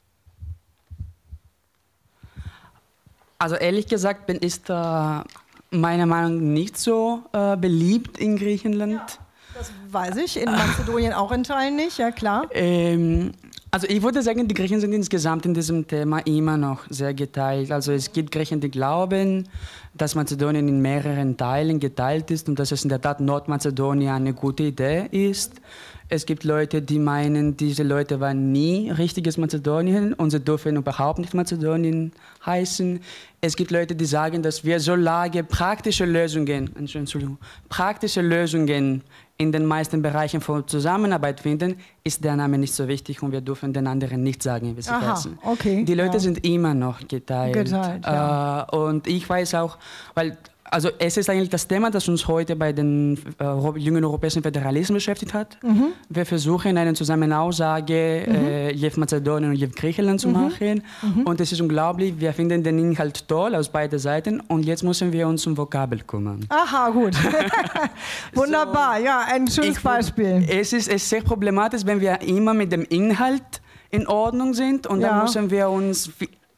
Also ehrlich gesagt bin ich da meiner Meinung nach nicht so äh, beliebt in Griechenland. Ja, das weiß ich, in Mazedonien auch in Teilen nicht, ja klar. Ähm, also ich würde sagen, die Griechen sind insgesamt in diesem Thema immer noch sehr geteilt. Also es gibt Griechen, die glauben, dass Mazedonien in mehreren Teilen geteilt ist und dass es in der Tat Nordmazedonien eine gute Idee ist. Es gibt Leute, die meinen, diese Leute waren nie richtiges Mazedonien und sie dürfen überhaupt nicht Mazedonien heißen. Es gibt Leute, die sagen, dass wir solange praktische Lösungen, Entschuldigung, praktische Lösungen in den meisten Bereichen von Zusammenarbeit finden, ist der Name nicht so wichtig und wir dürfen den anderen nicht sagen, wie sie Aha, heißen. okay, Die Leute ja. sind immer noch geteilt. Geteilt, ja. äh, und ich weiß auch, weil also es ist eigentlich das Thema, das uns heute bei den äh, jungen europäischen Föderalisten beschäftigt hat. Mhm. Wir versuchen eine Zusammenaussage mhm. äh, Jeff Mazedonien und Jeff Griechenland zu mhm. machen. Mhm. Und es ist unglaublich, wir finden den Inhalt toll aus beiden Seiten und jetzt müssen wir uns um Vokabel kümmern. Aha, gut. Wunderbar, so, ja, ein schönes ich, Beispiel. Es ist, es ist sehr problematisch, wenn wir immer mit dem Inhalt in Ordnung sind und ja. dann müssen wir uns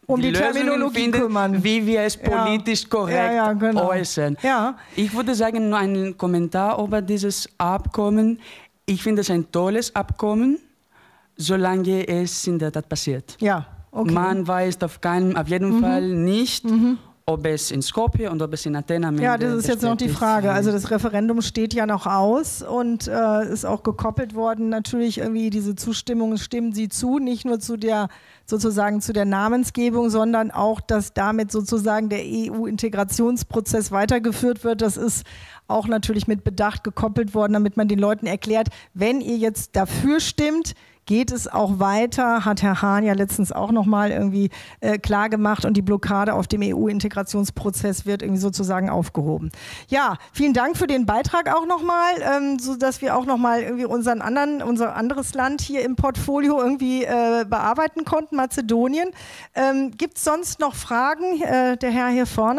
um die, die Terminologie finden, kümmern. Wie wir es politisch ja. korrekt ja, ja, genau. äußern. Ja. Ich würde sagen, nur einen Kommentar über dieses Abkommen. Ich finde es ein tolles Abkommen, solange es in der Tat passiert. Ja, okay. Man weiß auf, keinen, auf jeden mhm. Fall nicht, mhm. ob es in Skopje und ob es in Athen am Ende Ja, das ist jetzt noch die Frage. Also das Referendum steht ja noch aus und äh, ist auch gekoppelt worden. Natürlich irgendwie diese Zustimmung, stimmen Sie zu, nicht nur zu der sozusagen zu der Namensgebung, sondern auch, dass damit sozusagen der E U-Integrationsprozess weitergeführt wird. Das ist auch natürlich mit Bedacht gekoppelt worden, damit man den Leuten erklärt, wenn ihr jetzt dafür stimmt, geht es auch weiter, hat Herr Hahn ja letztens auch nochmal irgendwie äh, klar gemacht und die Blockade auf dem E U-Integrationsprozess wird irgendwie sozusagen aufgehoben. Ja, vielen Dank für den Beitrag auch nochmal, ähm, sodass wir auch nochmal irgendwie unseren anderen, unser anderes Land hier im Portfolio irgendwie äh, bearbeiten konnten, Mazedonien. Ähm, gibt es sonst noch Fragen? Äh, der Herr hier vorne?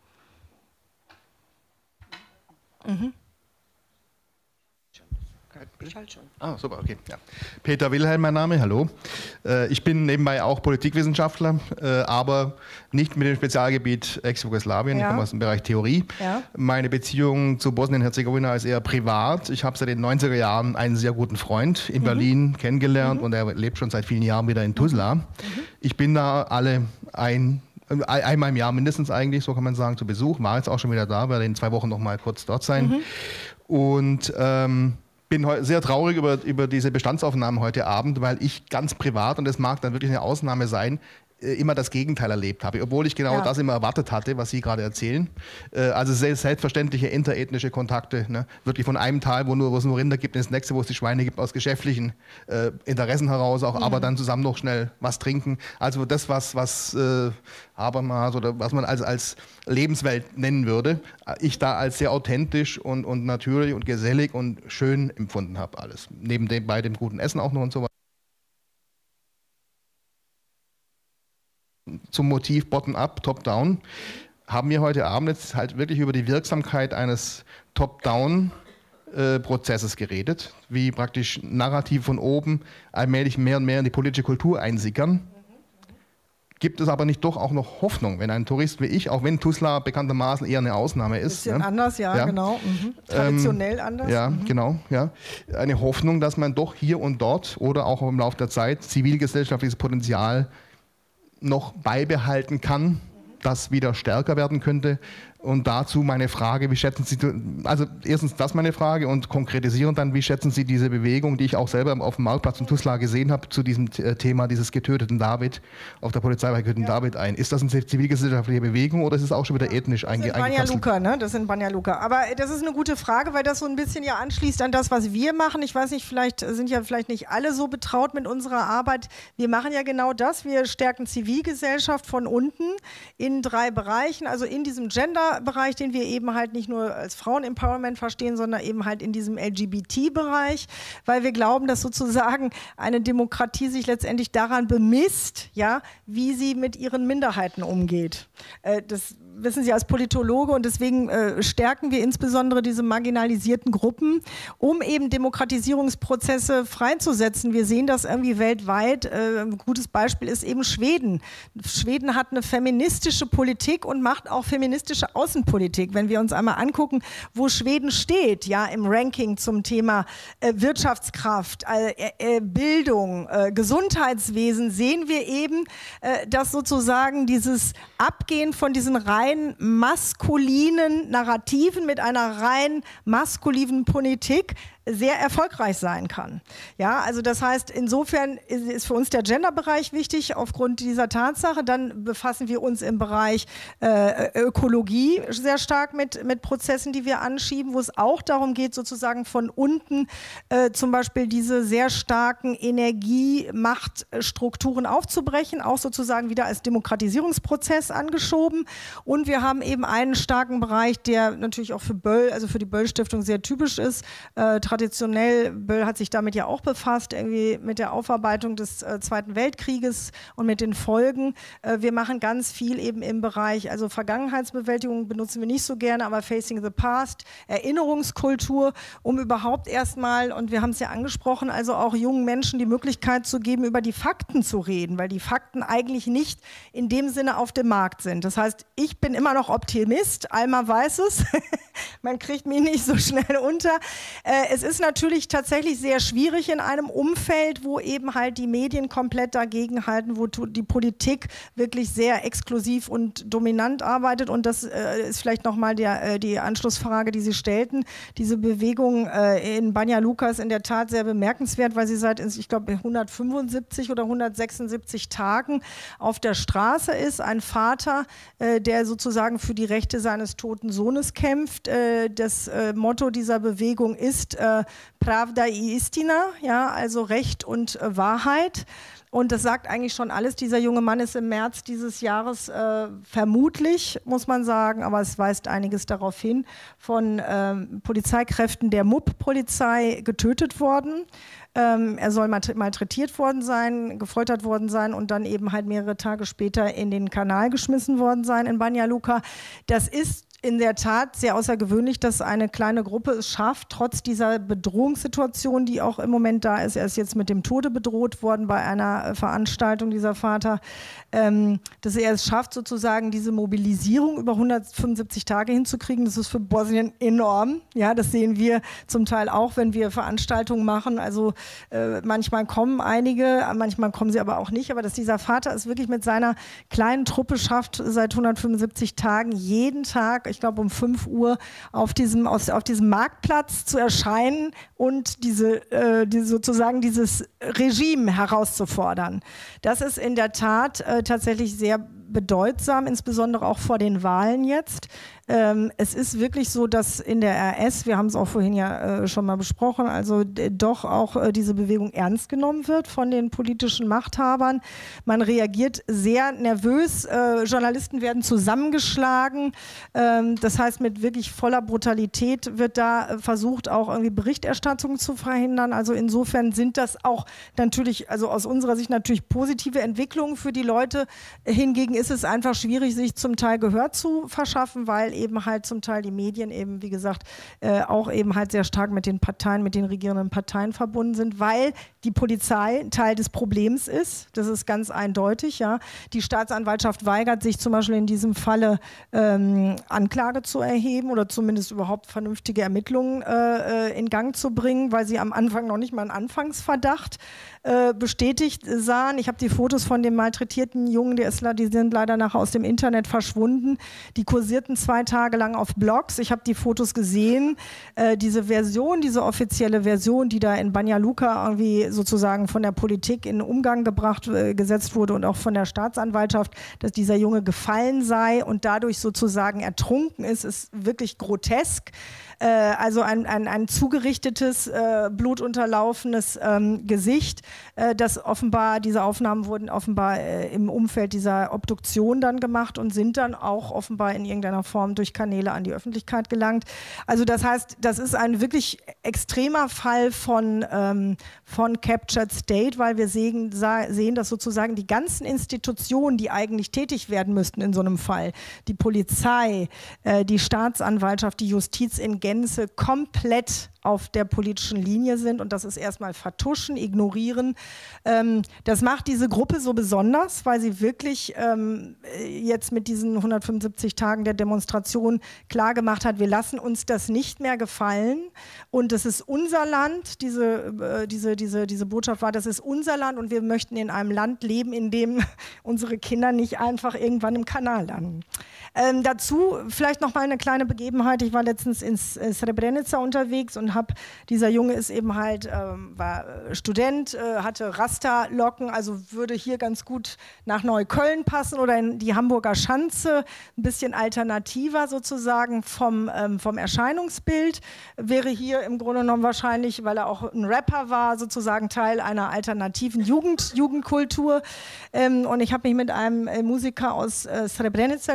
Mhm. Ah, super, okay. Ja. Peter Wilhelm, mein Name, hallo. Ich bin nebenbei auch Politikwissenschaftler, aber nicht mit dem Spezialgebiet Ex-Jugoslawien, ja. Ich komme aus dem Bereich Theorie. Ja. Meine Beziehung zu Bosnien-Herzegowina ist eher privat. Ich habe seit den neunziger Jahren einen sehr guten Freund in mhm. Berlin kennengelernt mhm. und er lebt schon seit vielen Jahren wieder in Tuzla. Mhm. Ich bin da alle ein einmal im Jahr mindestens eigentlich, so kann man sagen, zu Besuch. War jetzt auch schon wieder da, werde in zwei Wochen noch mal kurz dort sein. Mhm. Und ähm, bin sehr traurig über, über diese Bestandsaufnahmen heute Abend, weil ich ganz privat, und das mag dann wirklich eine Ausnahme sein, immer das Gegenteil erlebt habe, obwohl ich genau ja. das immer erwartet hatte, was Sie gerade erzählen. Also selbstverständliche interethnische Kontakte, ne? Wirklich von einem Tal, wo, nur, wo es nur Rinder gibt, ins nächste, wo es die Schweine gibt, aus geschäftlichen äh, Interessen heraus, auch, mhm. aber dann zusammen noch schnell was trinken. Also das, was, was äh, Habermas oder was man als, als Lebenswelt nennen würde, ich da als sehr authentisch und, und natürlich und gesellig und schön empfunden habe alles. Neben dem, bei dem guten Essen auch noch und so weiter. Zum Motiv Bottom-up, Top-down, haben wir heute Abend jetzt halt wirklich über die Wirksamkeit eines Top-down-Prozesses geredet, wie praktisch Narrative von oben allmählich mehr und mehr in die politische Kultur einsickern. Gibt es aber nicht doch auch noch Hoffnung, wenn ein Tourist wie ich, auch wenn Tuzla bekanntermaßen eher eine Ausnahme ist. Bisschen ne? anders, ja, ja. genau. Mhm. Traditionell ähm, anders. Ja, mhm. genau. Ja. Eine Hoffnung, dass man doch hier und dort oder auch im Laufe der Zeit zivilgesellschaftliches Potenzial noch beibehalten kann, das wieder stärker werden könnte. Und dazu meine Frage, wie schätzen Sie, also erstens das meine Frage und konkretisieren dann, wie schätzen Sie diese Bewegung, die ich auch selber auf dem Marktplatz in Tuzla gesehen habe, zu diesem Thema dieses getöteten David, auf der Polizei getöteten ja. David ein. Ist das eine zivilgesellschaftliche Bewegung oder ist es auch schon wieder ethnisch eingekapselt? Das sind Banja Luka, ne? Das sind Banja Luka. Aber das ist eine gute Frage, weil das so ein bisschen ja anschließt an das, was wir machen. Ich weiß nicht, vielleicht sind ja vielleicht nicht alle so betraut mit unserer Arbeit. Wir machen ja genau das. Wir stärken Zivilgesellschaft von unten in drei Bereichen, also in diesem Gender Bereich, den wir eben halt nicht nur als Frauen-Empowerment verstehen, sondern eben halt in diesem L G B T-Bereich, weil wir glauben, dass sozusagen eine Demokratie sich letztendlich daran bemisst, ja, wie sie mit ihren Minderheiten umgeht. Äh, das wissen Sie als Politologe und deswegen äh, stärken wir insbesondere diese marginalisierten Gruppen, um eben Demokratisierungsprozesse freizusetzen. Wir sehen das irgendwie weltweit. Äh, ein gutes Beispiel ist eben Schweden. Schweden hat eine feministische Politik und macht auch feministische Außenpolitik. Wenn wir uns einmal angucken, wo Schweden steht, ja, im Ranking zum Thema äh, Wirtschaftskraft, äh, äh, Bildung, äh, Gesundheitswesen, sehen wir eben, äh, dass sozusagen dieses Abgehen von diesen rein maskulinen Narrativen mit einer rein maskulinen Politik sehr erfolgreich sein kann. Ja, also das heißt, insofern ist für uns der Genderbereich wichtig aufgrund dieser Tatsache. Dann befassen wir uns im Bereich äh, Ökologie sehr stark mit, mit Prozessen, die wir anschieben, wo es auch darum geht, sozusagen von unten äh, zum Beispiel diese sehr starken Energiemachtstrukturen aufzubrechen, auch sozusagen wieder als Demokratisierungsprozess angeschoben. Und wir haben eben einen starken Bereich, der natürlich auch für Böll, also für die Böll-Stiftung sehr typisch ist, äh, traditionell, Böll hat sich damit ja auch befasst, irgendwie mit der Aufarbeitung des äh, Zweiten Weltkrieges und mit den Folgen. Äh, wir machen ganz viel eben im Bereich, also Vergangenheitsbewältigung benutzen wir nicht so gerne, aber Facing the Past, Erinnerungskultur, um überhaupt erstmal, und wir haben es ja angesprochen, also auch jungen Menschen die Möglichkeit zu geben, über die Fakten zu reden, weil die Fakten eigentlich nicht in dem Sinne auf dem Markt sind. Das heißt, ich bin immer noch Optimist, Alma weiß es, man kriegt mich nicht so schnell unter. Äh, es ist natürlich tatsächlich sehr schwierig in einem Umfeld, wo eben halt die Medien komplett dagegen halten, wo die Politik wirklich sehr exklusiv und dominant arbeitet, und das äh, ist vielleicht nochmal äh, die Anschlussfrage, die Sie stellten. Diese Bewegung äh, in Banja Luka ist in der Tat sehr bemerkenswert, weil sie seit, ich glaube, hundertfünfundsiebzig oder hundertsechsundsiebzig Tagen auf der Straße ist. Ein Vater, äh, der sozusagen für die Rechte seines toten Sohnes kämpft. Äh, das äh, Motto dieser Bewegung ist äh, Pravda i Istina, ja, also Recht und äh, Wahrheit. Und das sagt eigentlich schon alles. Dieser junge Mann ist im März dieses Jahres äh, vermutlich, muss man sagen, aber es weist einiges darauf hin, von ähm, Polizeikräften der M U P-Polizei getötet worden. Ähm, er soll malträtiert worden sein, gefoltert worden sein und dann eben halt mehrere Tage später in den Kanal geschmissen worden sein in Banja Luka. Das ist in der Tat sehr außergewöhnlich, dass eine kleine Gruppe es schafft, trotz dieser Bedrohungssituation, die auch im Moment da ist. Er ist jetzt mit dem Tode bedroht worden bei einer Veranstaltung, dieser Vater, ähm, dass er es schafft, sozusagen diese Mobilisierung über hundertfünfundsiebzig Tage hinzukriegen. Das ist für Bosnien enorm. Ja, das sehen wir zum Teil auch, wenn wir Veranstaltungen machen. Also äh, manchmal kommen einige, manchmal kommen sie aber auch nicht. Aber dass dieser Vater es wirklich mit seiner kleinen Truppe schafft, seit hundertfünfundsiebzig Tagen jeden Tag, ich glaube um fünf Uhr, auf diesem, aus, auf diesem Marktplatz zu erscheinen und diese, äh, die, sozusagen dieses Regime herauszufordern. Das ist in der Tat äh, tatsächlich sehr bedeutsam, insbesondere auch vor den Wahlen jetzt. Ähm, es ist wirklich so, dass in der R S, wir haben es auch vorhin ja äh, schon mal besprochen, also doch auch äh, diese Bewegung ernst genommen wird von den politischen Machthabern. Man reagiert sehr nervös, äh, Journalisten werden zusammengeschlagen, ähm, das heißt mit wirklich voller Brutalität wird da äh, versucht, auch irgendwie Berichterstattung zu verhindern. Also insofern sind das auch natürlich, also aus unserer Sicht natürlich positive Entwicklungen für die Leute. Hingegen ist es einfach schwierig, sich zum Teil Gehör zu verschaffen, weil eben halt zum Teil die Medien eben, wie gesagt, äh, auch eben halt sehr stark mit den Parteien, mit den regierenden Parteien verbunden sind, weil die Polizei Teil des Problems ist. Das ist ganz eindeutig, ja. Die Staatsanwaltschaft weigert sich zum Beispiel in diesem Falle ähm, Anklage zu erheben oder zumindest überhaupt vernünftige Ermittlungen äh, in Gang zu bringen, weil sie am Anfang noch nicht mal einen Anfangsverdacht äh, bestätigt sahen. Ich habe die Fotos von dem malträtierten Jungen, der ist, die sind leider nachher aus dem Internet verschwunden. Die kursierten zwei Tage lang auf Blogs. Ich habe die Fotos gesehen. Äh, diese Version, diese offizielle Version, die da in Banja Luka irgendwie sozusagen von der Politik in Umgang gebracht, äh, gesetzt wurde und auch von der Staatsanwaltschaft, dass dieser Junge gefallen sei und dadurch sozusagen ertrunken ist, ist wirklich grotesk. Äh, also ein, ein, ein zugerichtetes, äh, blutunterlaufenes ähm, Gesicht, äh, das offenbar, diese Aufnahmen wurden offenbar äh, im Umfeld dieser Obduktion dann gemacht und sind dann auch offenbar in irgendeiner Form durch Kanäle an die Öffentlichkeit gelangt. Also das heißt, das ist ein wirklich extremer Fall von, ähm, von Captured State, weil wir sehen, sehen, dass sozusagen die ganzen Institutionen, die eigentlich tätig werden müssten in so einem Fall, die Polizei, äh, die Staatsanwaltschaft, die Justiz in Gänze komplett auf der politischen Linie sind, und das ist erstmal vertuschen, ignorieren. Ähm, das macht diese Gruppe so besonders, weil sie wirklich ähm, jetzt mit diesen hundertfünfundsiebzig Tagen der Demonstration klargemacht hat, wir lassen uns das nicht mehr gefallen und das ist unser Land. Diese, äh, diese, diese, diese Botschaft war, das ist unser Land und wir möchten in einem Land leben, in dem unsere Kinder nicht einfach irgendwann im Kanal landen. Ähm, dazu vielleicht noch mal eine kleine Begebenheit. Ich war letztens in Srebrenica unterwegs und habe, dieser Junge ist eben halt, ähm, war Student, äh, hatte Rasta-Locken, also würde hier ganz gut nach Neukölln passen oder in die Hamburger Schanze, ein bisschen alternativer sozusagen vom, ähm, vom Erscheinungsbild, wäre hier im Grunde genommen wahrscheinlich, weil er auch ein Rapper war, sozusagen Teil einer alternativen Jugend, Jugendkultur. Ähm, und ich habe mich mit einem äh, Musiker aus äh, Srebrenica letztens unterhalten,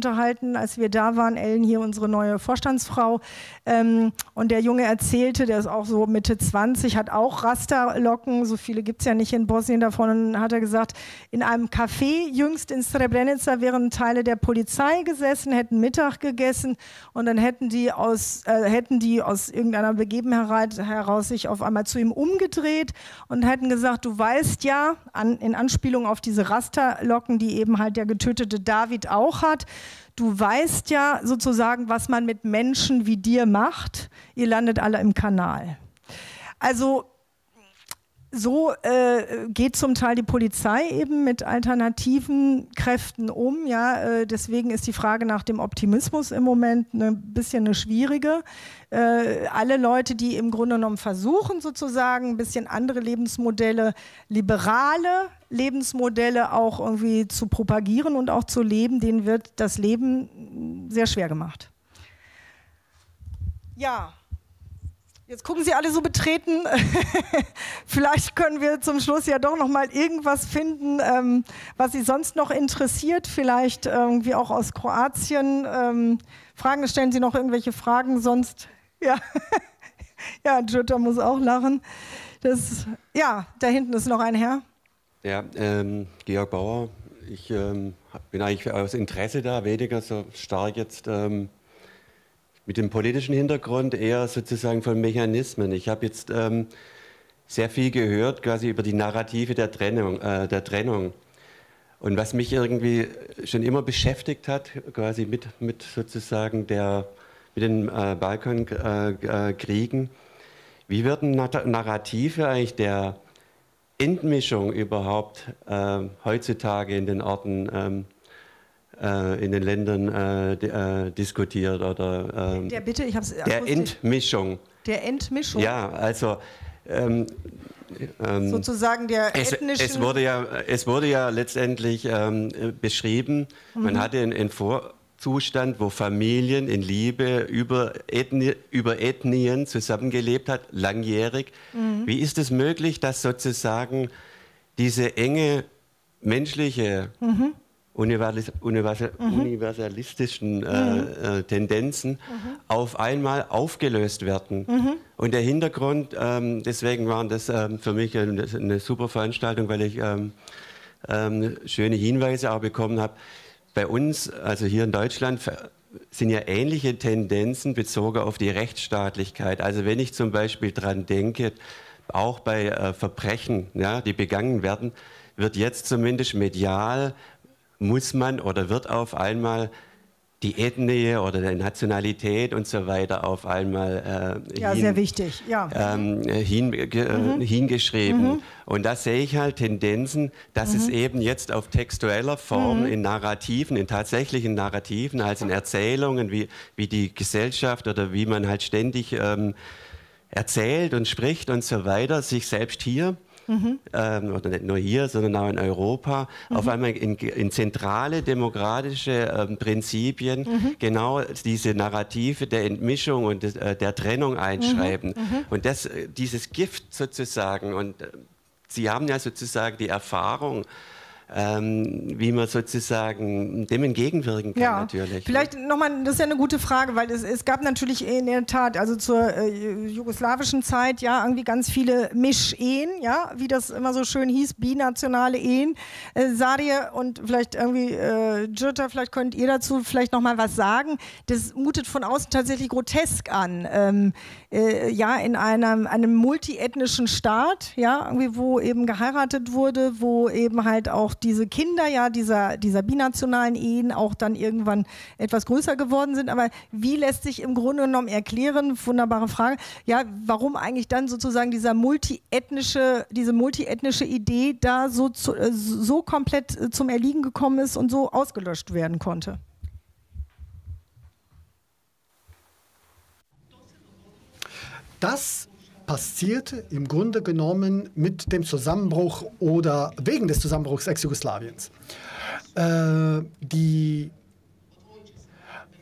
unterhalten, als wir da waren. Ellen hier, unsere neue Vorstandsfrau. Ähm, und der Junge erzählte, der ist auch so Mitte zwanzig, hat auch Rasterlocken, so viele gibt es ja nicht in Bosnien davon. Und hat er gesagt, in einem Café jüngst in Srebrenica wären Teile der Polizei gesessen, hätten Mittag gegessen und dann hätten die aus, äh, hätten die aus irgendeiner Begebenheit heraus sich auf einmal zu ihm umgedreht und hätten gesagt, du weißt ja, an, in Anspielung auf diese Rasterlocken, die eben halt der getötete David auch hat, du weißt ja sozusagen, was man mit Menschen wie dir macht, ihr landet alle im Kanal. Also so äh, geht zum Teil die Polizei eben mit alternativen Kräften um. Ja? Äh, deswegen ist die Frage nach dem Optimismus im Moment ein bisschen eine schwierige. Äh, alle Leute, die im Grunde genommen versuchen, sozusagen ein bisschen andere Lebensmodelle, liberale Lebensmodelle auch irgendwie zu propagieren und auch zu leben, denen wird das Leben sehr schwer gemacht. Ja. Jetzt gucken Sie alle so betreten. Vielleicht können wir zum Schluss ja doch noch mal irgendwas finden, ähm, was Sie sonst noch interessiert. Vielleicht irgendwie auch aus Kroatien. Ähm, Fragen, stellen Sie noch irgendwelche Fragen? Sonst, ja, ja, Jutta muss auch lachen. Das, ja, da hinten ist noch ein Herr. Ja, ähm, Georg Bauer. Ich ähm, bin eigentlich aus Interesse da, weniger so stark jetzt. Ähm, Mit dem politischen Hintergrund eher sozusagen von Mechanismen. Ich habe jetzt ähm, sehr viel gehört, quasi über die Narrative der Trennung, äh, der Trennung. Und was mich irgendwie schon immer beschäftigt hat, quasi mit, mit sozusagen der, mit den äh, Balkankriegen, äh, wie werden Narrative eigentlich der Entmischung überhaupt äh, heutzutage in den Orten ähm, in den Ländern äh, äh, diskutiert oder ähm, der bitte, ich hab's der Entmischung. Der Entmischung? Ja, also ähm, ähm, sozusagen der es, ethnischen... Es wurde ja, es wurde ja letztendlich ähm, beschrieben, mhm. man hatte einen, einen Vorzustand, wo Familien in Liebe über, Ethnie, über Ethnien zusammengelebt hat, langjährig. Mhm. Wie ist es möglich, dass sozusagen diese enge menschliche... Mhm. Universal, universal, mhm. universalistischen äh, äh, Tendenzen mhm. auf einmal aufgelöst werden. Mhm. Und der Hintergrund, ähm, deswegen war das ähm, für mich eine, eine super Veranstaltung, weil ich ähm, ähm, schöne Hinweise auch bekommen habe. Bei uns, also hier in Deutschland, sind ja ähnliche Tendenzen bezogen auf die Rechtsstaatlichkeit. Also wenn ich zum Beispiel daran denke, auch bei äh, Verbrechen, ja, die begangen werden, wird jetzt zumindest medial muss man oder wird auf einmal die Ethnie oder die Nationalität und so weiter auf einmal äh, ja, hin, sehr wichtig. Ja. ähm, hin, äh, mhm. hingeschrieben. Mhm. Und da sehe ich halt Tendenzen, dass mhm. es eben jetzt auf textueller Form, mhm. in Narrativen, in tatsächlichen Narrativen, also in Erzählungen, wie, wie die Gesellschaft oder wie man halt ständig ähm, erzählt und spricht und so weiter, sich selbst hier Mhm. Ähm, oder nicht nur hier, sondern auch in Europa, mhm. auf einmal in, in zentrale demokratische ähm, Prinzipien mhm. genau diese Narrative der Entmischung und des, äh, der Trennung einschreiben. Mhm. Mhm. Und das, dieses Gift sozusagen, und äh, Sie haben ja sozusagen die Erfahrung, Ähm, wie man sozusagen dem entgegenwirken kann, ja, natürlich. Vielleicht nochmal, das ist ja eine gute Frage, weil es, es gab natürlich in der Tat, also zur äh, jugoslawischen Zeit, ja, irgendwie ganz viele Mischehen, ja, wie das immer so schön hieß, binationale Ehen. Äh, Sarie und vielleicht irgendwie, äh, Jutta, vielleicht könnt ihr dazu vielleicht nochmal was sagen. Das mutet von außen tatsächlich grotesk an. Ähm, äh, ja, in einem, einem multiethnischen Staat, ja, irgendwie, wo eben geheiratet wurde, wo eben halt auch diese Kinder ja dieser, dieser binationalen Ehen auch dann irgendwann etwas größer geworden sind. Aber wie lässt sich im Grunde genommen erklären, wunderbare Frage, ja, warum eigentlich dann sozusagen dieser multiethnische, diese multiethnische Idee da so, zu, so komplett zum Erliegen gekommen ist und so ausgelöscht werden konnte? Das passierte im Grunde genommen mit dem Zusammenbruch oder wegen des Zusammenbruchs Ex-Jugoslawiens. Äh, die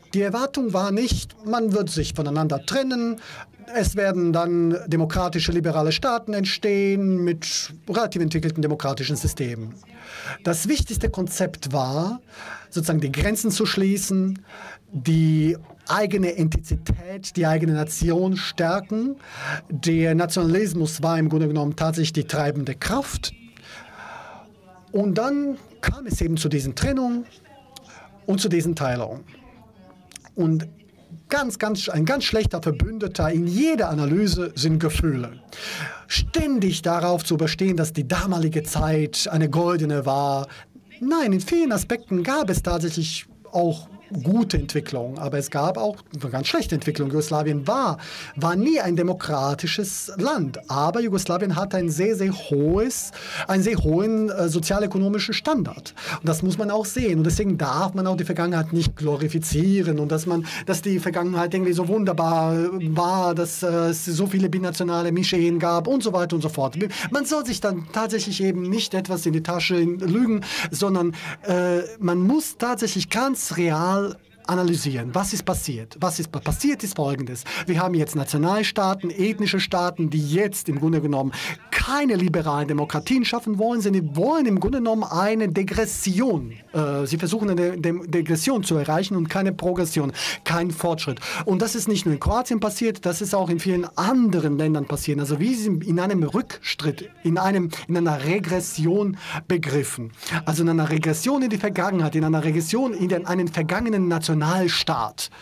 Die Erwartung war nicht, man wird sich voneinander trennen, es werden dann demokratische, liberale Staaten entstehen mit relativ entwickelten demokratischen Systemen. Das wichtigste Konzept war, sozusagen die Grenzen zu schließen, die eigene Entität, die eigene Nation stärken. Der Nationalismus war im Grunde genommen tatsächlich die treibende Kraft. Und dann kam es eben zu diesen Trennungen und zu diesen Teilungen. Und ganz, ganz, ein ganz schlechter Verbündeter in jeder Analyse sind Gefühle. Ständig darauf zu bestehen, dass die damalige Zeit eine goldene war. Nein, in vielen Aspekten gab es tatsächlich auch gute Entwicklung, aber es gab auch eine ganz schlechte Entwicklung. Jugoslawien war, war nie ein demokratisches Land, aber Jugoslawien hat ein sehr, sehr hohes, einen sehr hohen äh, sozialökonomischen Standard. Und das muss man auch sehen. Und deswegen darf man auch die Vergangenheit nicht glorifizieren und dass man, dass die Vergangenheit irgendwie so wunderbar war, dass äh, es so viele binationale Mischehen gab und so weiter und so fort. Man soll sich dann tatsächlich eben nicht etwas in die Tasche lügen, sondern äh, man muss tatsächlich ganz real analysieren, was ist passiert. Was ist passiert ist Folgendes. Wir haben jetzt Nationalstaaten, ethnische Staaten, die jetzt im Grunde genommen keine liberalen Demokratien schaffen wollen, sondern wollen im Grunde genommen eine Degression. Äh, sie versuchen eine De Degression zu erreichen und keine Progression, keinen Fortschritt. Und das ist nicht nur in Kroatien passiert, das ist auch in vielen anderen Ländern passiert. Also wie sie in einem Rückschritt, in, einem, in einer Regression begriffen. Also in einer Regression in die Vergangenheit, in einer Regression in den, einen vergangenen Nationalstaat.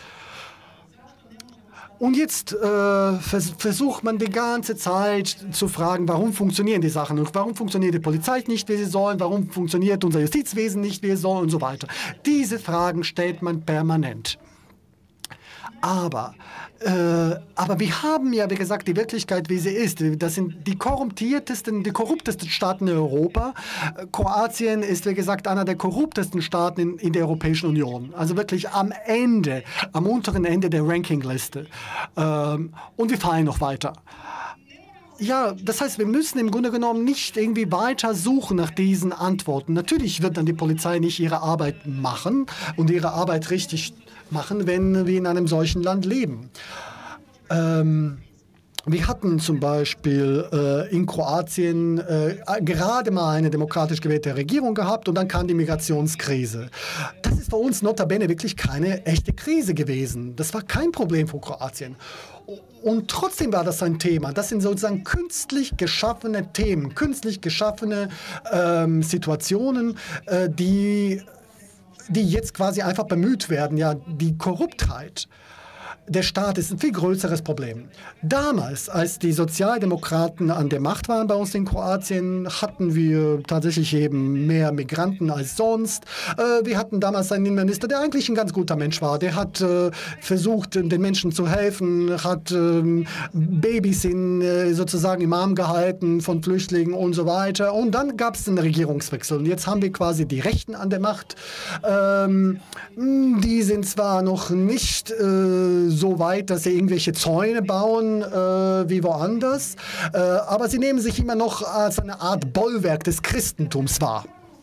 Und jetzt äh, vers versucht man die ganze Zeit zu fragen, warum funktionieren die Sachen und warum funktioniert die Polizei nicht, wie sie sollen, warum funktioniert unser Justizwesen nicht, wie es soll und so weiter. Diese Fragen stellt man permanent. Aber, äh, aber wir haben ja, wie gesagt, die Wirklichkeit, wie sie ist. Das sind die korrumpiertesten, die korruptesten Staaten in Europa. Kroatien ist, wie gesagt, einer der korruptesten Staaten in, in der Europäischen Union. Also wirklich am Ende, am unteren Ende der Rankingliste. Ähm, und wir fallen noch weiter. Ja, das heißt, wir müssen im Grunde genommen nicht irgendwie weiter suchen nach diesen Antworten. Natürlich wird dann die Polizei nicht ihre Arbeit machen und ihre Arbeit richtig machen, wenn wir in einem solchen Land leben. Ähm, wir hatten zum Beispiel äh, in Kroatien äh, gerade mal eine demokratisch gewählte Regierung gehabt und dann kam die Migrationskrise. Das ist für uns notabene wirklich keine echte Krise gewesen. Das war kein Problem für Kroatien. Und trotzdem war das ein Thema. Das sind sozusagen künstlich geschaffene Themen, künstlich geschaffene ähm, Situationen, äh, die, die jetzt quasi einfach bemüht werden. Ja, die Korruptheit der Staat ist ein viel größeres Problem. Damals, als die Sozialdemokraten an der Macht waren bei uns in Kroatien, hatten wir tatsächlich eben mehr Migranten als sonst. Äh, wir hatten damals einen Innenminister, der eigentlich ein ganz guter Mensch war. Der hat äh, versucht, den Menschen zu helfen, hat äh, Babys in, äh, sozusagen im Arm gehalten von Flüchtlingen und so weiter. Und dann gab es einen Regierungswechsel. Und jetzt haben wir quasi die Rechten an der Macht. Ähm, die sind zwar noch nicht äh, so weit, dass sie irgendwelche Zäune bauen äh, wie woanders, äh, aber sie nehmen sich immer noch als eine Art Bollwerk des Christentums wahr.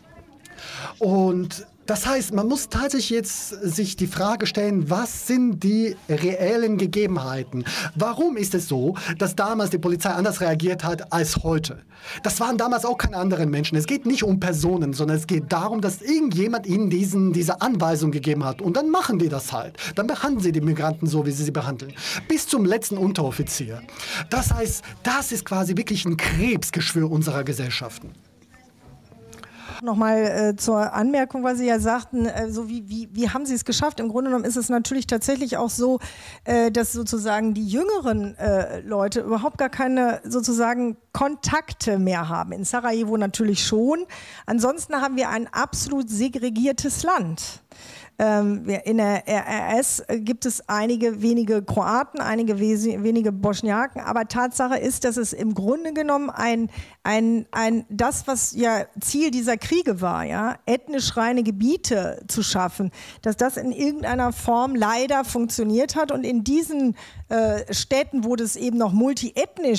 Und das heißt, man muss tatsächlich jetzt sich die Frage stellen, was sind die reellen Gegebenheiten? Warum ist es so, dass damals die Polizei anders reagiert hat als heute? Das waren damals auch keine anderen Menschen. Es geht nicht um Personen, sondern es geht darum, dass irgendjemand ihnen diesen, diese Anweisung gegeben hat. Und dann machen die das halt. Dann behandeln sie die Migranten so, wie sie sie behandeln. Bis zum letzten Unteroffizier. Das heißt, das ist quasi wirklich ein Krebsgeschwür unserer Gesellschaften. Nochmal äh, zur Anmerkung, weil Sie ja sagten, äh, so wie, wie, wie haben Sie es geschafft? Im Grunde genommen ist es natürlich tatsächlich auch so, äh, dass sozusagen die jüngeren äh, Leute überhaupt gar keine sozusagen Kontakte mehr haben. In Sarajevo natürlich schon. Ansonsten haben wir ein absolut segregiertes Land. Ähm, in der R R S gibt es einige wenige Kroaten, einige wenige Bosniaken, aber Tatsache ist, dass es im Grunde genommen ein, ein, ein, das, was ja Ziel dieser Kriege war, ja, ethnisch reine Gebiete zu schaffen, dass das in irgendeiner Form leider funktioniert hat und in diesen äh, Städten, wo das eben noch multiethnisch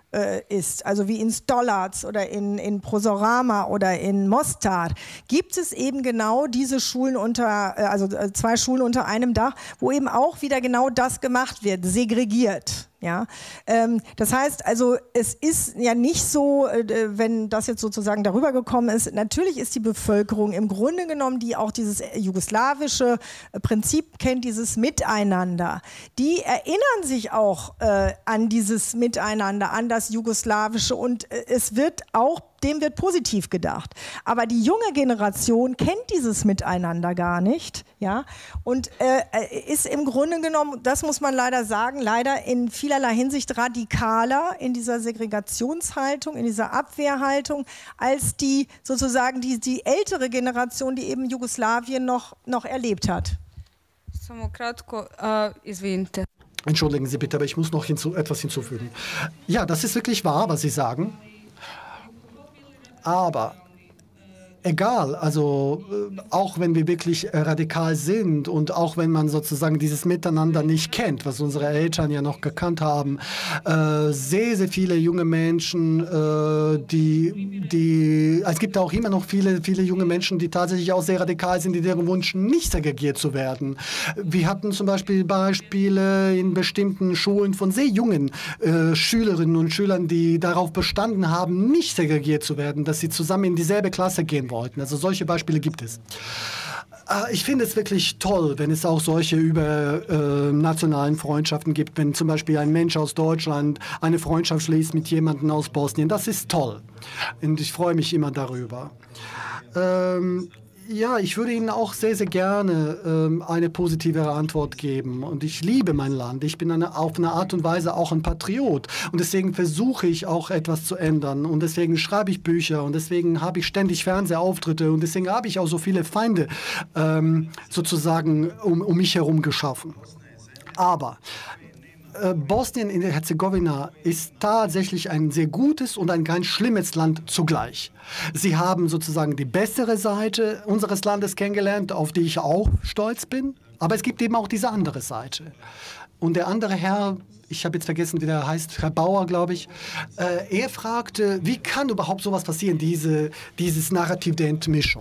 äh, ist, also wie in Stolac oder in, in Prosorama oder in Mostar, gibt es eben genau diese Schulen unter, äh, also äh, zwei Schulen unter einem Dach, wo eben auch wieder genau das gemacht wird, segregiert. Ja, ähm, das heißt also, es ist ja nicht so, äh, wenn das jetzt sozusagen darüber gekommen ist, natürlich ist die Bevölkerung im Grunde genommen, die auch dieses jugoslawische Prinzip kennt, dieses Miteinander, die erinnern sich auch äh, an dieses Miteinander, an das Jugoslawische und äh, es wird auch dem wird positiv gedacht. Aber die junge Generation kennt dieses Miteinander gar nicht, ja, und äh, ist im Grunde genommen, das muss man leider sagen, leider in vielerlei Hinsicht radikaler in dieser Segregationshaltung, in dieser Abwehrhaltung, als die sozusagen die, die ältere Generation, die eben Jugoslawien noch, noch erlebt hat. Samo kratko, uh, izvinite. Entschuldigen Sie bitte, aber ich muss noch hinzu, etwas hinzufügen. Ja, das ist wirklich wahr, was Sie sagen. Aber egal, also äh, auch wenn wir wirklich äh, radikal sind und auch wenn man sozusagen dieses Miteinander nicht kennt, was unsere Eltern ja noch gekannt haben, äh, sehr, sehr viele junge Menschen, äh, die, die, es gibt auch immer noch viele, viele junge Menschen, die tatsächlich auch sehr radikal sind, die deren Wunsch nicht segregiert zu werden. Wir hatten zum Beispiel Beispiele in bestimmten Schulen von sehr jungen äh, Schülerinnen und Schülern, die darauf bestanden haben, nicht segregiert zu werden, dass sie zusammen in dieselbe Klasse gehen wollten. Also solche Beispiele gibt es. Ich finde es wirklich toll, wenn es auch solche übernationalen äh, Freundschaften gibt, wenn zum Beispiel ein Mensch aus Deutschland eine Freundschaft schließt mit jemandem aus Bosnien. Das ist toll und ich freue mich immer darüber. Ähm, Ja, ich würde Ihnen auch sehr, sehr gerne ähm, eine positivere Antwort geben. Und ich liebe mein Land. Ich bin eine, auf eine Art und Weise auch ein Patriot. Und deswegen versuche ich auch etwas zu ändern. Und deswegen schreibe ich Bücher. Und deswegen habe ich ständig Fernsehauftritte. Und deswegen habe ich auch so viele Feinde ähm, sozusagen um, um mich herum geschaffen. Aber Bosnien in der Herzegowina ist tatsächlich ein sehr gutes und ein ganz schlimmes Land zugleich. Sie haben sozusagen die bessere Seite unseres Landes kennengelernt, auf die ich auch stolz bin. Aber es gibt eben auch diese andere Seite. Und der andere Herr, ich habe jetzt vergessen, wie der heißt, Herr Bauer, glaube ich, äh, er fragte, wie kann überhaupt sowas passieren, diese, dieses Narrativ der Entmischung?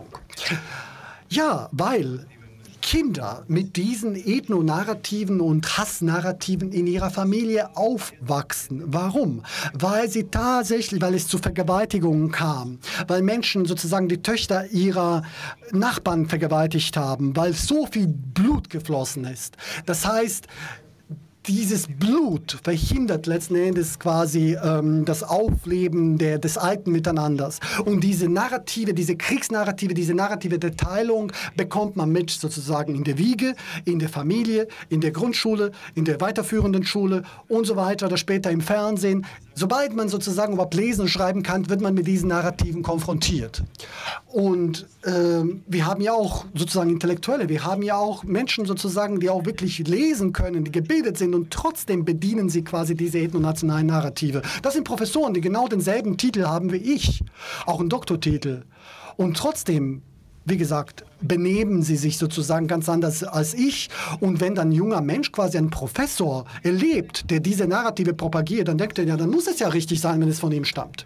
Ja, weil Kinder mit diesen Ethnonarrativen und Hassnarrativen in ihrer Familie aufwachsen. Warum? Weil sie tatsächlich, weil es zu Vergewaltigungen kam, weil Menschen sozusagen die Töchter ihrer Nachbarn vergewaltigt haben, weil so viel Blut geflossen ist. Das heißt, dieses Blut verhindert letzten Endes quasi ähm, das Aufleben der, des alten Miteinanders. Und diese Narrative, diese Kriegsnarrative, diese Narrative der Teilung bekommt man mit sozusagen in der Wiege, in der Familie, in der Grundschule, in der weiterführenden Schule und so weiter oder später im Fernsehen. Sobald man sozusagen überhaupt lesen und schreiben kann, wird man mit diesen Narrativen konfrontiert. Und ähm, wir haben ja auch sozusagen Intellektuelle, wir haben ja auch Menschen sozusagen, die auch wirklich lesen können, die gebildet sind und trotzdem bedienen sie quasi diese ethnonationalen Narrative. Das sind Professoren, die genau denselben Titel haben wie ich, auch einen Doktortitel. Und trotzdem, wie gesagt, benehmen sie sich sozusagen ganz anders als ich. Und wenn dann ein junger Mensch quasi einen Professor erlebt, der diese Narrative propagiert, dann denkt er, ja, dann muss es ja richtig sein, wenn es von ihm stammt.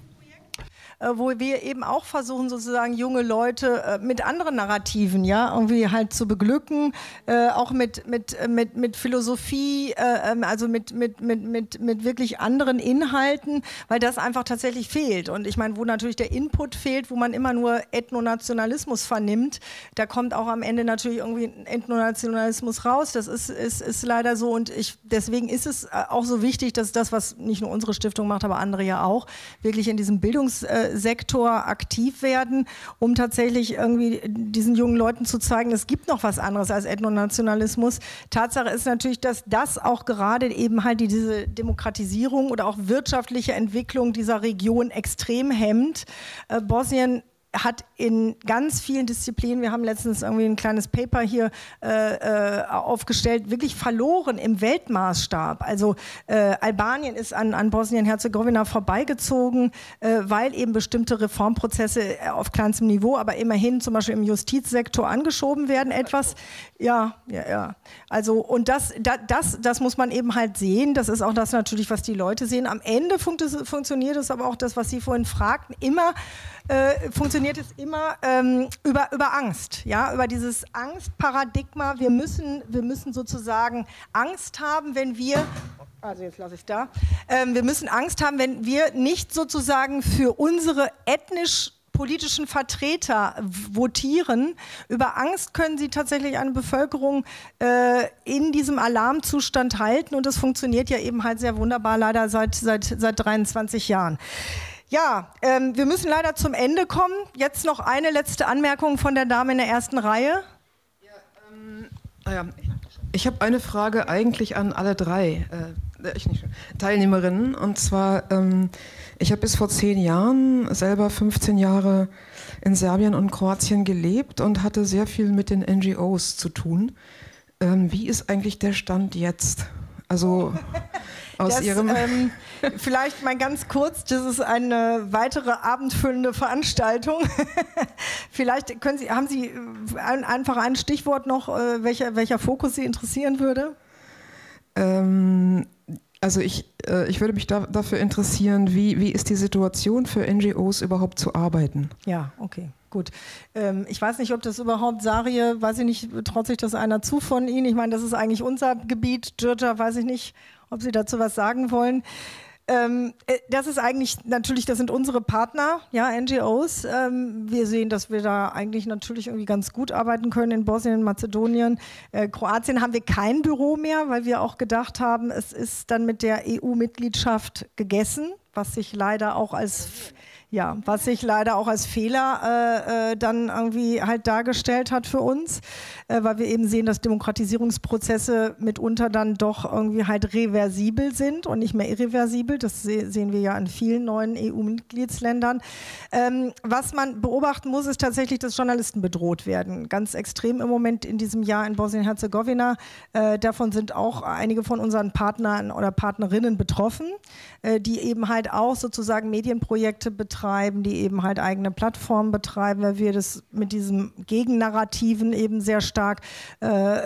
Wo wir eben auch versuchen, sozusagen junge Leute äh, mit anderen Narrativen, ja, irgendwie halt zu beglücken, äh, auch mit, mit, mit, mit Philosophie, äh, also mit, mit, mit, mit, mit wirklich anderen Inhalten, weil das einfach tatsächlich fehlt. Und ich meine, wo natürlich der Input fehlt, wo man immer nur Ethnonationalismus vernimmt, da kommt auch am Ende natürlich irgendwie Ethnonationalismus raus. Das ist, ist, ist leider so und ich, deswegen ist es auch so wichtig, dass das, was nicht nur unsere Stiftung macht, aber andere ja auch, wirklich in diesem Bildungs- Sektor aktiv werden, um tatsächlich irgendwie diesen jungen Leuten zu zeigen, es gibt noch was anderes als Ethnonationalismus. Tatsache ist natürlich, dass das auch gerade eben halt diese Demokratisierung oder auch wirtschaftliche Entwicklung dieser Region extrem hemmt. Äh, Bosnien hat in ganz vielen Disziplinen, wir haben letztens irgendwie ein kleines Paper hier äh, äh, aufgestellt, wirklich verloren im Weltmaßstab. Also äh, Albanien ist an, an Bosnien-Herzegowina vorbeigezogen, äh, weil eben bestimmte Reformprozesse auf kleinstem Niveau, aber immerhin zum Beispiel im Justizsektor angeschoben werden. Etwas, ja, ja, ja. Also und das, da, das, das muss man eben halt sehen. Das ist auch das natürlich, was die Leute sehen. Am Ende funkt es, funktioniert es aber auch das, was Sie vorhin fragten, immer Äh, funktioniert es immer ähm, über, über Angst, ja, über dieses Angstparadigma. Wir müssen, wir müssen sozusagen Angst haben, wenn wir, also jetzt lasse ich da, ähm, wir müssen Angst haben, wenn wir nicht sozusagen für unsere ethnisch politischen Vertreter votieren. Über Angst können sie tatsächlich eine Bevölkerung äh, in diesem Alarmzustand halten und das funktioniert ja eben halt sehr wunderbar, leider seit, seit, seit dreiundzwanzig Jahren. Ja, ähm, wir müssen leider zum Ende kommen. Jetzt noch eine letzte Anmerkung von der Dame in der ersten Reihe. Ja, ähm, ah ja. Ich habe eine Frage eigentlich an alle drei äh, ich nicht, Teilnehmerinnen. Und zwar, ähm, ich habe bis vor zehn Jahren selber fünfzehn Jahre in Serbien und Kroatien gelebt und hatte sehr viel mit den N G Os zu tun. Ähm, wie ist eigentlich der Stand jetzt? Also aus das, Ihrem... Ähm, vielleicht mal ganz kurz, das ist eine weitere abendfüllende Veranstaltung. Vielleicht können Sie, haben Sie ein, einfach ein Stichwort noch, äh, welcher, welcher Fokus Sie interessieren würde? Ähm, also ich, äh, ich würde mich da, dafür interessieren, wie, wie ist die Situation für N G Os überhaupt zu arbeiten? Ja, okay. Gut, ähm, ich weiß nicht, ob das überhaupt, Sarie, weiß ich nicht, traut sich das einer zu von Ihnen? Ich meine, das ist eigentlich unser Gebiet. Georgia, weiß ich nicht, ob Sie dazu was sagen wollen. Ähm, das ist eigentlich, natürlich, das sind unsere Partner, ja, N G Os. Ähm, wir sehen, dass wir da eigentlich natürlich irgendwie ganz gut arbeiten können in Bosnien, Mazedonien. Äh, Kroatien haben wir kein Büro mehr, weil wir auch gedacht haben, es ist dann mit der E U-Mitgliedschaft gegessen, was sich leider auch als... Ja, was sich leider auch als Fehler äh, äh, dann irgendwie halt dargestellt hat für uns, äh, weil wir eben sehen, dass Demokratisierungsprozesse mitunter dann doch irgendwie halt reversibel sind und nicht mehr irreversibel. Das se- sehen wir ja in vielen neuen E U-Mitgliedsländern. Ähm, was man beobachten muss, ist tatsächlich, dass Journalisten bedroht werden. Ganz extrem im Moment in diesem Jahr in Bosnien-Herzegowina. Äh, davon sind auch einige von unseren Partnern oder Partnerinnen betroffen, äh, die eben halt auch sozusagen Medienprojekte betreiben, die eben halt eigene Plattformen betreiben, weil wir das mit diesem Gegennarrativen eben sehr stark äh,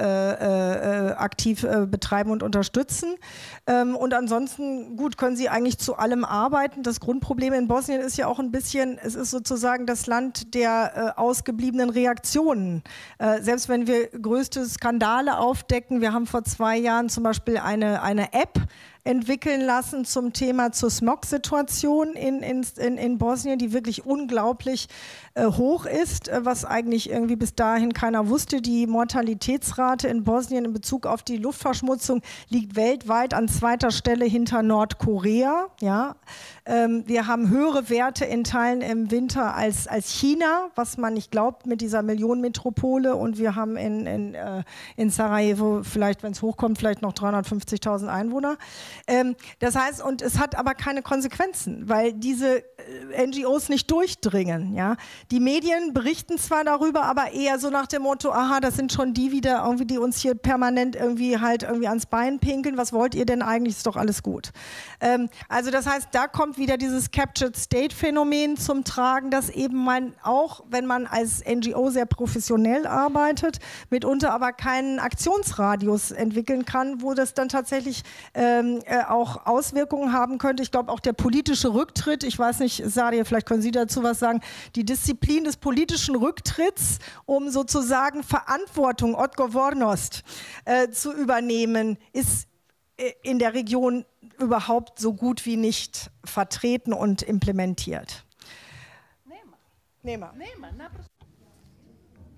äh, äh, aktiv äh, betreiben und unterstützen. Ähm, und ansonsten, gut, können sie eigentlich zu allem arbeiten. Das Grundproblem in Bosnien ist ja auch ein bisschen, es ist sozusagen das Land der äh, ausgebliebenen Reaktionen. Äh, selbst wenn wir größte Skandale aufdecken, wir haben vor zwei Jahren zum Beispiel eine, eine App entwickeln lassen zum Thema zur Smog-Situation in, in, in, in Bosnien, die wirklich unglaublich äh, hoch ist, äh, was eigentlich irgendwie bis dahin keiner wusste. Die Mortalitätsrate in Bosnien in Bezug auf die Luftverschmutzung liegt weltweit an zweiter Stelle hinter Nordkorea. Ja? Ähm, wir haben höhere Werte in Teilen im Winter als, als China, was man nicht glaubt mit dieser Millionenmetropole. Und wir haben in, in, äh, in Sarajevo vielleicht, wenn es hochkommt, vielleicht noch dreihundertfünfzigtausend Einwohner. Ähm, das heißt, und es hat aber keine Konsequenzen, weil diese äh, N G Os nicht durchdringen. Ja? Die Medien berichten zwar darüber, aber eher so nach dem Motto, aha, das sind schon die wieder, irgendwie, die uns hier permanent irgendwie halt irgendwie ans Bein pinkeln. Was wollt ihr denn eigentlich? Ist doch alles gut. Ähm, also das heißt, da kommt wieder dieses Captured State-Phänomen zum Tragen, dass eben man auch, wenn man als N G O sehr professionell arbeitet, mitunter aber keinen Aktionsradius entwickeln kann, wo das dann tatsächlich ähm, äh, auch Auswirkungen haben könnte. Ich glaube auch der politische Rücktritt, ich weiß nicht, Sadia, vielleicht können Sie dazu was sagen, die Disziplin des politischen Rücktritts, um sozusagen Verantwortung, Odgovornost, äh, zu übernehmen, ist äh, in der Region überhaupt so gut wie nicht vertreten und implementiert.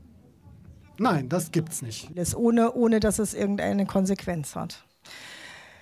Nein, das gibt's nicht. Ohne, ohne dass es irgendeine Konsequenz hat.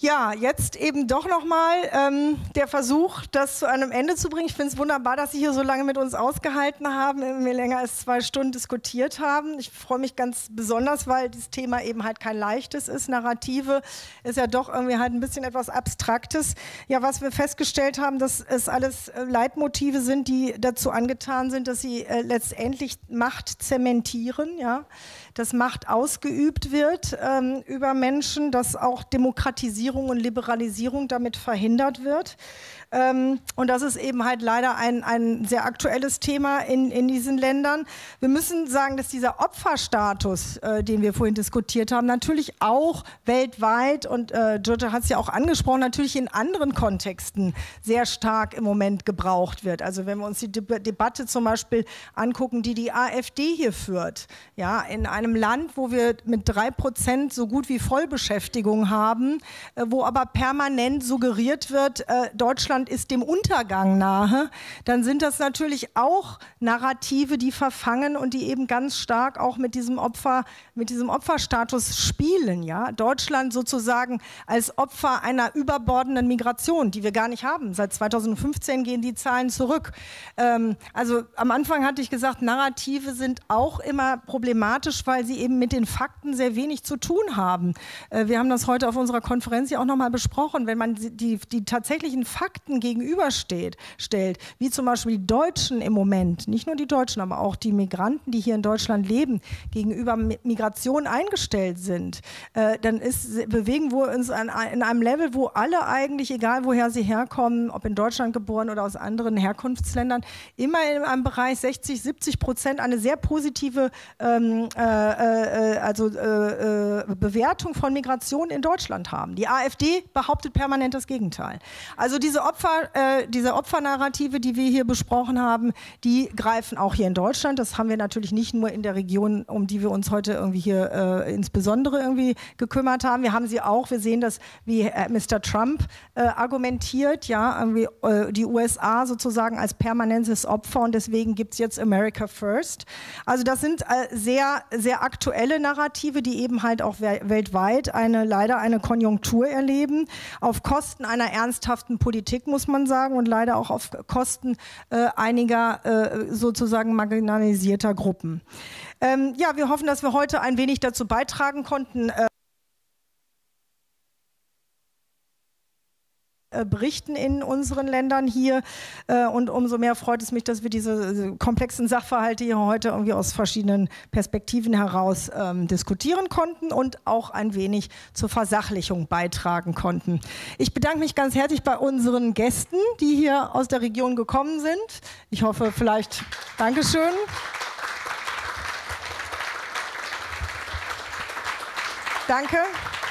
Ja, jetzt eben doch nochmal ähm, der Versuch, das zu einem Ende zu bringen. Ich finde es wunderbar, dass Sie hier so lange mit uns ausgehalten haben, wir länger als zwei Stunden diskutiert haben. Ich freue mich ganz besonders, weil das Thema eben halt kein leichtes ist. Narrative ist ja doch irgendwie halt ein bisschen etwas Abstraktes. Ja, was wir festgestellt haben, dass es alles äh, Leitmotive sind, die dazu angetan sind, dass sie äh, letztendlich Macht zementieren, ja, dass Macht ausgeübt wird ähm, über Menschen, dass auch Demokratisierung und Liberalisierung damit verhindert wird. Ähm, und das ist eben halt leider ein, ein sehr aktuelles Thema in, in diesen Ländern. Wir müssen sagen, dass dieser Opferstatus, äh, den wir vorhin diskutiert haben, natürlich auch weltweit, und äh, Giorgia hat es ja auch angesprochen, natürlich in anderen Kontexten sehr stark im Moment gebraucht wird. Also wenn wir uns die De- Debatte zum Beispiel angucken, die die AfD hier führt, ja, in einem Land, wo wir mit drei Prozent so gut wie Vollbeschäftigung haben, äh, wo aber permanent suggeriert wird, äh, Deutschland ist dem Untergang nahe, dann sind das natürlich auch Narrative, die verfangen und die eben ganz stark auch mit diesem Opfer, mit diesem Opferstatus spielen. Ja? Deutschland sozusagen als Opfer einer überbordenden Migration, die wir gar nicht haben. Seit zweitausendfünfzehn gehen die Zahlen zurück. Ähm, also am Anfang hatte ich gesagt, Narrative sind auch immer problematisch, weil sie eben mit den Fakten sehr wenig zu tun haben. Äh, wir haben das heute auf unserer Konferenz ja auch nochmal besprochen. Wenn man die, die tatsächlichen Fakten gegenübersteht, stellt, wie zum Beispiel die Deutschen im Moment, nicht nur die Deutschen, aber auch die Migranten, die hier in Deutschland leben, gegenüber Migration eingestellt sind, äh, dann ist, bewegen wir uns an, in einem Level, wo alle eigentlich, egal woher sie herkommen, ob in Deutschland geboren oder aus anderen Herkunftsländern, immer in einem Bereich sechzig, siebzig Prozent eine sehr positive ähm, äh, äh, also, äh, äh, Bewertung von Migration in Deutschland haben. Die AfD behauptet permanent das Gegenteil. Also diese Opfer, äh, diese Opfernarrative, die wir hier besprochen haben, die greifen auch hier in Deutschland. Das haben wir natürlich nicht nur in der Region, um die wir uns heute irgendwie hier äh, insbesondere irgendwie gekümmert haben. Wir haben sie auch, wir sehen das, wie äh, Mister Trump äh, argumentiert, ja, irgendwie, äh, die U S A sozusagen als permanentes Opfer, und deswegen gibt es jetzt America First. Also das sind äh, sehr, sehr aktuelle Narrative, die eben halt auch we- weltweit eine, leider eine Konjunktur erleben, auf Kosten einer ernsthaften Politik, muss man sagen, und leider auch auf Kosten äh, einiger äh, sozusagen marginalisierter Gruppen. Ähm, ja, wir hoffen, dass wir heute ein wenig dazu beitragen konnten, äh, berichten in unseren Ländern hier, und umso mehr freut es mich, dass wir diese komplexen Sachverhalte hier heute irgendwie aus verschiedenen Perspektiven heraus ähm, diskutieren konnten und auch ein wenig zur Versachlichung beitragen konnten. Ich bedanke mich ganz herzlich bei unseren Gästen, die hier aus der Region gekommen sind. Ich hoffe vielleicht, Dankeschön. Danke.